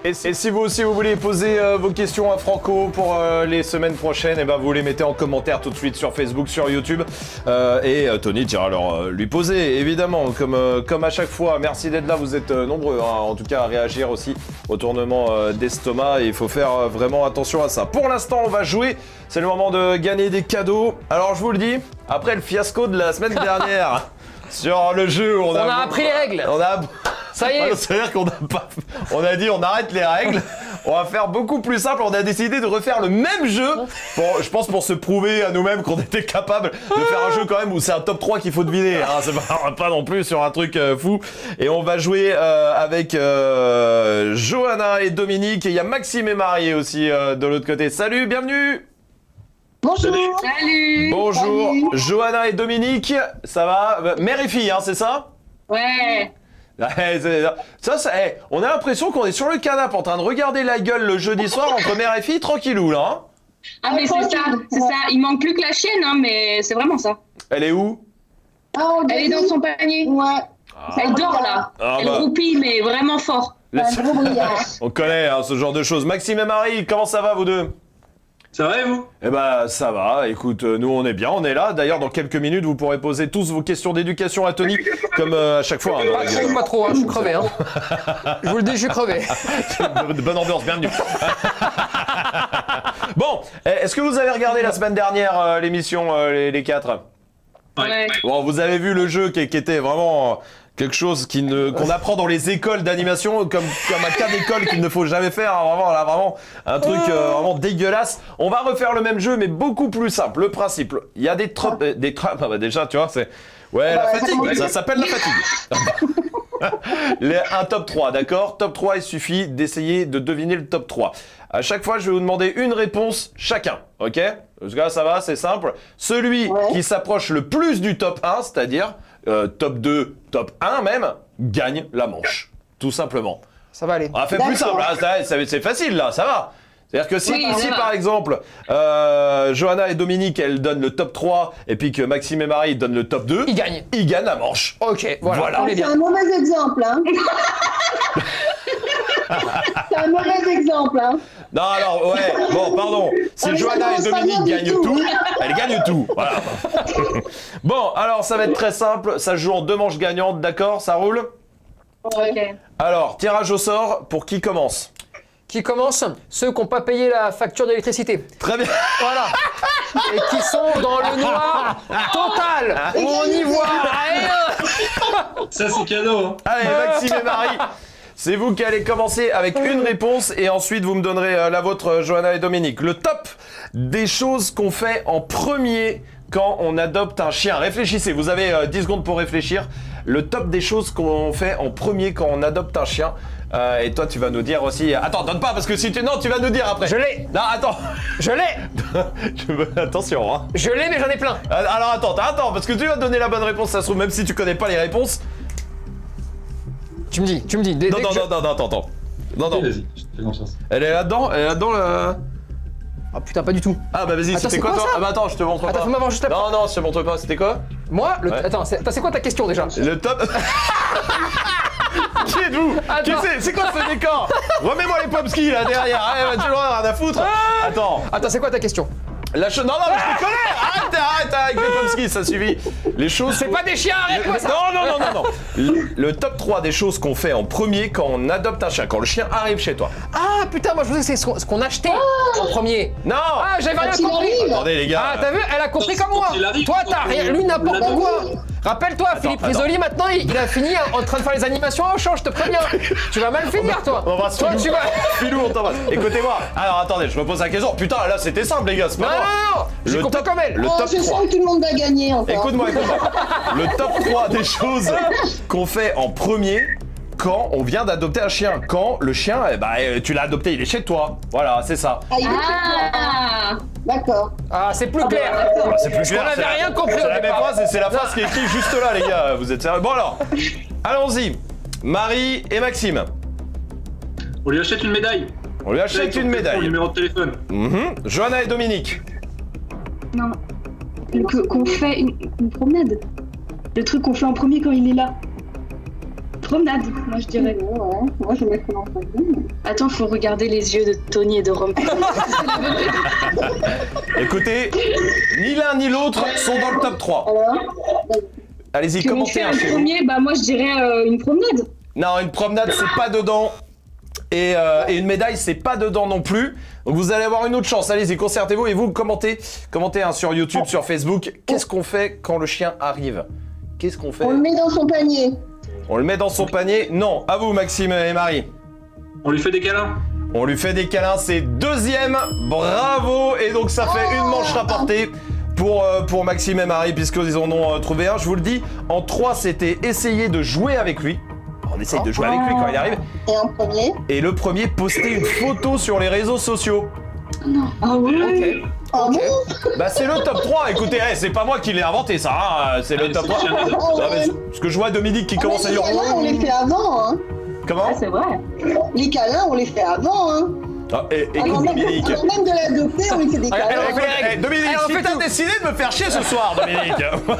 Et si vous aussi vous voulez poser vos questions à Franco pour les semaines prochaines, et ben vous les mettez en commentaire tout de suite sur Facebook, sur YouTube. Et Tony ira alors lui poser, évidemment, comme à chaque fois. Merci d'être là, vous êtes nombreux, hein, en tout cas à réagir aussi au tournement d'estomac. Et il faut faire vraiment attention à ça. Pour l'instant, on va jouer. C'est le moment de gagner des cadeaux. Alors je vous le dis, après le fiasco de la semaine dernière sur le jeu, on a appris les règles. Ça y est. C'est-à-dire on a dit on arrête les règles, on va faire beaucoup plus simple, on a décidé de refaire le même jeu, je pense pour se prouver à nous-mêmes qu'on était capable de faire un jeu quand même où c'est un top 3 qu'il faut deviner, hein. C'est pas non plus sur un truc fou. Et on va jouer avec Johanna et Dominique, et il y a Maxime et Marie aussi de l'autre côté. Salut, bienvenue. Bonjour. Salut. Bonjour. Salut. Johanna et Dominique, ça va? Mère et fille, hein, c'est ça? Ouais. On a l'impression qu'on est sur le canapé en train de regarder la gueule le jeudi soir entre mère et fille, tranquillou là. Hein. Ah mais c'est ça. Il manque plus que la chienne, hein, mais c'est vraiment ça. Elle est où? Elle est dans son panier. Ouais. Elle dort là. Elle roupille, mais vraiment fort. On connaît hein, ce genre de choses. Maxime et Marie, comment ça va vous deux? Ça va et vous? Eh ben ça va, écoute, nous on est bien, on est là. D'ailleurs dans quelques minutes vous pourrez poser tous vos questions d'éducation à Tony, comme à chaque fois. Hein, pas trop, hein, je suis crevé. Hein. Je vous le dis, je suis crevé. Bonne ambiance, bienvenue. Bon, est-ce que vous avez regardé la semaine dernière l'émission les 4? Ouais. Bon, vous avez vu le jeu qui était vraiment... quelque chose qu'on apprend dans les écoles d'animation, comme un cas d'école qu'il ne faut jamais faire, hein, vraiment un truc vraiment dégueulasse. On va refaire le même jeu, mais beaucoup plus simple. Le principe, il y a des trappes, ah bah déjà, tu vois, c'est... Ouais, la fatigue, ça s'appelle la fatigue. Un top 3, d'accord? Top 3, il suffit d'essayer de deviner le top 3. À chaque fois, je vais vous demander une réponse chacun, ok? Parce que là, ça va, c'est simple. Celui qui s'approche le plus du top 1, c'est-à-dire... top 2, top 1 même, gagne la manche. Tout simplement. Ça va aller. On a fait plus simple, hein, c'est facile là, ça va. C'est-à-dire que si par exemple, Johanna et Dominique, elles donnent le top 3, et puis que Maxime et Marie donnent le top 2, ils gagnent la manche. Ok, voilà. C'est un mauvais exemple, hein. C'est un mauvais exemple, hein. Non, alors, ouais, bon, pardon. Si Johanna et Dominique gagnent tout, elles gagnent tout. Voilà. Bon, alors, ça va être très simple. Ça se joue en 2 manches gagnantes, d'accord? Ça roule? Ok. Alors, tirage au sort, pour qui commence? Qui commence? Ceux qui n'ont pas payé la facture d'électricité. Très bien. Voilà. Et qui sont dans le noir total. Où on y voit. Ça, c'est cadeau. Hein. Allez, Maxime et Marie. C'est vous qui allez commencer avec une réponse et ensuite vous me donnerez la vôtre, Johanna et Dominique. Le top des choses qu'on fait en premier quand on adopte un chien. Réfléchissez, vous avez 10 secondes pour réfléchir. Le top des choses qu'on fait en premier quand on adopte un chien. Et toi, tu vas nous dire aussi... Attends, donne pas, parce que si tu... Non, tu vas nous dire après. Je l'ai. Non, attends. Je l'ai. Attention, hein. Je l'ai, mais j'en ai plein. Alors attends, parce que tu vas donner la bonne réponse, ça se trouve, même si tu connais pas les réponses. Tu me dis. Non, attends. Non. Vas-y, je te fais confiance. Elle est là-dedans là. Ah putain, pas du tout. Ah bah vas-y, c'était quoi toi? Ah bah attends, je te montre pas. Attends, fais-moi voir juste après. Non, je te montre pas, c'était quoi? Moi Attends, c'est quoi ta question déjà? Le top... Qui êtes-vous? C'est quoi ce décor? Remets-moi les popskis là derrière, tu vas rien à foutre. Attends, c'est quoi ta question? Non, mais je te connais. Arrête avec les popskis, ça suffit. Les choses... C'est pas des chiens, arrête-moi ça. Non. Le top 3 des choses qu'on fait en premier quand on adopte un chien, quand le chien arrive chez toi. Ah putain, moi je pensais que c'est ce qu'on achetait en premier. Non. Ah, j'avais rien compris. Attendez les gars. Ah, t'as vu, elle a compris comme moi. Toi, t'as rien, lui n'importe quoi. Rappelle-toi, Philippe Risoli, maintenant, il a fini en train de faire les animations au champ, je te préviens. Tu vas mal finir, toi. On embrasse Philou. Tu vas... Philou, on t'embrasse. Écoutez-moi. Alors, attendez, je me pose la question. Putain, là, c'était simple, les gars. C'est pas non. J'ai compris comme elle. Le top 3. Je sens que tout le monde va gagner, encore. Écoute-moi. Le top 3 des choses qu'on fait en premier quand on vient d'adopter un chien. Quand le chien, tu l'as adopté, il est chez toi. Voilà, c'est ça. D'accord. Ah, c'est plus clair. C'est plus clair. On n'avait rien compris. C'est la même phrase et c'est la phrase qui est écrite juste là, les gars. Vous êtes sérieux? Bon alors, allons-y. Marie et Maxime. On lui achète une médaille. On lui achète une médaille. Numéro de téléphone. Johanna et Dominique. Non. Qu'on fait une promenade. Le truc qu'on fait en premier quand il est là. promenade, moi je dirais. Ouais, moi je mettrais dans le panier. Attends, faut regarder les yeux de Tony et de Rome. Écoutez, ni l'un ni l'autre sont dans le top 3. Allez-y, commentez un chez vous. Premier, bah moi je dirais une promenade. Non, une promenade, c'est pas dedans. Et une médaille, c'est pas dedans non plus. Donc vous allez avoir une autre chance. Allez-y, concertez-vous et vous commentez hein, sur YouTube, sur Facebook. Qu'est-ce qu'on fait quand le chien arrive? Qu'est-ce qu'on fait? On le met dans son panier. On le met dans son panier? Non. À vous, Maxime et Marie. On lui fait des câlins? On lui fait des câlins, c'est deuxième. Bravo. Et donc ça fait une manche rapportée pour Maxime et Marie, puisqu'ils en ont trouvé un. Je vous le dis, en 3, c'était essayer de jouer avec lui. On essaye de jouer avec lui quand il arrive. Et en premier. Et le premier, poster une photo sur les réseaux sociaux. Non. Ah ouais. Ok. Bah c'est le top 3, écoutez, c'est pas moi qui l'ai inventé ça, hein. C'est le top 3. Parce que je vois Dominique qui commence à dire... Les câlins, on les fait avant, hein. Comment? C'est vrai. Les câlins, on les fait avant, hein. Ah, écoute Dominique. Avant même de l'adopter, on lui fait des câlins. Dominique, si t'as décidé de me faire chier ce soir, Dominique.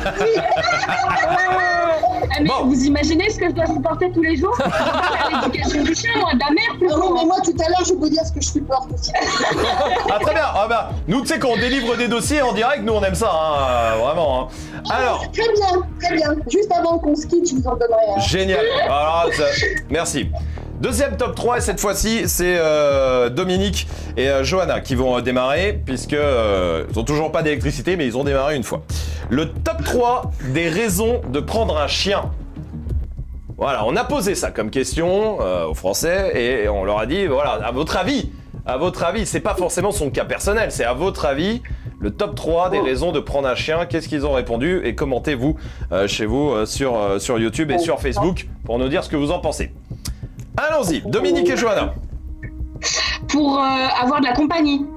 Mais vous imaginez ce que je dois supporter tous les jours? L'éducation du chien, moi, de la merde. Non, mais moi tout à l'heure, je vais vous dire ce que je supporte aussi. Ah très bien, ah bah, nous tu sais qu'on délivre des dossiers en direct, nous on aime ça, hein, vraiment. Hein. Alors. Très bien. Juste avant qu'on se quitte, je vous en donnerai un. Génial, alors, merci. Deuxième top 3, et cette fois-ci, c'est Dominique et Johanna qui vont démarrer, puisque ils ont toujours pas d'électricité, mais ils ont démarré une fois. Le top 3 des raisons de prendre un chien. Voilà, on a posé ça comme question aux Français, et on leur a dit, voilà, à votre avis, c'est pas forcément son cas personnel, c'est à votre avis, le top 3 des raisons de prendre un chien. Qu'est-ce qu'ils ont répondu? Et commentez-vous chez vous sur YouTube et sur Facebook pour nous dire ce que vous en pensez. Allons-y, Dominique et Johanna. Pour avoir de la compagnie.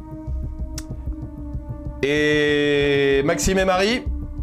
Et Maxime et Marie?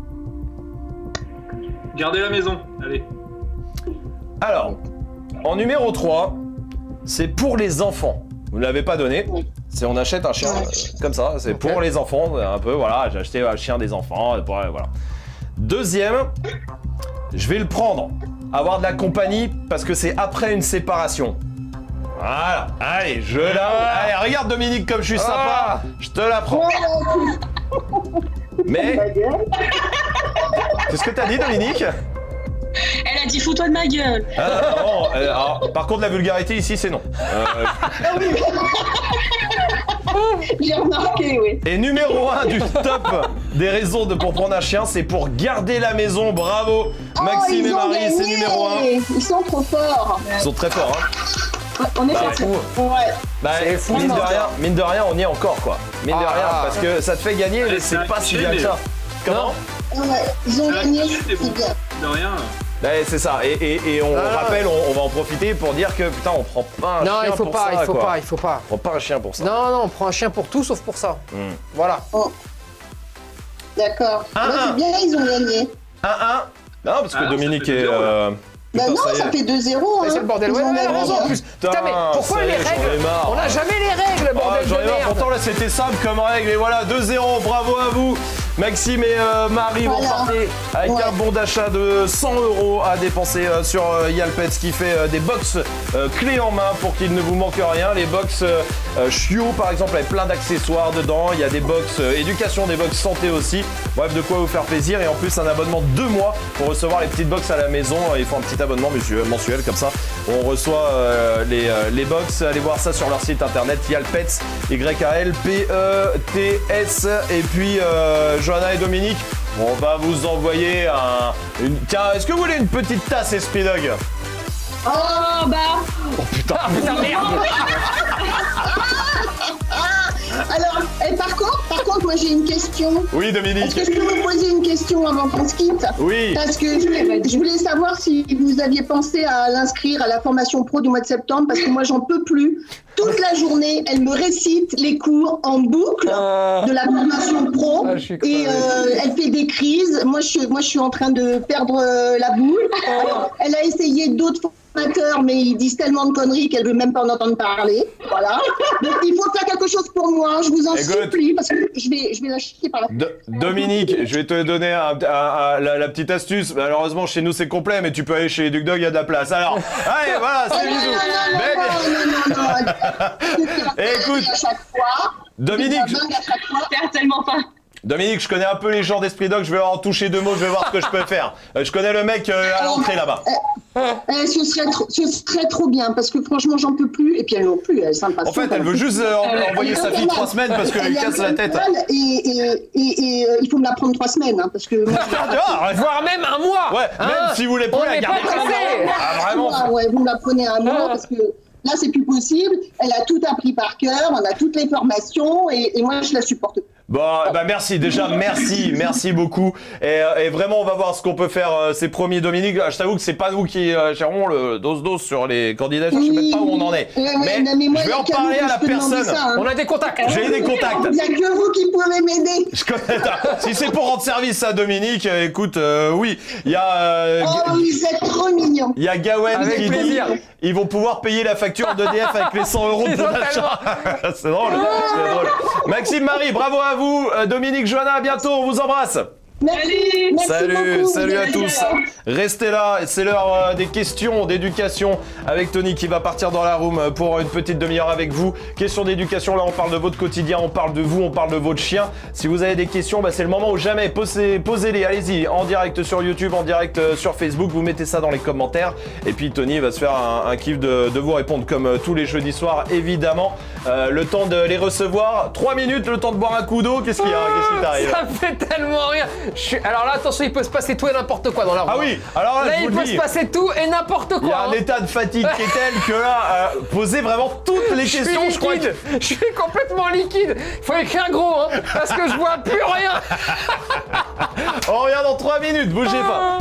Gardez la maison, allez. Alors, en numéro 3, c'est pour les enfants. Vous ne l'avez pas donné. C'est on achète un chien comme ça, c'est pour les enfants, un peu, voilà, j'ai acheté un chien des enfants, voilà. Deuxième, je vais le prendre. Avoir de la compagnie parce que c'est après une séparation. Voilà, allez, allez, regarde Dominique comme je suis sympa, je te la prends. Mais... Qu'est-ce que t'as dit Dominique? Elle a dit fous-toi de ma gueule. Ah, non, alors, par contre la vulgarité ici c'est non. J'ai remarqué, oui. Et numéro 1 du top des raisons pour prendre un chien, c'est pour garder la maison. Bravo Maxime et Marie, c'est numéro 1. Ils sont trop forts. Ils sont très forts, hein. On est fou. Ouais. Bah, mine de rien, on y est encore quoi. Mine de rien, parce que ça te fait gagner, mais c'est pas si bien que ça. Comment? Ouais, ils ont gagné, c'est bien. De rien. Ouais, c'est ça, et on rappelle, on va en profiter pour dire que putain, on prend pas un chien pour ça. Non, il faut pas. On prend pas un chien pour ça. Non, on prend un chien pour tout sauf pour ça. Voilà. Oh. D'accord. C'est bien, ils ont gagné. 1-1. Non, parce que Dominique est... Bah non, ça fait 2-0. Hein. C'est le bordel, ouais, raison en plus. Putain, mais pourquoi les règles? On a jamais les règles, bordel de merde. Pourtant là c'était simple comme règle, et voilà, 2-0, bravo à vous. Maxime et Marie vont partir avec un bon d'achat de 100 € à dépenser sur Yalpets, qui fait des box clés en main pour qu'il ne vous manque rien. Les box chiots par exemple avec plein d'accessoires dedans. Il y a des box éducation, des box santé aussi. Bref, de quoi vous faire plaisir, et en plus un abonnement de 2 mois pour recevoir les petites box à la maison. Il faut un petit abonnement mensuel comme ça. On reçoit les box. Allez voir ça sur leur site internet Yalpets, YALPETS. Et puis Johanna et Dominique, on va vous envoyer Tiens, est-ce que vous voulez une petite tasse Esprit Dog? Oh bah. Oh putain. Ah putain, merde. Alors, par contre, moi j'ai une question. Oui, Dominique. Est-ce que je peux vous poser une question avant qu'on se quitte? Oui. Parce que je voulais savoir si vous aviez pensé à l'inscrire à la formation pro du mois de septembre, parce que moi j'en peux plus. Toute la journée, elle me récite les cours en boucle de la formation pro, et elle fait des crises. Moi, je suis en train de perdre la boule. Alors, elle a essayé d'autres amateurs, mais ils disent tellement de conneries qu'elle veut même pas en entendre parler. Voilà. Donc il faut faire quelque chose pour moi, je vous en supplie, parce que je vais la chier par la Dominique, je vais te donner la petite astuce. Malheureusement, chez nous, c'est complet, mais tu peux aller chez les Duc Dog, il y a de la place. Alors, allez, voilà, c'est bisous. Non. Écoute, à chaque fois. Dominique, Certainement pas. Dominique, je connais un peu les gens d'Esprit Dog, je vais en toucher 2 mots, je vais voir ce que je peux faire. Je connais le mec à l'entrée là-bas. Ce serait trop bien, parce que franchement, j'en peux plus. Et puis elle non plus, elle est sympa. En fait, elle veut juste envoyer sa fille 3 semaines parce qu'elle casse la tête. Et il faut me la prendre 3 semaines, hein, parce que... Voire même un mois. Ouais, même si vous voulez pas la garder. Vraiment. Ouais, vous me la prenez un mois, parce que... Là, c'est plus possible. Elle a tout appris par cœur, on a toutes les formations, et moi, je la supporte. Bon, bah merci, déjà merci beaucoup. Et vraiment, on va voir ce qu'on peut faire ces premiers. Dominique, je t'avoue que c'est pas nous qui gérons le dos sur les candidatures, je sais même pas où on en est. Mais je vais en parler à la personne. Ça, hein. On a des contacts. J'ai des contacts. Il n'y a que vous qui pouvez m'aider. Je connais. Si c'est pour rendre service à Dominique, écoute, oui, il y a... oh, vous êtes trop mignon. Il y a Gawen qui dit ils vont pouvoir payer la facture d'EDF avec les 100 € de bon d'achat. C'est drôle, c'est drôle. Maxime, Marie, bravo à vous. Dominique, Johanna, à bientôt, on vous embrasse. Merci. Salut à tous. Restez là, c'est l'heure des questions d'éducation avec Tony qui va partir dans la room pour une petite demi-heure avec vous. Questions d'éducation, là on parle de votre quotidien, on parle de vous, on parle de votre chien. Si vous avez des questions, c'est le moment ou jamais. Posez-les, allez-y, en direct sur YouTube, en direct sur Facebook, vous mettez ça dans les commentaires. Et puis Tony va se faire un kiff de vous répondre comme tous les jeudis soirs, évidemment. Le temps de les recevoir, 3 minutes, le temps de boire un coup d'eau. Qu'est-ce qu'il y a? Qu'est-ce qui t'arrive? Ça me fait tellement rire. Alors là, attention, il peut se passer tout et n'importe quoi dans la roue. Ah oui, alors là, il peut se passer tout et n'importe quoi. Il y a un état de fatigue qui est tel que là, posez vraiment toutes les questions, je crois que... Je suis complètement liquide. Il faut écrire gros, hein, parce que je vois plus rien. On revient dans 3 minutes, bougez pas.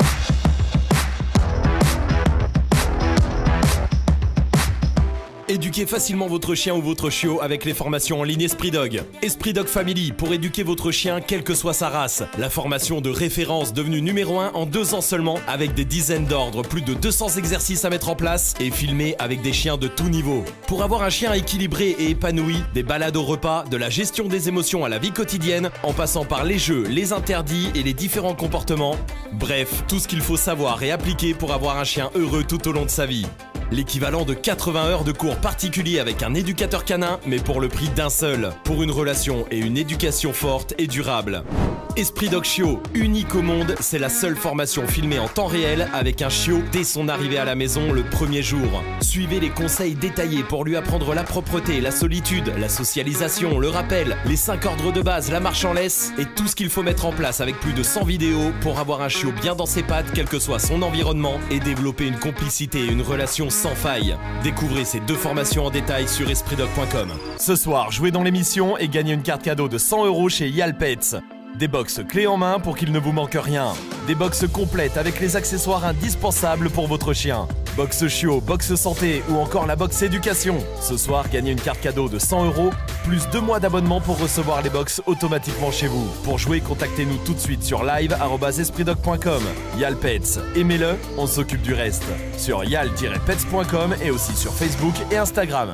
Éduquez facilement votre chien ou votre chiot avec les formations en ligne Esprit Dog. Esprit Dog Family pour éduquer votre chien quelle que soit sa race. La formation de référence devenue numéro 1 en 2 ans seulement avec des dizaines d'ordres, plus de 200 exercices à mettre en place et filmés avec des chiens de tout niveau. Pour avoir un chien équilibré et épanoui, des balades au repas, de la gestion des émotions à la vie quotidienne, en passant par les jeux, les interdits et les différents comportements. Bref, tout ce qu'il faut savoir et appliquer pour avoir un chien heureux tout au long de sa vie. L'équivalent de 80 heures de cours particuliers avec un éducateur canin, mais pour le prix d'un seul, pour une relation et une éducation forte et durable. Esprit Dog Chiot, unique au monde, c'est la seule formation filmée en temps réel avec un chiot dès son arrivée à la maison le premier jour. Suivez les conseils détaillés pour lui apprendre la propreté, la solitude, la socialisation, le rappel, les 5 ordres de base, la marche en laisse et tout ce qu'il faut mettre en place avec plus de 100 vidéos pour avoir un chiot bien dans ses pattes, quel que soit son environnement, et développer une complicité et une relation sans faille. Découvrez ces 2 formations en détail sur espritdog.com. Ce soir, jouez dans l'émission et gagnez une carte cadeau de 100 € chez Yalpets. Des box clés en main pour qu'il ne vous manque rien. Des box complètes avec les accessoires indispensables pour votre chien. Box chiot, box santé ou encore la box éducation. Ce soir, gagnez une carte cadeau de 100 €, plus 2 mois d'abonnement pour recevoir les box automatiquement chez vous. Pour jouer, contactez-nous tout de suite sur live@espritdog.com. Yalpets, aimez-le, on s'occupe du reste. Sur yal-pets.com et aussi sur Facebook et Instagram.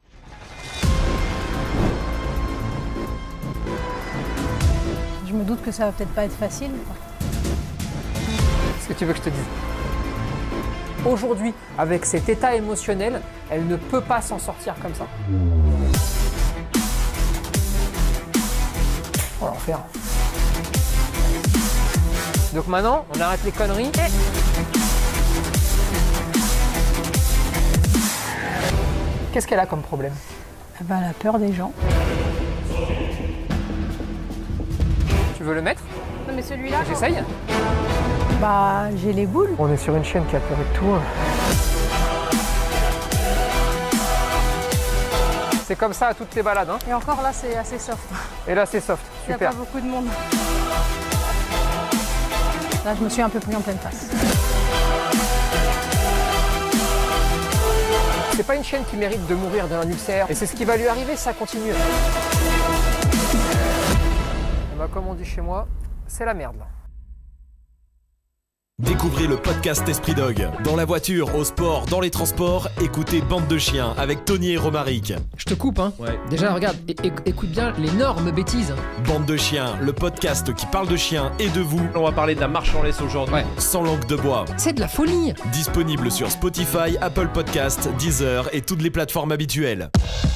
Je me doute que ça va peut-être pas être facile. Qu'est-ce que tu veux que je te dise? Aujourd'hui, avec cet état émotionnel, elle ne peut pas s'en sortir comme ça. On va en faire. Donc maintenant, on arrête les conneries. Qu'est-ce qu'elle a comme problème? Elle a peur des gens. Tu veux le mettre? Non mais celui-là. J'essaye. Bah j'ai les boules. On est sur une chienne qui a peur de tout. C'est comme ça à toutes les balades. Hein. Et encore là c'est assez soft. Et là c'est soft, super. Il n'y a pas beaucoup de monde. Là je me suis un peu pris en pleine face. C'est pas une chienne qui mérite de mourir d'un ulcère. Et c'est ce qui va lui arriver si ça continue. Bah, comme on dit chez moi, c'est la merde là. Découvrez le podcast Esprit Dog. Dans la voiture, au sport, dans les transports, écoutez Bande de chiens avec Tony et Romaric. Je te coupe, hein. Ouais. Déjà, regarde, écoute bien l'énorme bêtise. Bande de chiens, le podcast qui parle de chiens et de vous. On va parler de la marche en laisse aujourd'hui. Ouais. Sans langue de bois. C'est de la folie. Disponible sur Spotify, Apple Podcasts, Deezer et toutes les plateformes habituelles.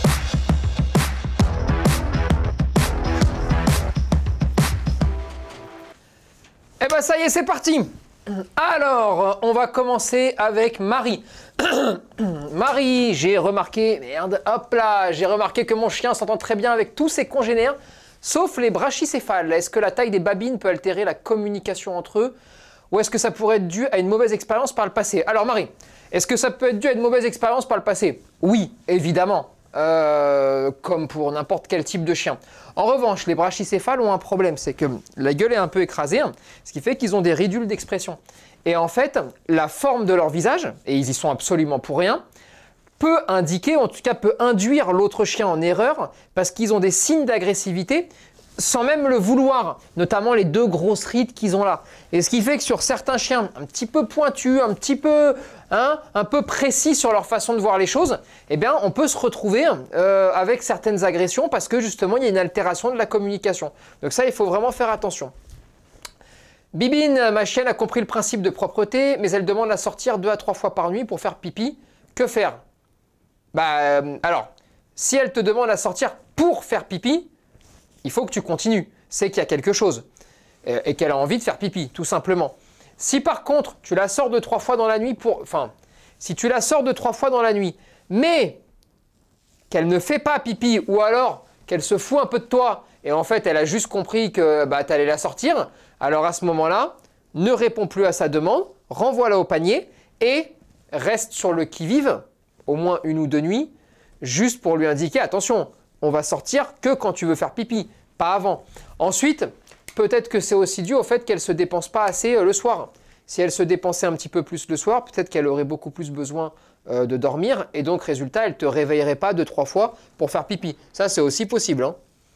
Eh ben ça y est, c'est parti. Alors, on va commencer avec Marie. Marie, j'ai remarqué, merde, hop là, j'ai remarqué que mon chien s'entend très bien avec tous ses congénères, sauf les brachycéphales. Est-ce que la taille des babines peut altérer la communication entre eux? Ou est-ce que ça pourrait être dû à une mauvaise expérience par le passé? Alors Marie, est-ce que ça peut être dû à une mauvaise expérience par le passé? Oui, évidemment. Comme pour n'importe quel type de chien. En revanche, les brachycéphales ont un problème, c'est que la gueule est un peu écrasée, ce qui fait qu'ils ont des ridules d'expression. Et en fait, la forme de leur visage, et ils y sont absolument pour rien, peut indiquer, en tout cas peut induire l'autre chien en erreur, parce qu'ils ont des signes d'agressivité sans même le vouloir, notamment les deux grosses rides qu'ils ont là. Et ce qui fait que sur certains chiens un petit peu pointus, un peu précis sur leur façon de voir les choses, eh bien on peut se retrouver avec certaines agressions parce que justement il y a une altération de la communication. Donc ça, il faut vraiment faire attention. Bibine, ma chienne a compris le principe de propreté, mais elle demande à sortir 2 à 3 fois par nuit pour faire pipi. Que faire? Alors, si elle te demande à sortir pour faire pipi, il faut que tu continues. C'est qu'il y a quelque chose et qu'elle a envie de faire pipi, tout simplement. Si par contre, tu la sors 2-3 fois dans la nuit si tu la sors 2-3 fois dans la nuit, mais qu'elle ne fait pas pipi ou alors qu'elle se fout un peu de toi et en fait, elle a juste compris que tu allais la sortir, alors à ce moment-là, ne réponds plus à sa demande, renvoie-la au panier et reste sur le qui-vive, au moins 1 ou 2 nuits, juste pour lui indiquer, attention, on va sortir que quand tu veux faire pipi, pas avant. Ensuite, peut-être que c'est aussi dû au fait qu'elle ne se dépense pas assez le soir. Si elle se dépensait un petit peu plus le soir, peut-être qu'elle aurait beaucoup plus besoin de dormir et donc, résultat, elle ne te réveillerait pas 2-3 fois pour faire pipi. Ça, c'est aussi possible.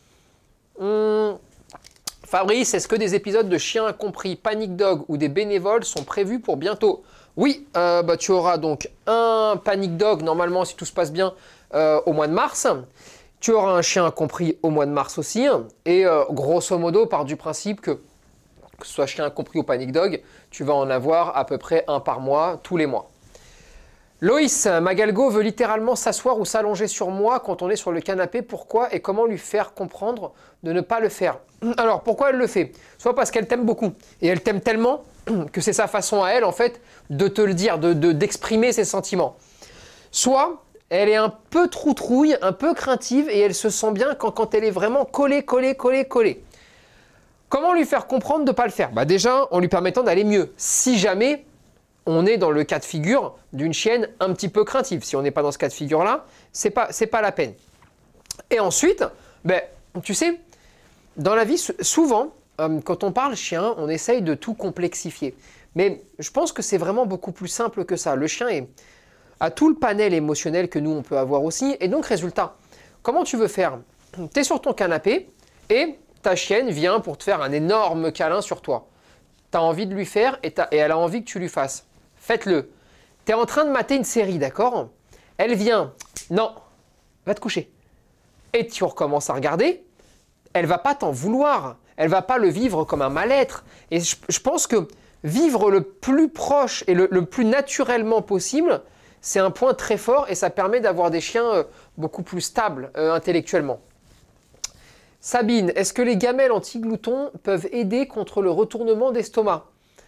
Fabrice, est-ce que des épisodes de Chiens Incompris, Panic Dog ou des bénévoles sont prévus pour bientôt? Oui, tu auras donc un Panic Dog, normalement, si tout se passe bien, au mois de mars. Tu auras un Chien Incompris au mois de mars aussi. Et grosso modo, part du principe que ce soit Chien Incompris ou Panic Dog, tu vas en avoir à peu près 1 par mois, tous les mois. Loïs, Magalgo veut littéralement s'asseoir ou s'allonger sur moi quand on est sur le canapé. Pourquoi et comment lui faire comprendre de ne pas le faire? Alors, pourquoi elle le fait? Soit parce qu'elle t'aime beaucoup. Et elle t'aime tellement que c'est sa façon à elle, en fait, de te le dire, d'exprimer ses sentiments. Soit elle est un peu troutrouille, un peu craintive et elle se sent bien quand elle est vraiment collée. Comment lui faire comprendre de ne pas le faire? Déjà, en lui permettant d'aller mieux. Si jamais on est dans le cas de figure d'une chienne un petit peu craintive. Si on n'est pas dans ce cas de figure-là, c'est pas la peine. Et ensuite, tu sais, dans la vie, souvent, quand on parle chien, on essaye de tout complexifier. Mais je pense que c'est vraiment beaucoup plus simple que ça. Le chien a tout le panel émotionnel que nous, on peut avoir aussi. Et donc, résultat, comment tu veux faire? Tu es sur ton canapé et ta chienne vient pour te faire un énorme câlin sur toi. Tu as envie de lui faire et elle a envie que tu lui fasses. Faites-le. Tu es en train de mater une série, d'accord? Elle vient. Non, va te coucher. Et tu recommences à regarder. Elle va pas t'en vouloir. Elle va pas le vivre comme un mal-être. Et je pense que vivre le plus proche et le plus naturellement possible, c'est un point très fort et ça permet d'avoir des chiens beaucoup plus stables intellectuellement. Sabine, est-ce que les gamelles anti-gloutons peuvent aider contre le retournement d'estomac?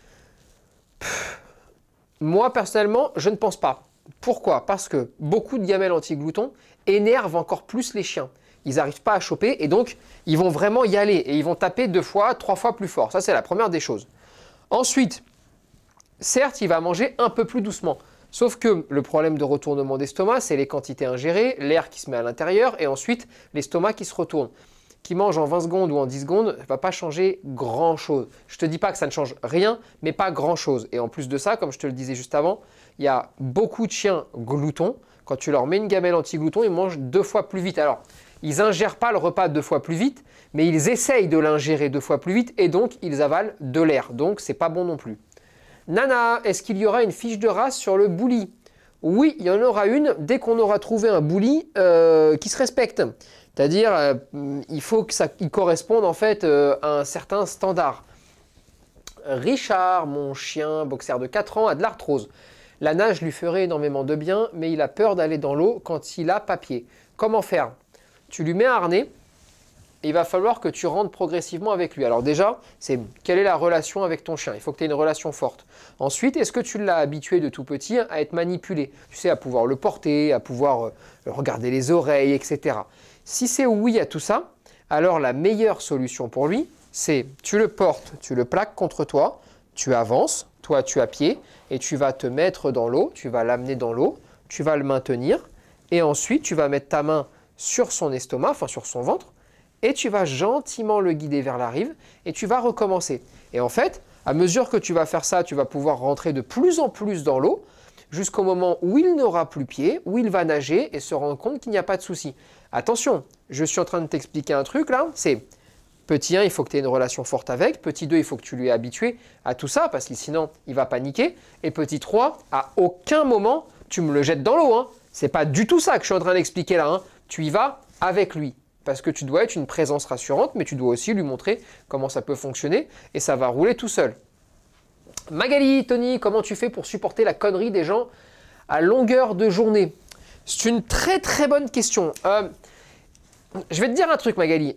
Moi, personnellement, je ne pense pas. Pourquoi? Parce que beaucoup de gamelles anti-gloutons énervent encore plus les chiens. Ils n'arrivent pas à choper et donc ils vont vraiment y aller et ils vont taper 2 fois, 3 fois plus fort. Ça, c'est la première des choses. Ensuite, certes, il va manger un peu plus doucement. Sauf que le problème de retournement d'estomac, c'est les quantités ingérées, l'air qui se met à l'intérieur et ensuite l'estomac qui se retourne. Qui mange en 20 secondes ou en 10 secondes ne va pas changer grand-chose. Je ne te dis pas que ça ne change rien, mais pas grand-chose. Et en plus de ça, comme je te le disais juste avant, il y a beaucoup de chiens gloutons. Quand tu leur mets une gamelle anti-glouton, ils mangent 2 fois plus vite. Alors, ils n'ingèrent pas le repas 2 fois plus vite, mais ils essayent de l'ingérer 2 fois plus vite et donc ils avalent de l'air. Donc, ce n'est pas bon non plus. Nana, est-ce qu'il y aura une fiche de race sur le bully? Oui, il y en aura une dès qu'on aura trouvé un bully qui se respecte. C'est-à-dire, il faut que ça corresponde en fait à un certain standard. Richard, mon chien boxer de 4 ans, a de l'arthrose. La nage lui ferait énormément de bien, mais il a peur d'aller dans l'eau quand il a papier. Comment faire? Tu lui mets un harnais, et il va falloir que tu rentres progressivement avec lui. Alors déjà, c'est quelle est la relation avec ton chien? Il faut que tu aies une relation forte. Ensuite, est-ce que tu l'as habitué de tout petit à être manipulé? Tu sais, à pouvoir le porter, à pouvoir regarder les oreilles, etc. Si c'est oui à tout ça, alors la meilleure solution pour lui, c'est tu le portes, tu le plaques contre toi, tu avances, toi tu as pied, et tu vas te mettre dans l'eau, tu vas l'amener dans l'eau, tu vas le maintenir, et ensuite tu vas mettre ta main sur son estomac, enfin sur son ventre, et tu vas gentiment le guider vers la rive, et tu vas recommencer. Et en fait, à mesure que tu vas faire ça, tu vas pouvoir rentrer de plus en plus dans l'eau, jusqu'au moment où il n'aura plus pied, où il va nager et se rendre compte qu'il n'y a pas de souci. Attention, je suis en train de t'expliquer un truc là, c'est petit 1, il faut que tu aies une relation forte avec, petit 2, il faut que tu lui aies habitué à tout ça, parce que sinon il va paniquer, et petit 3, à aucun moment tu me le jettes dans l'eau, hein. C'est pas du tout ça que je suis en train d'expliquer là, hein. Tu y vas avec lui. Parce que tu dois être une présence rassurante, mais tu dois aussi lui montrer comment ça peut fonctionner et ça va rouler tout seul. Magali, Tony, comment tu fais pour supporter la connerie des gens à longueur de journée? C'est une très très bonne question. Je vais te dire un truc, Magali.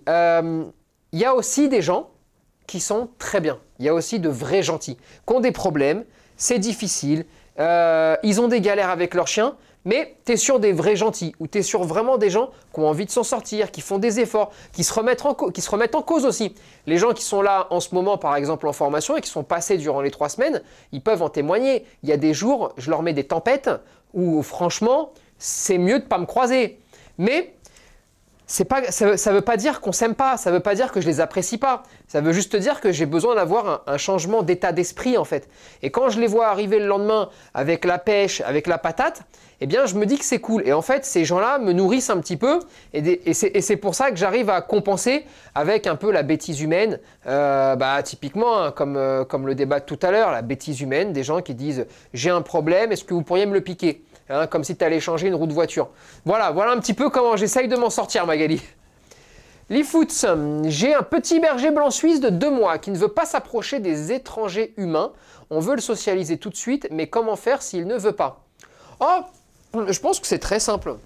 Il y a aussi des gens qui sont très bien. Il y a aussi de vrais gentils qui ont des problèmes, c'est difficile, ils ont des galères avec leur chien. Mais tu es sur des vrais gentils, ou tu es sur vraiment des gens qui ont envie de s'en sortir, qui font des efforts, qui se remettent en cause aussi. Les gens qui sont là en ce moment, par exemple en formation, et qui sont passés durant les 3 semaines, ils peuvent en témoigner. Il y a des jours, je leur mets des tempêtes, où franchement, c'est mieux de ne pas me croiser. Mais ça ne veut pas dire qu'on ne s'aime pas, ça ne veut pas dire que je ne les apprécie pas. Ça veut juste dire que j'ai besoin d'avoir un changement d'état d'esprit en fait. Et quand je les vois arriver le lendemain avec la pêche, avec la patate, eh bien je me dis que c'est cool. Et en fait, ces gens-là me nourrissent un petit peu et c'est pour ça que j'arrive à compenser avec un peu la bêtise humaine. Typiquement, hein, comme le débat de tout à l'heure, la bêtise humaine, des gens qui disent « j'ai un problème, est-ce que vous pourriez me le piquer ?» Hein, comme si tu allais changer une roue de voiture. Voilà un petit peu comment j'essaye de m'en sortir, Magali. Lifoots, j'ai un petit berger blanc suisse de 2 mois qui ne veut pas s'approcher des étrangers humains. On veut le socialiser tout de suite, mais comment faire s'il ne veut pas? Oh, je pense que c'est très simple.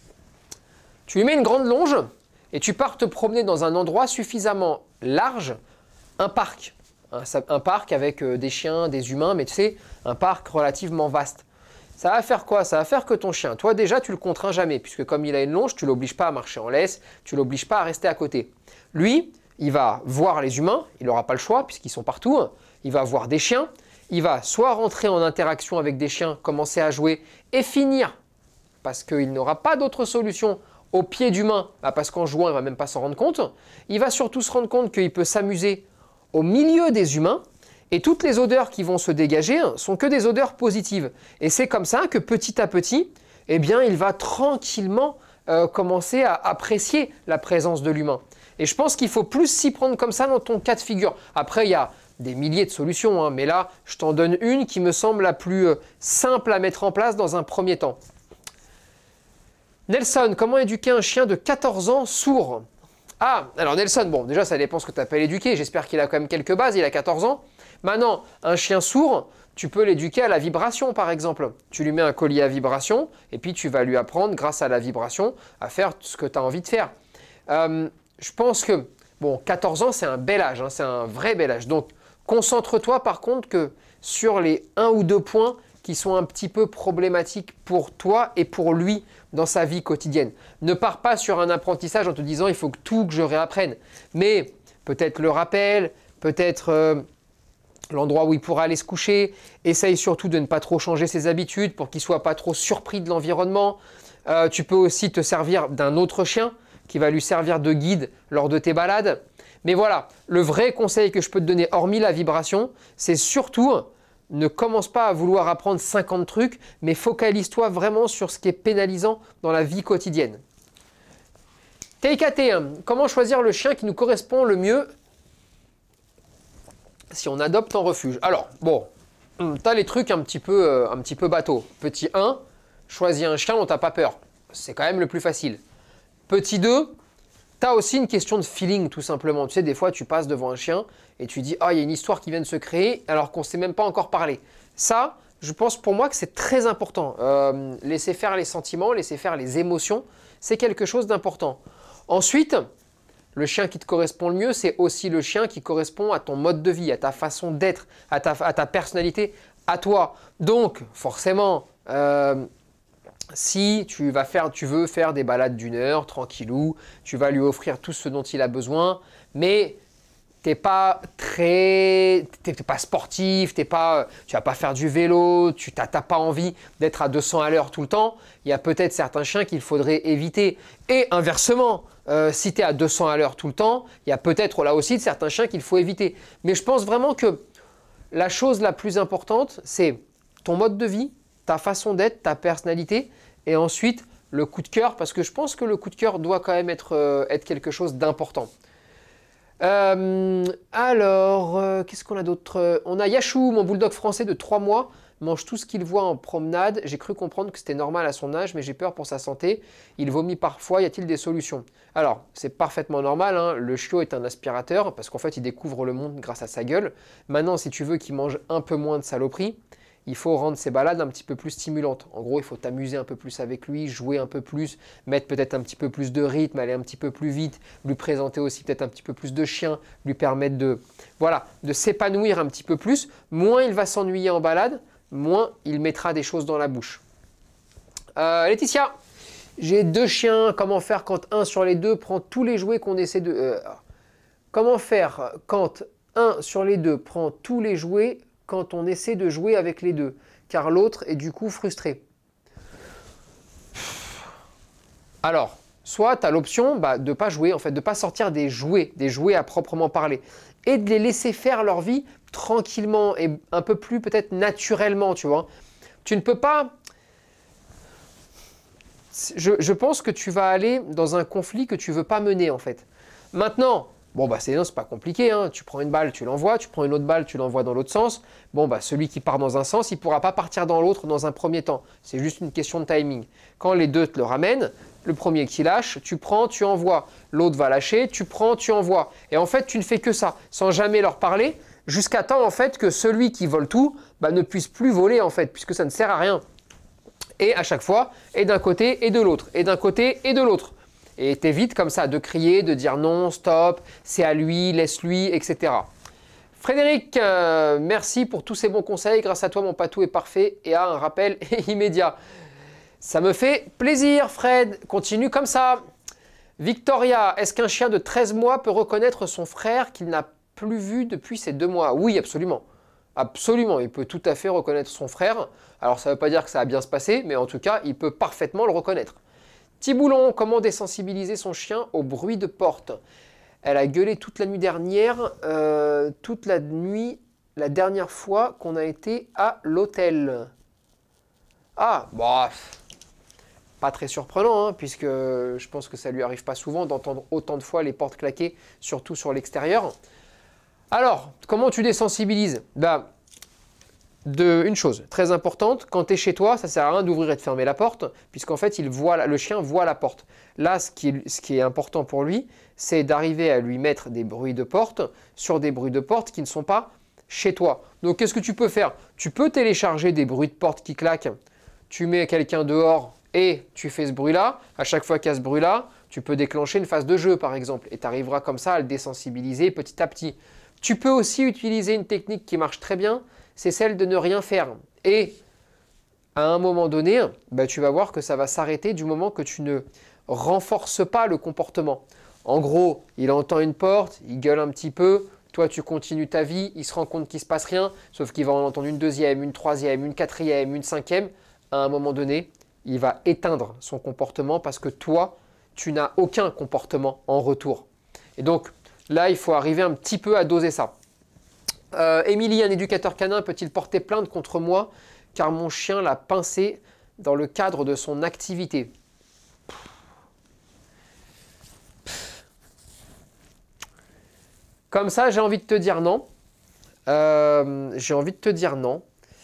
Tu lui mets une grande longe et tu pars te promener dans un endroit suffisamment large, un parc. Un parc avec des chiens, des humains, mais tu sais, un parc relativement vaste. Ça va faire quoi? Ça va faire que ton chien, toi déjà, tu le contrains jamais, puisque comme il a une longe, tu l'obliges pas à marcher en laisse, tu l'obliges pas à rester à côté. Lui, il va voir les humains, il n'aura pas le choix, puisqu'ils sont partout, il va voir des chiens, il va soit rentrer en interaction avec des chiens, commencer à jouer, et finir, parce qu'il n'aura pas d'autre solution, au pied d'humain, parce qu'en jouant, il ne va même pas s'en rendre compte. Il va surtout se rendre compte qu'il peut s'amuser au milieu des humains, et toutes les odeurs qui vont se dégager sont que des odeurs positives. Et c'est comme ça que petit à petit, eh bien, il va tranquillement commencer à apprécier la présence de l'humain. Et je pense qu'il faut plus s'y prendre comme ça dans ton cas de figure. Après, il y a des milliers de solutions, hein, mais là, je t'en donne une qui me semble la plus simple à mettre en place dans un premier temps. Nelson, comment éduquer un chien de 14 ans sourd? Ah, alors Nelson, bon, déjà, ça dépend ce que tu appelles éduquer. J'espère qu'il a quand même quelques bases, il a 14 ans. Maintenant, un chien sourd, tu peux l'éduquer à la vibration, par exemple. Tu lui mets un collier à vibration, et puis tu vas lui apprendre, grâce à la vibration, à faire ce que tu as envie de faire. Je pense que, bon, 14 ans, c'est un bel âge, hein, c'est un vrai bel âge. Donc, concentre-toi, par contre, que sur les 1 ou 2 points qui sont un petit peu problématiques pour toi et pour lui dans sa vie quotidienne. Ne pars pas sur un apprentissage en te disant « il faut que tout que je réapprenne ». Mais peut-être le rappel, peut-être l'endroit où il pourra aller se coucher. Essaye surtout de ne pas trop changer ses habitudes pour qu'il ne soit pas trop surpris de l'environnement. Tu peux aussi te servir d'un autre chien qui va lui servir de guide lors de tes balades. Mais voilà, le vrai conseil que je peux te donner, hormis la vibration, c'est surtout ne commence pas à vouloir apprendre 50 trucs, mais focalise-toi vraiment sur ce qui est pénalisant dans la vie quotidienne. TKT, comment choisir le chien qui nous correspond le mieux si on adopte en refuge? Alors, bon, tu as les trucs un petit peu bateau. Petit 1, choisis un chien dont tu n'as pas peur. C'est quand même le plus facile. Petit 2, tu as aussi une question de feeling tout simplement. Tu sais, des fois, tu passes devant un chien et tu dis « Ah, il y a une histoire qui vient de se créer alors qu'on ne s'est même pas encore parlé. » Ça, je pense pour moi que c'est très important. Laisser faire les sentiments, laisser faire les émotions, c'est quelque chose d'important. Ensuite, le chien qui te correspond le mieux, c'est aussi le chien qui correspond à ton mode de vie, à ta façon d'être, à ta personnalité, à toi. Donc, forcément, si tu veux faire des balades d'1 heure, tranquillou, tu vas lui offrir tout ce dont il a besoin, mais t'es pas sportif, tu vas pas faire du vélo, tu n'as pas envie d'être à 200 à l'heure tout le temps, il y a peut-être certains chiens qu'il faudrait éviter. Et inversement, si tu es à 200 à l'heure tout le temps, il y a peut-être là aussi certains chiens qu'il faut éviter. Mais je pense vraiment que la chose la plus importante, c'est ton mode de vie, ta façon d'être, ta personnalité, et ensuite le coup de cœur, parce que je pense que le coup de cœur doit quand même être quelque chose d'important. Qu'est-ce qu'on a d'autre? On a Yachou, mon bulldog français de 3 mois, mange tout ce qu'il voit en promenade. J'ai cru comprendre que c'était normal à son âge, mais j'ai peur pour sa santé. Il vomit parfois, y a-t-il des solutions? Alors, c'est parfaitement normal, hein. Le chiot est un aspirateur, parce qu'en fait, il découvre le monde grâce à sa gueule. Maintenant, si tu veux qu'il mange un peu moins de saloperies, il faut rendre ses balades un petit peu plus stimulantes. En gros, il faut t'amuser un peu plus avec lui, jouer un peu plus, mettre peut-être un petit peu plus de rythme, aller un petit peu plus vite, lui présenter aussi peut-être un petit peu plus de chiens, lui permettre de s'épanouir un petit peu plus. Moins il va s'ennuyer en balade, moins il mettra des choses dans la bouche. Laetitia, j'ai 2 chiens. Comment faire quand un sur les 2 prend tous les jouets qu'on essaie de... Comment faire quand un sur les 2 prend tous les jouets quand on essaie de jouer avec les 2, car l'autre est du coup frustré? Alors, soit tu as l'option de ne pas jouer, en fait, de ne pas sortir des jouets à proprement parler, et de les laisser faire leur vie tranquillement et un peu plus peut-être naturellement, tu vois. Tu ne peux pas... Je pense que tu vas aller dans un conflit que tu ne veux pas mener, en fait. Maintenant... Bon, c'est pas compliqué, hein. Tu prends une balle, tu l'envoies, tu prends une autre balle, tu l'envoies dans l'autre sens. Bon, celui qui part dans un sens, il ne pourra pas partir dans l'autre dans un premier temps. C'est juste une question de timing. Quand les 2 te le ramènent, le premier qui lâche, tu prends, tu envoies. L'autre va lâcher, tu prends, tu envoies. Et en fait, tu ne fais que ça, sans jamais leur parler, jusqu'à temps en fait que celui qui vole tout ne puisse plus voler en fait, puisque ça ne sert à rien. Et à chaque fois, et d'un côté et de l'autre, et d'un côté et de l'autre. Et t'évites comme ça de crier, de dire non, stop, c'est à lui, laisse-lui, etc. Frédéric, merci pour tous ces bons conseils. Grâce à toi, mon patou est parfait et a un rappel immédiat. Ça me fait plaisir, Fred. Continue comme ça. Victoria, est-ce qu'un chien de 13 mois peut reconnaître son frère qu'il n'a plus vu depuis ces 2 mois? Oui, absolument. Absolument, il peut tout à fait reconnaître son frère. Alors, ça ne veut pas dire que ça va bien se passer, mais en tout cas, il peut parfaitement le reconnaître. Thiboulon, comment désensibiliser son chien au bruit de porte? Elle a gueulé toute la nuit dernière, toute la nuit, la dernière fois qu'on a été à l'hôtel. Ah, bah, pas très surprenant, hein, puisque je pense que ça lui arrive pas souvent d'entendre autant de fois les portes claquer, surtout sur l'extérieur. Alors, comment tu désensibilises? Une chose très importante, quand tu es chez toi, ça ne sert à rien d'ouvrir et de fermer la porte, puisqu'en fait, le chien voit la porte. Là, ce qui est important pour lui, c'est d'arriver à lui mettre des bruits de porte sur des bruits de porte qui ne sont pas chez toi. Donc, qu'est-ce que tu peux faire? Tu peux télécharger des bruits de porte qui claquent, tu mets quelqu'un dehors et tu fais ce bruit-là. À chaque fois qu'il y a ce bruit-là, tu peux déclencher une phase de jeu, par exemple, et tu arriveras comme ça à le désensibiliser petit à petit. Tu peux aussi utiliser une technique qui marche très bien, c'est celle de ne rien faire. Et à un moment donné, tu vas voir que ça va s'arrêter du moment que tu ne renforces pas le comportement. En gros, il entend une porte, il gueule un petit peu, toi tu continues ta vie, il se rend compte qu'il ne se passe rien, sauf qu'il va en entendre une deuxième, une troisième, une quatrième, une cinquième. À un moment donné, il va éteindre son comportement parce que toi, tu n'as aucun comportement en retour. Et donc là, il faut arriver un petit peu à doser ça. Émilie, un éducateur canin peut-il porter plainte contre moi car mon chien l'a pincé dans le cadre de son activité? Comme ça, j'ai envie de te dire non. J'ai envie de te dire non.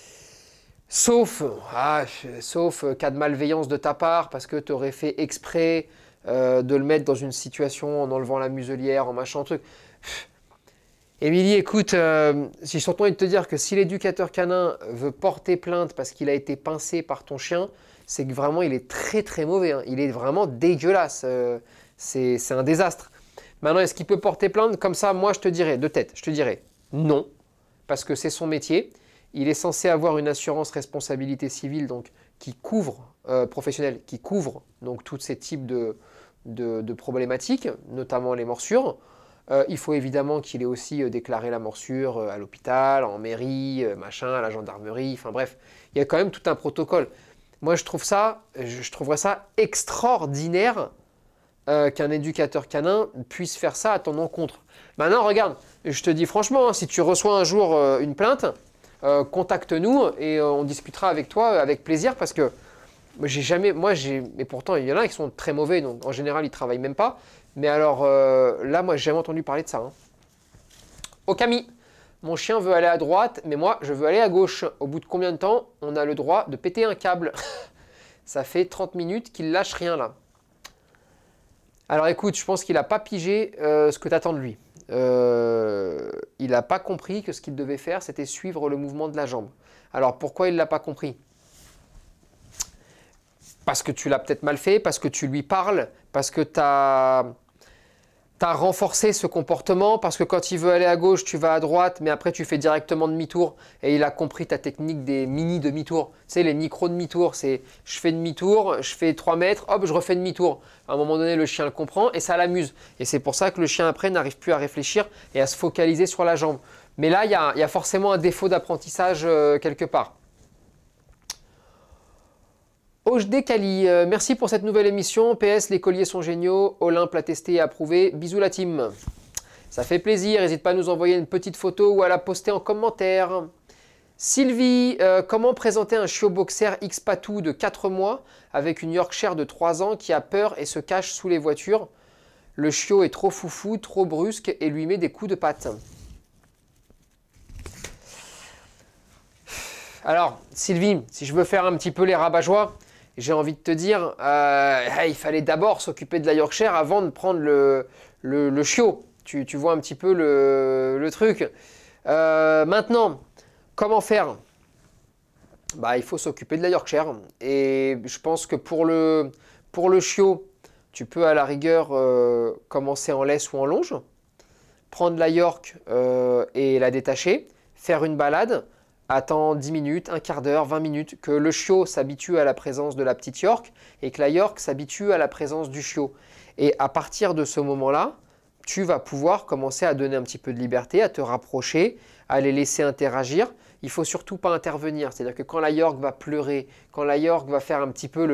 Sauf cas de malveillance de ta part, parce que tu aurais fait exprès de le mettre dans une situation en enlevant la muselière, en machin truc. Émilie, écoute, si je t'entends de te dire que si l'éducateur canin veut porter plainte parce qu'il a été pincé par ton chien, c'est que vraiment il est très très mauvais, hein. Il est vraiment dégueulasse, c'est un désastre. Maintenant, est-ce qu'il peut porter plainte? Comme ça, moi je te dirais, de tête, je te dirais non, parce que c'est son métier. Il est censé avoir une assurance responsabilité civile donc, qui couvre, professionnelle, qui couvre donc, tous ces types de problématiques, notamment les morsures. Il faut évidemment qu'il ait aussi déclaré la morsure à l'hôpital, en mairie, machin, à la gendarmerie, enfin bref, il y a quand même tout un protocole. Moi je trouverais ça extraordinaire qu'un éducateur canin puisse faire ça à ton encontre. Maintenant regarde, je te dis franchement, hein, si tu reçois un jour une plainte, contacte-nous et on discutera avec toi avec plaisir parce que mais pourtant il y en a qui sont très mauvais, donc en général ils ne travaillent même pas. Mais alors là, moi j'ai jamais entendu parler de ça. Hein. Okami, mon chien veut aller à droite, mais moi je veux aller à gauche. Au bout de combien de temps on a le droit de péter un câble? Ça fait 30 minutes qu'il lâche rien là. Alors écoute, je pense qu'il n'a pas pigé ce que tu attends de lui. Il n'a pas compris que ce qu'il devait faire, c'était suivre le mouvement de la jambe. Alors pourquoi il ne l'a pas compris? Parce que tu l'as peut-être mal fait, parce que tu lui parles, parce que tu as renforcé ce comportement, parce que quand il veut aller à gauche, tu vas à droite, mais après tu fais directement demi-tour et il a compris ta technique des mini demi-tours. Tu sais, les micro demi-tours, c'est je fais demi-tour, je fais 3 mètres, hop, je refais demi-tour. À un moment donné, le chien le comprend et ça l'amuse. Et c'est pour ça que le chien après n'arrive plus à réfléchir et à se focaliser sur la jambe. Mais là, il y a forcément un défaut d'apprentissage quelque part. HD Kali, merci pour cette nouvelle émission. PS, les colliers sont géniaux. Olympe l'a testé et approuvé. Bisous la team. Ça fait plaisir. N'hésite pas à nous envoyer une petite photo ou à la poster en commentaire. Sylvie, comment présenter un chiot boxer X-Patou de 4 mois avec une Yorkshire de 3 ans qui a peur et se cache sous les voitures? Le chiot est trop foufou, trop brusque et lui met des coups de patte. Alors, Sylvie, si je veux faire un petit peu les rabat-joie, j'ai envie de te dire, il fallait d'abord s'occuper de la Yorkshire avant de prendre le chiot. Tu vois un petit peu le truc. Maintenant, comment faire? Bah, il faut s'occuper de la Yorkshire. Et je pense que pour le chiot, tu peux à la rigueur commencer en laisse ou en longe. Prendre la York et la détacher. Faire une balade. Attends 10 minutes, un quart d'heure, 20 minutes, que le chiot s'habitue à la présence de la petite York et que la York s'habitue à la présence du chiot. Et à partir de ce moment-là, tu vas pouvoir commencer à donner un petit peu de liberté, à te rapprocher, à les laisser interagir. Il ne faut surtout pas intervenir. C'est-à-dire que quand la York va pleurer, quand la York va faire un petit peu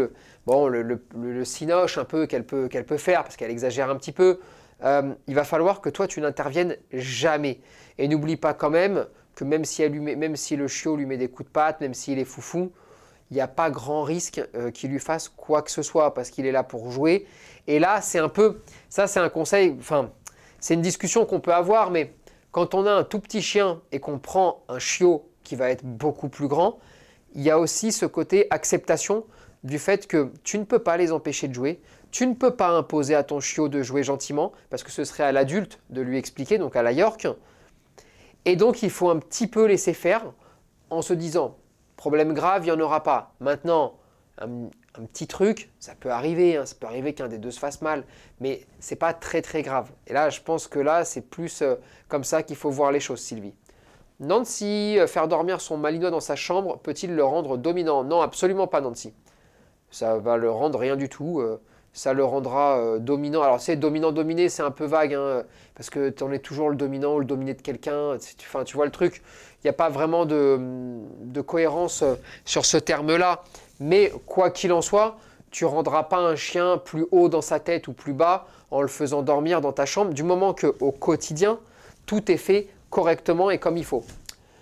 le cinoche un peu qu'elle peut faire parce qu'elle exagère un petit peu, il va falloir que toi, tu n'interviennes jamais. Et n'oublie pas quand même que même si le chiot lui met des coups de patte, même s'il est foufou, il n'y a pas grand risque qu'il lui fasse quoi que ce soit parce qu'il est là pour jouer. Et là, c'est un peu, ça c'est un conseil, enfin, c'est une discussion qu'on peut avoir, mais quand on a un tout petit chien et qu'on prend un chiot qui va être beaucoup plus grand, il y a aussi ce côté acceptation du fait que tu ne peux pas les empêcher de jouer, tu ne peux pas imposer à ton chiot de jouer gentiment parce que ce serait à l'adulte de lui expliquer, donc à la York. Et donc, il faut un petit peu laisser faire en se disant, problème grave, il n'y en aura pas. Maintenant, un petit truc, ça peut arriver, hein, ça peut arriver qu'un des deux se fasse mal, mais ce n'est pas très très grave. Et là, je pense que là, c'est plus comme ça qu'il faut voir les choses, Sylvie. Nancy, faire dormir son malinois dans sa chambre, peut-il le rendre dominant? Non, absolument pas, Nancy. Ça va le rendre rien du tout. Ça le rendra dominant. Alors, c'est dominant-dominé, c'est un peu vague, hein, parce que tu en es toujours le dominant ou le dominé de quelqu'un. Enfin, tu vois le truc. Il n'y a pas vraiment de cohérence sur ce terme-là. Mais quoi qu'il en soit, tu ne rendras pas un chien plus haut dans sa tête ou plus bas en le faisant dormir dans ta chambre, du moment qu'au quotidien, tout est fait correctement et comme il faut.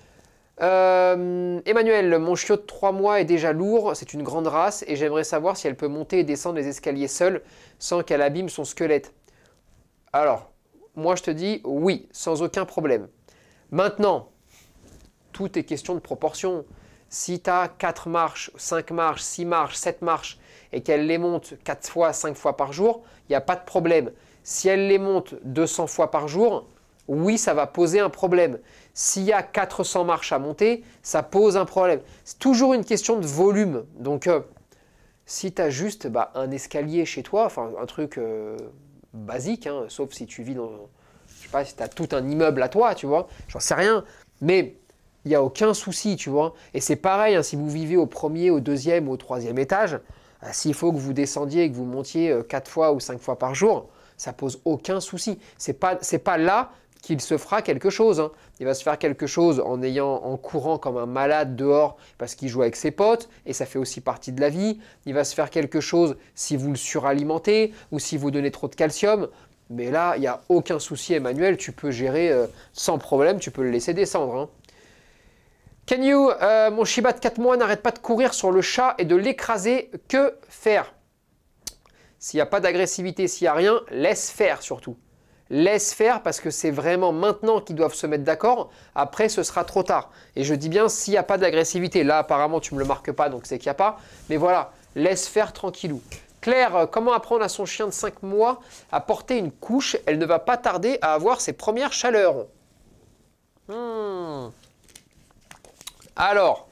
Emmanuel, mon chiot de 3 mois est déjà lourd, c'est une grande race et j'aimerais savoir si elle peut monter et descendre les escaliers seule sans qu'elle abîme son squelette. Alors, moi je te dis oui, sans aucun problème. Maintenant, tout est question de proportion. si tu as 4 marches, 5 marches, 6 marches, 7 marches et qu'elle les monte 4 fois, 5 fois par jour, il n'y a pas de problème. Si elle les monte 200 fois par jour, oui, ça va poser un problème. S'il y a 400 marches à monter, ça pose un problème. C'est toujours une question de volume. Donc, si tu as juste un escalier chez toi, enfin un truc basique, hein, sauf si tu vis dans, je sais pas, si tu as tout un immeuble à toi, tu vois, j'en sais rien, mais il n'y a aucun souci, tu vois. Et c'est pareil, hein, si vous vivez au premier, au deuxième ou au troisième étage, s'il faut que vous descendiez et que vous montiez 4 fois ou 5 fois par jour, ça pose aucun souci. C'est pas là qu'il se fera quelque chose. Hein. Il va se faire quelque chose en courant comme un malade dehors parce qu'il joue avec ses potes et ça fait aussi partie de la vie. Il va se faire quelque chose si vous le suralimentez ou si vous donnez trop de calcium. Mais là, il n'y a aucun souci, Emmanuel. Tu peux gérer sans problème, tu peux le laisser descendre. Hein. Can you, mon Shiba de 4 mois n'arrête pas de courir sur le chat et de l'écraser. Que faire? S'il n'y a pas d'agressivité, s'il n'y a rien, laisse faire surtout. Laisse faire parce que c'est vraiment maintenant qu'ils doivent se mettre d'accord. Après, ce sera trop tard. Et je dis bien s'il n'y a pas d'agressivité. Là, apparemment, tu ne me le marques pas, donc c'est qu'il n'y a pas. Mais voilà, laisse faire tranquillou. Claire, comment apprendre à son chien de 5 mois à porter une couche? Elle ne va pas tarder à avoir ses premières chaleurs. Alors,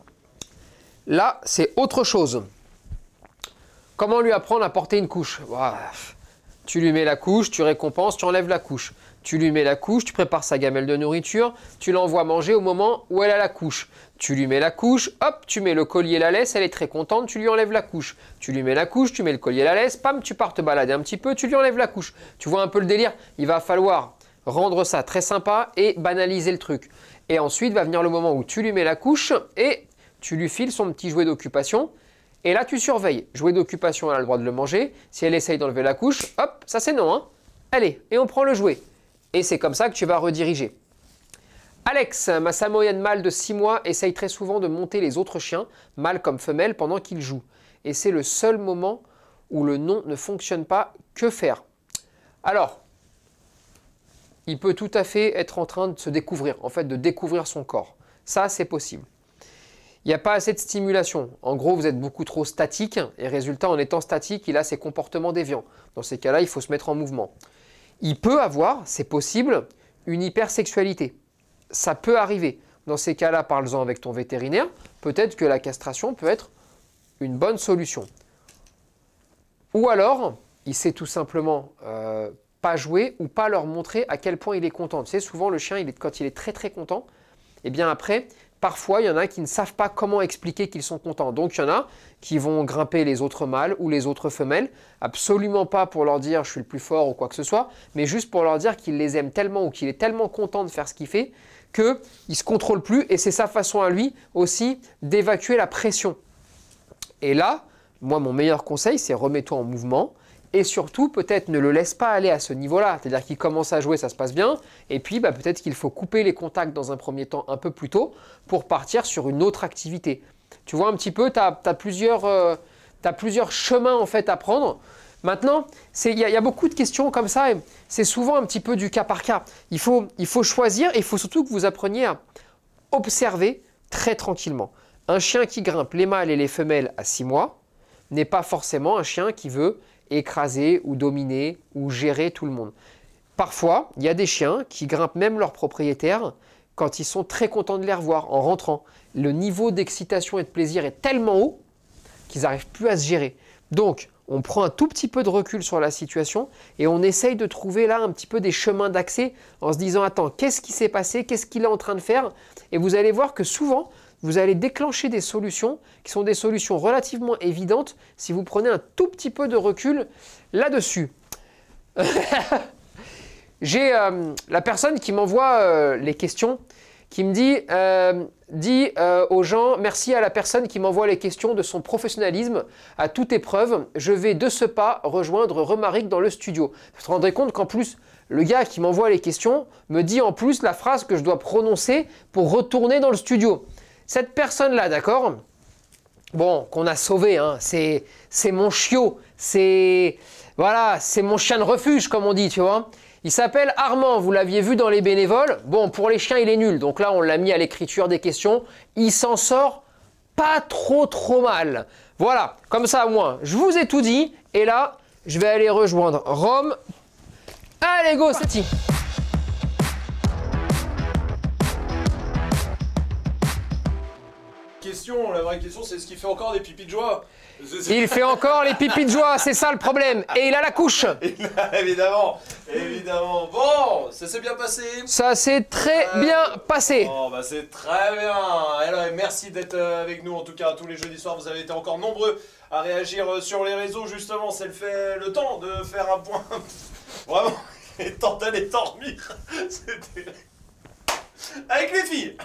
là, c'est autre chose. Comment lui apprendre à porter une couche? Tu lui mets la couche, tu récompenses, tu enlèves la couche. Tu lui mets la couche, tu prépares sa gamelle de nourriture, tu l'envoies manger au moment où elle a la couche. Tu lui mets la couche, hop, tu mets le collier et la laisse, elle est très contente, tu lui enlèves la couche. Tu lui mets la couche, tu mets le collier et la laisse, pam, tu pars te balader un petit peu, tu lui enlèves la couche. Tu vois un peu le délire? Il va falloir rendre ça très sympa et banaliser le truc. Et ensuite va venir le moment où tu lui mets la couche et tu lui files son petit jouet d'occupation. Et là, tu surveilles. Jouet d'occupation, elle a le droit de le manger. Si elle essaye d'enlever la couche, hop, ça c'est non. Hein. Allez, et on prend le jouet. Et c'est comme ça que tu vas rediriger. Alex, ma samoyenne mâle de 6 mois essaye très souvent de monter les autres chiens, mâles comme femelles, pendant qu'ils jouent. Et c'est le seul moment où le non ne fonctionne pas. Que faire? Alors, il peut tout à fait être en train de se découvrir, en fait, de découvrir son corps. Ça, c'est possible. Il n'y a pas assez de stimulation. En gros, vous êtes beaucoup trop statique et résultat, en étant statique, il a ses comportements déviants. Dans ces cas-là, il faut se mettre en mouvement. Il peut avoir, c'est possible, une hypersexualité. Ça peut arriver. Dans ces cas-là, parle-en avec ton vétérinaire. Peut-être que la castration peut être une bonne solution. Ou alors, il sait tout simplement pas jouer ou pas leur montrer à quel point il est content. Tu sais, souvent, le chien, quand il est très très content, et bien après, parfois, il y en a qui ne savent pas comment expliquer qu'ils sont contents. Donc, il y en a qui vont grimper les autres mâles ou les autres femelles, absolument pas pour leur dire « je suis le plus fort » ou quoi que ce soit, mais juste pour leur dire qu'il les aime tellement ou qu'il est tellement content de faire ce qu'il fait qu'il ne se contrôle plus et c'est sa façon à lui aussi d'évacuer la pression. Et là, moi, mon meilleur conseil, c'est remets-toi en mouvement. Et surtout, peut-être ne le laisse pas aller à ce niveau-là. C'est-à-dire qu'il commence à jouer, ça se passe bien. Et puis, peut-être qu'il faut couper les contacts dans un premier temps un peu plus tôt pour partir sur une autre activité. Tu vois un petit peu, tu as plusieurs chemins en fait à prendre. Maintenant, il y a beaucoup de questions comme ça. C'est souvent un petit peu du cas par cas. Il faut choisir et il faut surtout que vous appreniez à observer très tranquillement. Un chien qui grimpe les mâles et les femelles à 6 mois n'est pas forcément un chien qui veut écraser ou dominer ou gérer tout le monde. Parfois, il y a des chiens qui grimpent même leurs propriétaires quand ils sont très contents de les revoir en rentrant. Le niveau d'excitation et de plaisir est tellement haut qu'ils n'arrivent plus à se gérer. Donc, on prend un tout petit peu de recul sur la situation et on essaye de trouver là un petit peu des chemins d'accès en se disant « Attends, qu'est-ce qui s'est passé? Qu'est-ce qu'il est en train de faire ?» Et vous allez voir que souvent, vous allez déclencher des solutions qui sont des solutions relativement évidentes si vous prenez un tout petit peu de recul là-dessus. J'ai la personne qui m'envoie les questions qui me dit aux gens « Merci à la personne qui m'envoie les questions de son professionnalisme à toute épreuve. Je vais de ce pas rejoindre Romaric dans le studio. » Vous vous rendrez compte qu'en plus, le gars qui m'envoie les questions me dit en plus la phrase que je dois prononcer pour retourner dans le studio. Cette personne-là, d'accord, bon, qu'on a sauvé, hein, c'est mon chiot, c'est mon chien de refuge, comme on dit, tu vois. Il s'appelle Armand, vous l'aviez vu dans les bénévoles. Bon, pour les chiens, il est nul. Donc là, on l'a mis à l'écriture des questions. Il s'en sort pas trop mal. Voilà, comme ça, au moins, je vous ai tout dit. Et là, je vais aller rejoindre Rome. Allez, go, c'est parti. La vraie question, c'est est-ce qu'il fait encore des pipis de joie? Il fait encore les pipis de joie, c'est ça le problème. Et il a la couche. Évidemment. Bon, ça s'est bien passé. Ça s'est très bien passé. Bon, bah c'est très bien. Alors, merci d'être avec nous. En tout cas, tous les jeudis soirs, vous avez été encore nombreux à réagir sur les réseaux. Justement, c'est le temps de faire un point. Vraiment, il est temps d'aller dormir. C'était... Avec les filles.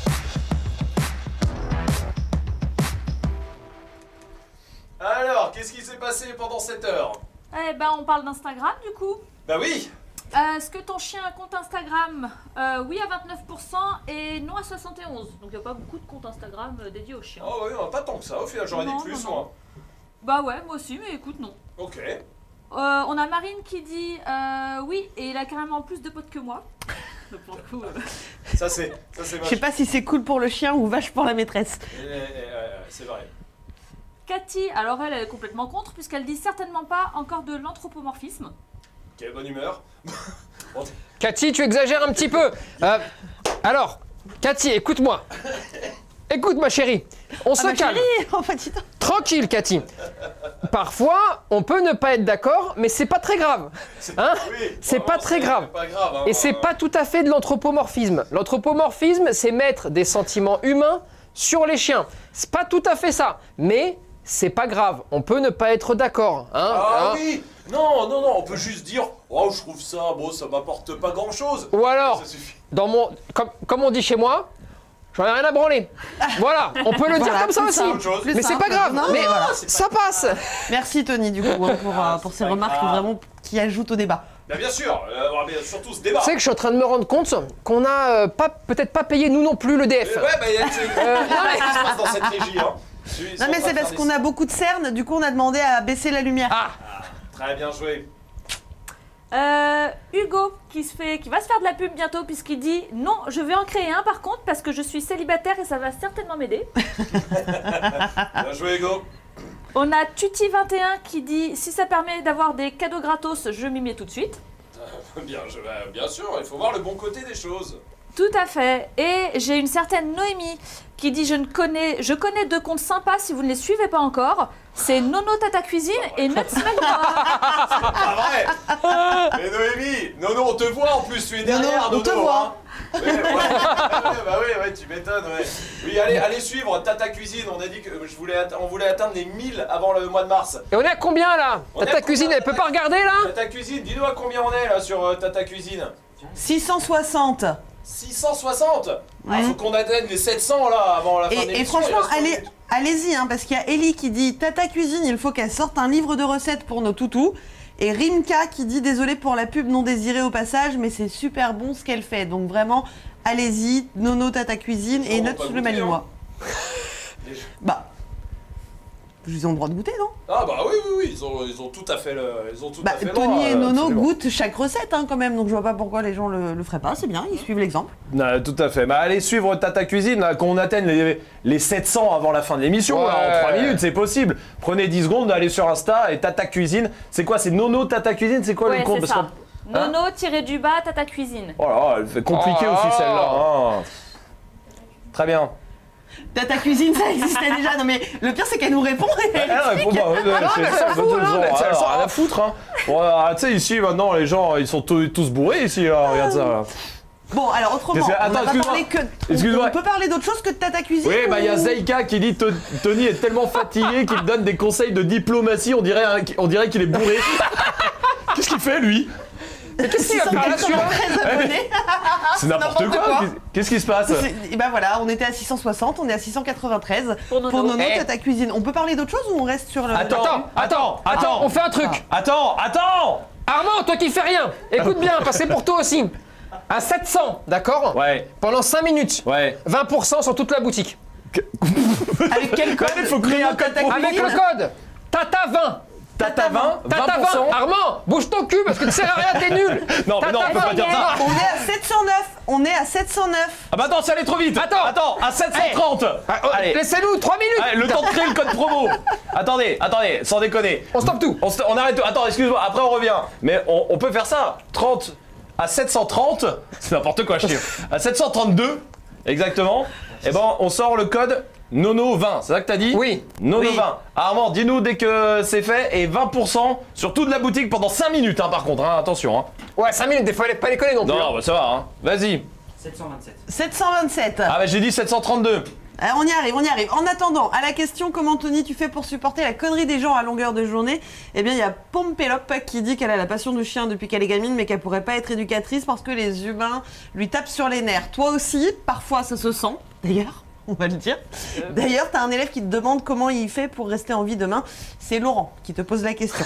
Alors, qu'est-ce qui s'est passé pendant cette heure? Eh ben, on parle d'Instagram du coup. Bah oui. Est-ce que ton chien a un compte Instagram? Oui à 29% et non à 71%. Donc il n'y a pas beaucoup de comptes Instagram dédiés aux chiens. Oh oui, pas tant que ça, au final j'aurais dit plus moi. Bah ouais, moi aussi, mais écoute, non. Ok. On a Marine qui dit oui, et il a carrément plus de potes que moi. Pour le coup, Ça c'est Je sais pas si c'est cool pour le chien ou vache pour la maîtresse. C'est vrai. Cathy, alors elle est complètement contre puisqu'elle dit certainement pas encore de l'anthropomorphisme. Quelle bonne humeur. Cathy, tu exagères un petit peu. Alors, Cathy, écoute-moi. Écoute ma chérie, on se calme. Tranquille Cathy. Parfois, on peut ne pas être d'accord, mais c'est pas très grave. Hein? C'est pas très grave. Et c'est pas tout à fait de l'anthropomorphisme. L'anthropomorphisme, c'est mettre des sentiments humains sur les chiens. C'est pas tout à fait ça, mais c'est pas grave. On peut ne pas être d'accord. Oui. Non, on peut juste dire oh, je trouve ça, bon, ça m'apporte pas grand chose. Ou alors, dans mon, comme on dit chez moi, j'en ai rien à branler. Voilà, on peut le dire comme ça aussi. Mais c'est pas grave, mais ça passe. Merci Tony du coup pour ces remarques vraiment qui ajoutent au débat. Bien sûr, surtout ce débat. Tu sais que je suis en train de me rendre compte qu'on a peut-être pas payé nous non plus le DF. Ouais, bah il y a qu'est-ce qui se passe dans cette régie, hein. Non mais c'est parce qu'on a beaucoup de cernes, du coup on a demandé à baisser la lumière. Très bien joué. Hugo qui va se faire de la pub bientôt puisqu'il dit non, je vais en créer un par contre parce que je suis célibataire et ça va certainement m'aider. Bien joué Hugo. On a Tutti21 qui dit si ça permet d'avoir des cadeaux gratos, je m'y mets tout de suite. Bien sûr, il faut voir le bon côté des choses. Tout à fait. Et j'ai une certaine Noémie qui dit je connais deux comptes sympas si vous ne les suivez pas encore. C'est Nono Tata Cuisine et Nuts Magma. C'est pas vrai. Mais Noémie, Nono, on te voit en plus, tu es derrière Nono. On te voit. Bah oui, tu m'étonnes, ouais. Oui, allez suivre Tata Cuisine, on a dit que on voulait atteindre les 1000 avant le mois de mars. Et on est à combien là? Tata Cuisine, elle peut pas regarder là? Tata Cuisine, dis-nous à combien on est là sur Tata Cuisine? 660. 660 faut qu'on atteigne les 700 là avant la fin de l'émission. Et franchement, allez-y, hein, parce qu'il y a Ellie qui dit Tata Cuisine, il faut qu'elle sorte un livre de recettes pour nos toutous. Et Rimka qui dit désolé pour la pub non désirée au passage, mais c'est super bon ce qu'elle fait. Donc vraiment, allez-y, Nono Tata Cuisine et Nuts le Malinois. Bah, ils ont le droit de goûter, non? Ah bah oui, ils ont tout à fait le. Tony et Nono goûtent chaque recette hein, quand même, donc je vois pas pourquoi les gens le feraient pas, c'est bien, ils suivent l'exemple. Tout à fait, allez suivre Tata Cuisine, là, qu'on atteigne les 700 avant la fin de l'émission, en 3 minutes, c'est possible. Prenez 10 secondes, allez sur Insta et Tata Cuisine, c'est quoi? C'est Nono Tata Cuisine, c'est quoi le compte? C'est ça. Nono-du-bas Tata Cuisine. Oh là, elle fait compliqué aussi celle-là. Hein. Très bien. Tata Cuisine, ça existait déjà. Non mais le pire c'est qu'elle nous répond. Elle répond pas. Elle s'en rien à foutre. Hein. Bon, tu sais ici maintenant les gens ils sont tous bourrés ici. Là. Regarde ça. Là. Bon alors autrement, on peut parler d'autre chose que de Tata Cuisine. Oui bah il y a Zeika qui dit Tony est tellement fatigué qu'il donne des conseils de diplomatie. On dirait qu'il est bourré. Qu'est-ce qu'il fait lui? Mais qu'est-ce qu'il va faire là-dessus? C'est n'importe quoi. Qu'est-ce qui se passe? Et ben voilà, on était à 660, on est à 693 pour Nono Tata Cuisine. On peut parler d'autre chose ou on reste sur le... Attends, on fait un truc. Attends. Armand, toi qui fais rien, écoute bien, parce que c'est pour toi aussi. À 700, d'accord? Ouais. Pendant 5 minutes. Ouais. 20% sur toute la boutique. Avec quel code? Il faut créer un code. Avec le code Tata 20. Tata 20, 20%. Armand, bouge ton cul parce que tu sers à rien, t'es nul. Non, mais non, on peut pas dire ça. On est à 709. On est à 709. Ah bah attends, ça allait trop vite. Attends, à 730. Allez. Laissez-nous 3 minutes. Allez, le temps de créer le code promo. Attendez, sans déconner. On stoppe tout. On arrête tout. Attends, excuse-moi, après on revient. Mais on peut faire ça. 30 à 730, c'est n'importe quoi, je chiffre. À 732, exactement. Et ben, on sort le code Nono20, c'est ça que t'as dit? Oui. Nono20. Armand, dis-nous dès que c'est fait et 20% sur toute la boutique pendant 5 minutes, hein, par contre, hein, attention. Hein. Ouais, 5 minutes, des fois, pas les coller non plus. Non, bah ça va, hein. Vas-y. 727. 727. Ah bah j'ai dit 732. Alors, on y arrive. En attendant, à la question comment Tony tu fais pour supporter la connerie des gens à longueur de journée, eh bien il y a Pompelope qui dit qu'elle a la passion du chien depuis qu'elle est gamine mais qu'elle pourrait pas être éducatrice parce que les humains lui tapent sur les nerfs. Toi aussi, parfois ça se sent, d'ailleurs. On va le dire. D'ailleurs, t'as un élève qui te demande comment il fait pour rester en vie demain. C'est Laurent qui te pose la question.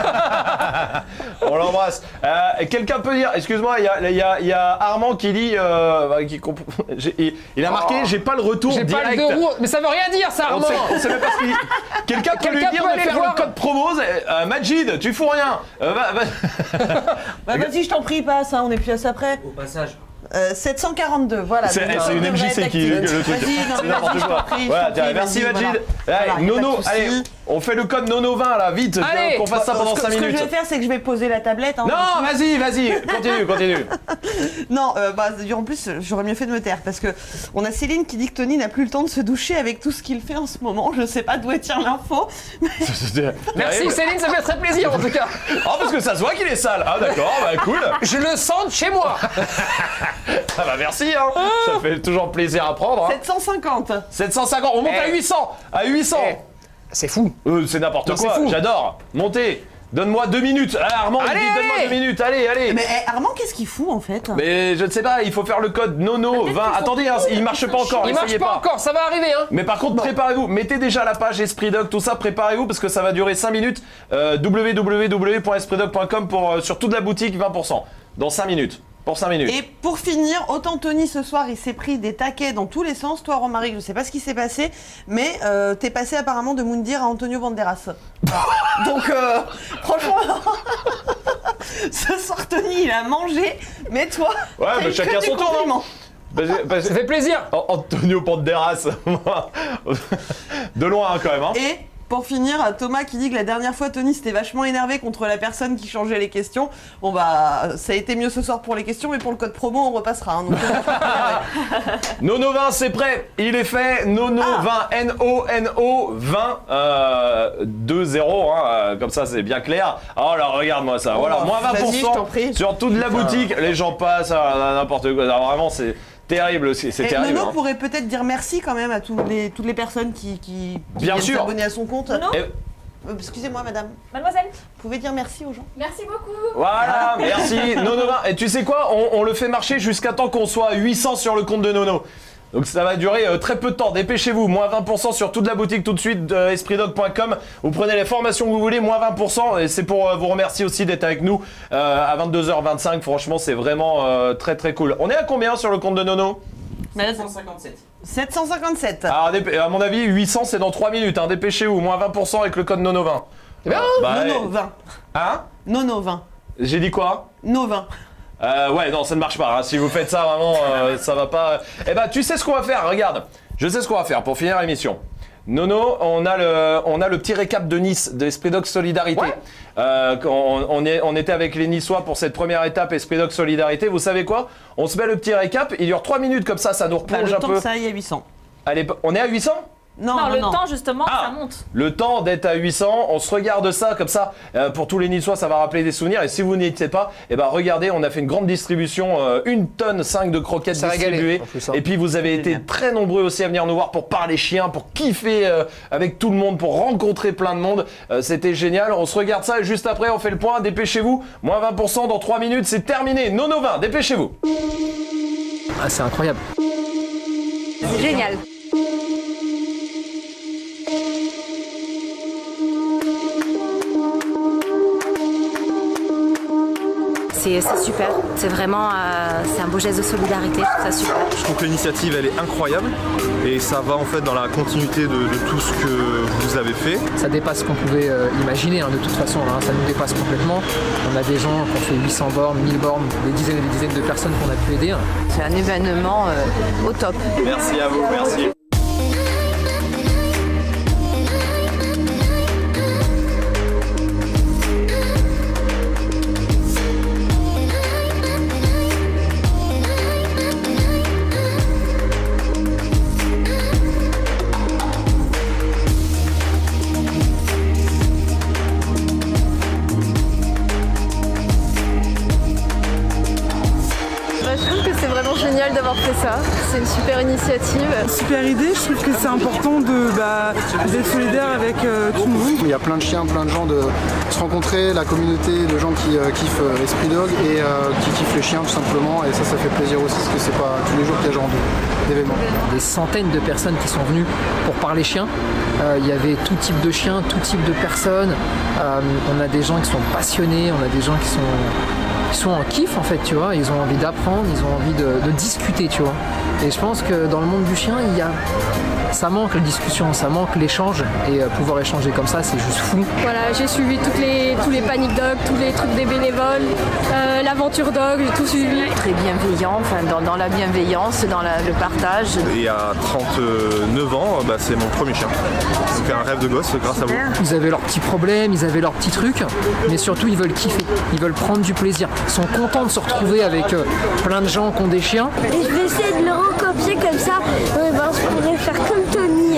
On l'embrasse. Quelqu'un peut dire, excuse-moi, il y a Armand qui dit, il a marqué, j'ai pas le retour direct. J'ai pas le deux roues, mais ça veut rien dire ça, Armand. On sait même pas ce qu'il dit. Quelqu'un peut lui dire de faire le code promo. Majid, tu fous rien. Vas-y, je t'en prie, passe, hein, on est plus à ça près. Au passage. 742, voilà. C'est une MJC qui le truc. Vas-y, n'importe quoi. Voilà, merci Majid. Allez, Nono, allez, on fait le code Nono20 là, vite, qu'on fasse ça pendant 5 minutes. Ce que je vais faire, c'est que je vais poser la tablette. Hein, non, vas-y, continue. Non, en plus, j'aurais mieux fait de me taire parce que on a Céline qui dit que Tony n'a plus le temps de se doucher avec tout ce qu'il fait en ce moment. Je sais pas d'où elle tient l'info. Merci Céline, ça fait très plaisir en tout cas. Oh, parce que ça se voit qu'il est sale. Ah d'accord, bah cool. Je le sens de chez moi. Ah bah merci, hein. Ça fait toujours plaisir à prendre. Hein. 750, on monte à 800. À 800. C'est fou. C'est n'importe quoi, j'adore. Montez. Donne-moi 2 minutes. Ah, Armand, il dit donne-moi 2 minutes. Allez. Mais Armand, qu'est-ce qu'il fout en fait? Mais je ne sais pas, il faut faire le code Nono20. Attendez, hein, il marche pas encore. Il marche pas encore, ça va arriver. Hein. Mais par contre, préparez-vous. Mettez déjà la page Esprit Dog, tout ça, préparez-vous parce que ça va durer 5 minutes. www.espritdog.com sur toute la boutique, 20%. Dans 5 minutes. Pour 5 minutes. Et pour finir, autant Tony ce soir il s'est pris des taquets dans tous les sens. Toi Romaric, je sais pas ce qui s'est passé, mais t'es passé apparemment de Moundir à Antonio Banderas. Donc franchement, ce soir Tony il a mangé, mais toi, ouais, mais chacun son tour. Ça fait plaisir. Antonio Banderas, de loin hein, quand même. Hein. Et pour finir, Thomas qui dit que la dernière fois Tony s'était vachement énervé contre la personne qui changeait les questions. Bon bah ça a été mieux ce soir pour les questions, mais pour le code promo on repassera. Hein, donc, Nono20 c'est prêt, il est fait. Nono20, N-O-N-O 20 2-0, hein, comme ça c'est bien clair. Oh là regarde-moi ça, voilà, moins 20% sur toute la boutique. Les gens passent à n'importe quoi, alors, vraiment c'est terrible, c'est terrible. Nono pourrait peut-être dire merci quand même à toutes les personnes qui viennent s'abonner à son compte. Excusez-moi madame. Mademoiselle. Vous pouvez dire merci aux gens. Merci beaucoup. Voilà, merci. Nono20. Et tu sais quoi, on le fait marcher jusqu'à temps qu'on soit à 800 sur le compte de Nono. Donc ça va durer très peu de temps, dépêchez-vous, moins 20% sur toute la boutique tout de suite, espritdog.com. Vous prenez les formations que vous voulez, moins 20%, et c'est pour vous remercier aussi d'être avec nous à 22h25, franchement c'est vraiment très très cool. On est à combien sur le compte de Nono? 757. 757. Alors à mon avis, 800 c'est dans 3 minutes, hein. Dépêchez-vous, moins 20% avec le code Nono20. C'est bien Nono20. Hein? Nono20. J'ai dit quoi? No20. Ouais, non, ça ne marche pas. Hein. Si vous faites ça, vraiment, ça va pas. Eh ben, tu sais ce qu'on va faire. Regarde, je sais ce qu'on va faire pour finir l'émission. Nono, on a le petit récap de Nice, de Esprit Dog Solidarité. Ouais. On était avec les Niçois pour cette première étape Esprit Dog Solidarité. Vous savez quoi? On se met le petit récap. Il dure 3 minutes comme ça nous replonge un peu. Le temps que ça aille à 800. Allez, on est à 800? Non, le temps justement, ça monte. Le temps d'être à 800, on se regarde ça comme ça. Pour tous les Niçois, ça va rappeler des souvenirs. Et si vous n'y étiez pas, eh ben regardez, on a fait une grande distribution, 1,5 tonne de croquettes distribuées. Et puis vous avez été très nombreux aussi à venir nous voir pour parler chiens, pour kiffer avec tout le monde, pour rencontrer plein de monde. C'était génial. On se regarde ça et juste après, on fait le point. Dépêchez-vous. Moins 20% dans 3 minutes, c'est terminé. Nono20, dépêchez-vous. Ah, c'est incroyable. C'est génial. c'est super. C'est vraiment c'est un beau geste de solidarité, je trouve ça super. Je trouve que l'initiative elle est incroyable et ça va en fait dans la continuité de tout ce que vous avez fait. Ça dépasse ce qu'on pouvait imaginer de toute façon, hein, ça nous dépasse complètement. On a des gens qui ont fait 800 bornes, 1000 bornes, des dizaines et des dizaines de personnes qu'on a pu aider. C'est un événement au top. Merci à vous, merci. Génial d'avoir fait ça, c'est une super initiative. Super idée, je trouve que c'est important d'être solidaire avec tout le monde. Il y a plein de chiens, plein de gens de se rencontrer, la communauté de gens qui kiffent Esprit Dog et qui kiffent les chiens tout simplement, et ça fait plaisir aussi parce que c'est pas tous les jours qu'il y a ce genre d'événements. Des centaines de personnes qui sont venues pour parler chiens. Il y avait tout type de chiens, tout type de personnes. On a des gens qui sont passionnés, on a des gens qui sont en kiff en fait, tu vois, ils ont envie d'apprendre, ils ont envie de discuter, tu vois. Et je pense que dans le monde du chien, ça manque la discussion, ça manque l'échange, et pouvoir échanger comme ça, c'est juste fou. Voilà, j'ai suivi tous les Panic Dog, tous les trucs des bénévoles, l'aventure Dog, j'ai tout suivi. Très bienveillant, dans la bienveillance, dans le partage. Et à 39 ans, c'est mon premier chien. Donc un rêve de gosse grâce à vous. Ils avaient leurs petits problèmes, ils avaient leurs petits trucs, mais surtout ils veulent kiffer, ils veulent prendre du plaisir. Ils sont contents de se retrouver avec plein de gens qui ont des chiens. Et je vais essayer de le recopier comme ça, je pourrais faire comme Tony.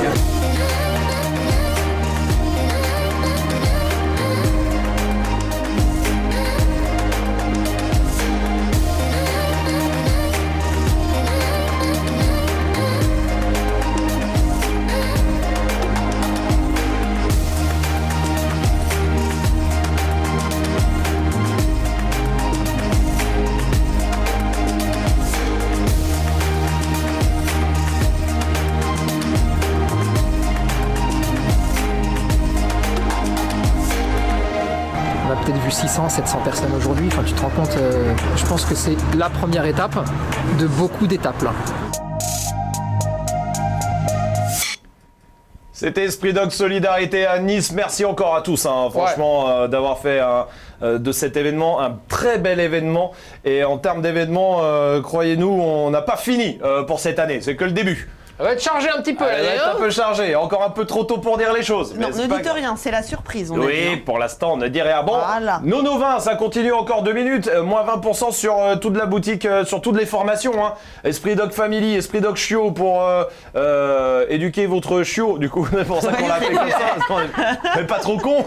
Peut-être vu 600, 700 personnes aujourd'hui, enfin tu te rends compte, je pense que c'est la première étape de beaucoup d'étapes là. C'était Esprit Dog Solidarité à Nice, merci encore à tous franchement d'avoir fait de cet événement un très bel événement, et en termes d'événements, croyez-nous, on n'a pas fini pour cette année, c'est que le début. Elle va être chargée un petit peu. Elle va être un peu chargée, encore un peu trop tôt pour dire les choses. Non, ne dites rien, c'est la surprise. Oui, pour l'instant, on ne dit rien. Bon, voilà. Nono 20, ça continue encore 2 minutes, moins 20% sur toute la boutique, sur toutes les formations. Hein. Esprit Dog Family, Esprit Dog Chiot pour éduquer votre chiot. Du coup, c'est pour ça qu'on l'a appelé comme ça, parce qu'on n'est pas trop con.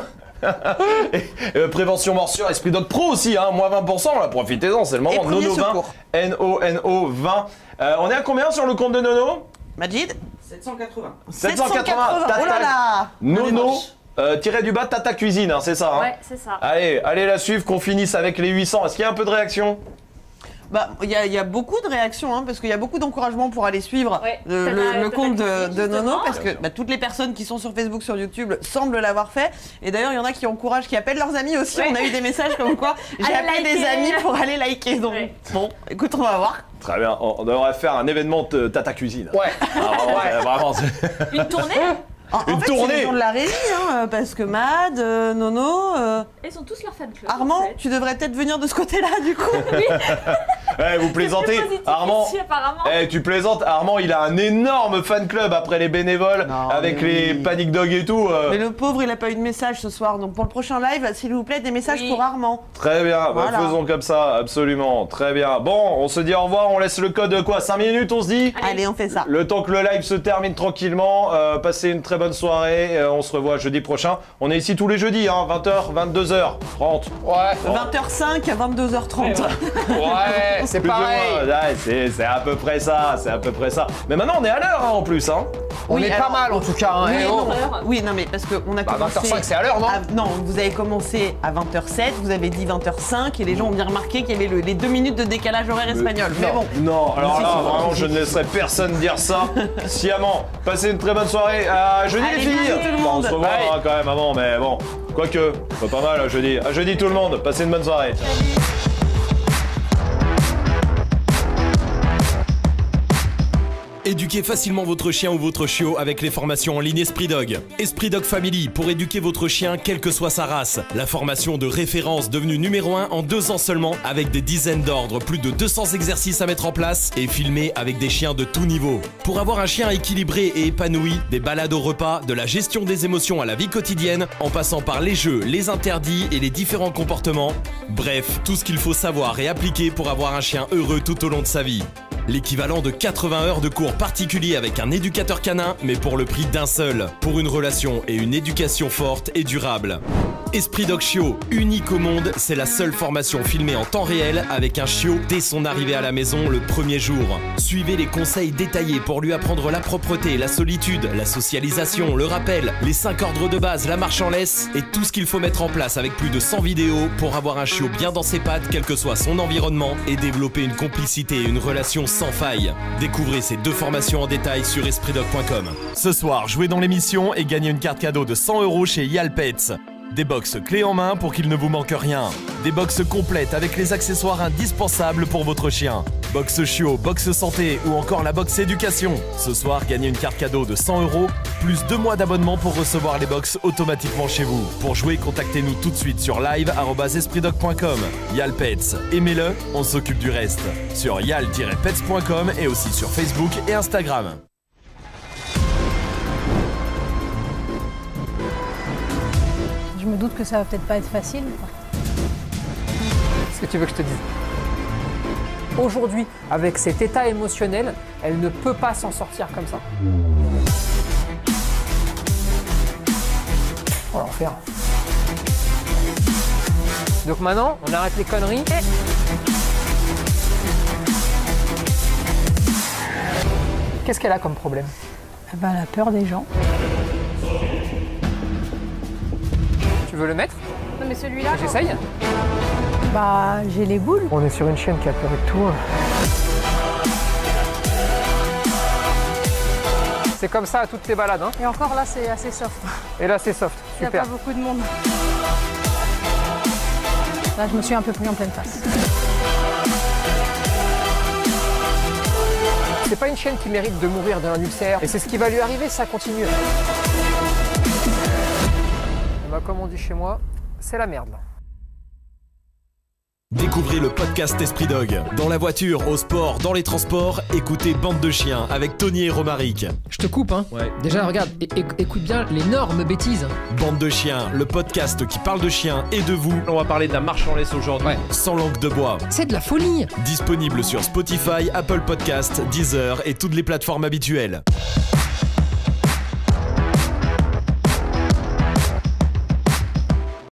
Prévention morsure, Esprit Dog Pro aussi, hein, moins 20%, là, profitez-en, c'est le moment. Nono 20, N-O-N-O 20. On est à combien sur le compte de Nono? Majid 780. 780. Oh là là. Nono, tiré du bas, Tata Cuisine, hein, c'est ça. Hein. Ouais, c'est ça. Allez la suivre, qu'on finisse avec les 800. Est-ce qu'il y a un peu de réaction? Il y a beaucoup de réactions, hein, parce qu'il y a beaucoup d'encouragement pour aller suivre le compte de Nono, parce que toutes les personnes qui sont sur Facebook, sur YouTube semblent l'avoir fait. Et d'ailleurs, il y en a qui encouragent, qui appellent leurs amis aussi. On a eu des messages comme quoi j'ai appelé des amis pour aller liker. Donc bon, écoute, on va voir. Très bien, on devrait faire un événement de Tata Cuisine. Ouais. Vraiment. Une tournée? En fait, c'est les gens de la régie, hein, parce que Mad, Nono... Ils sont tous leur fan club. Armand, en fait. Tu devrais peut-être venir de ce côté-là, du coup. Oui. Vous plaisantez, Armand. Ici, apparemment. Tu plaisantes, Armand, il a un énorme fan club après les bénévoles, avec les Panic Dog et tout. Mais le pauvre, il a pas eu de message ce soir, donc pour le prochain live, s'il vous plaît, des messages pour Armand. Très bien, voilà. Faisons comme ça, absolument, très bien. Bon, on se dit au revoir, on laisse le code quoi, 5 minutes, on se dit? Allez, on fait ça. Le temps que le live se termine tranquillement, passez une très bonne soirée. On se revoit jeudi prochain. On est ici tous les jeudis, hein, 20h, 22h30. Ouais. 20h05 à 22h30. Ouais, c'est pareil. C'est à peu près ça, Mais maintenant, on est à l'heure, hein, en plus. Hein. On est pas mal, en tout cas. Hein, oui, non, mais parce qu'on a commencé... 20h05, c'est à l'heure, non? Non, vous avez commencé à 20h07, vous avez dit 20h05, et les gens ont bien remarqué qu'il y avait les 2 minutes de décalage horaire espagnol. Mais bon. Non, alors là, vraiment, je ne laisserai personne dire ça sciemment. Passez une très bonne soirée. Jeudi, les filles. On se revoit quand même avant, mais bon. Quoique, pas mal, jeudi. À jeudi tout le monde, passez une bonne soirée. Salut. Éduquez facilement votre chien ou votre chiot avec les formations en ligne Esprit Dog. Esprit Dog Family pour éduquer votre chien quelle que soit sa race. La formation de référence devenue numéro 1 en 2 ans seulement avec des dizaines d'ordres, plus de 200 exercices à mettre en place et filmés avec des chiens de tout niveau. Pour avoir un chien équilibré et épanoui, des balades au repas, de la gestion des émotions à la vie quotidienne, en passant par les jeux, les interdits et les différents comportements. Bref, tout ce qu'il faut savoir et appliquer pour avoir un chien heureux tout au long de sa vie. L'équivalent de 80 heures de cours particuliers avec un éducateur canin, mais pour le prix d'un seul, pour une relation et une éducation forte et durable. Esprit Dog Chiot, unique au monde, c'est la seule formation filmée en temps réel avec un chiot dès son arrivée à la maison le premier jour. Suivez les conseils détaillés pour lui apprendre la propreté, la solitude, la socialisation, le rappel, les 5 ordres de base, la marche en laisse et tout ce qu'il faut mettre en place avec plus de 100 vidéos pour avoir un chiot bien dans ses pattes, quel que soit son environnement, et développer une complicité et une relation sans faille. Découvrez ces 2 formations en détail sur espritdog.com. Ce soir, jouez dans l'émission et gagnez une carte cadeau de 100 € chez Yalpets. Des box clés en main pour qu'il ne vous manque rien. Des box complètes avec les accessoires indispensables pour votre chien. Box chiot, box santé ou encore la box éducation. Ce soir, gagnez une carte cadeau de 100 €, plus 2 mois d'abonnement pour recevoir les box automatiquement chez vous. Pour jouer, contactez-nous tout de suite sur live@espritdog.com. Yalpets, aimez-le, on s'occupe du reste. Sur yal-pets.com et aussi sur Facebook et Instagram. Je me doute que ça va peut-être pas être facile. Qu'est-ce que tu veux que je te dise? Aujourd'hui, avec cet état émotionnel, elle ne peut pas s'en sortir comme ça. Oh l'enfer. Donc maintenant, on arrête les conneries. Qu'est-ce qu'elle a comme problème? Elle a peur des gens. Tu veux le mettre? Non mais celui-là. J'essaye. Bah j'ai les boules. On est sur une chienne qui a peur de tout. C'est comme ça à toutes tes balades. Hein. Et encore là c'est assez soft. Et là c'est soft, super. Il n'y a pas beaucoup de monde. Là je me suis un peu pris en pleine face. C'est pas une chienne qui mérite de mourir d'un ulcère. Et c'est ce qui va lui arriver si ça continue. Bah, comme on dit chez moi, c'est la merde là. Découvrez le podcast Esprit Dog. Dans la voiture, au sport, dans les transports, écoutez Bande de chiens avec Tony et Romaric. Je te coupe, hein. Ouais. Déjà, regarde, écoute bien l'énorme bêtise. Bande de chiens, le podcast qui parle de chiens et de vous. On va parler de la marche en laisse aujourd'hui. Ouais. Sans langue de bois. C'est de la folie. Disponible sur Spotify, Apple Podcasts, Deezer et toutes les plateformes habituelles.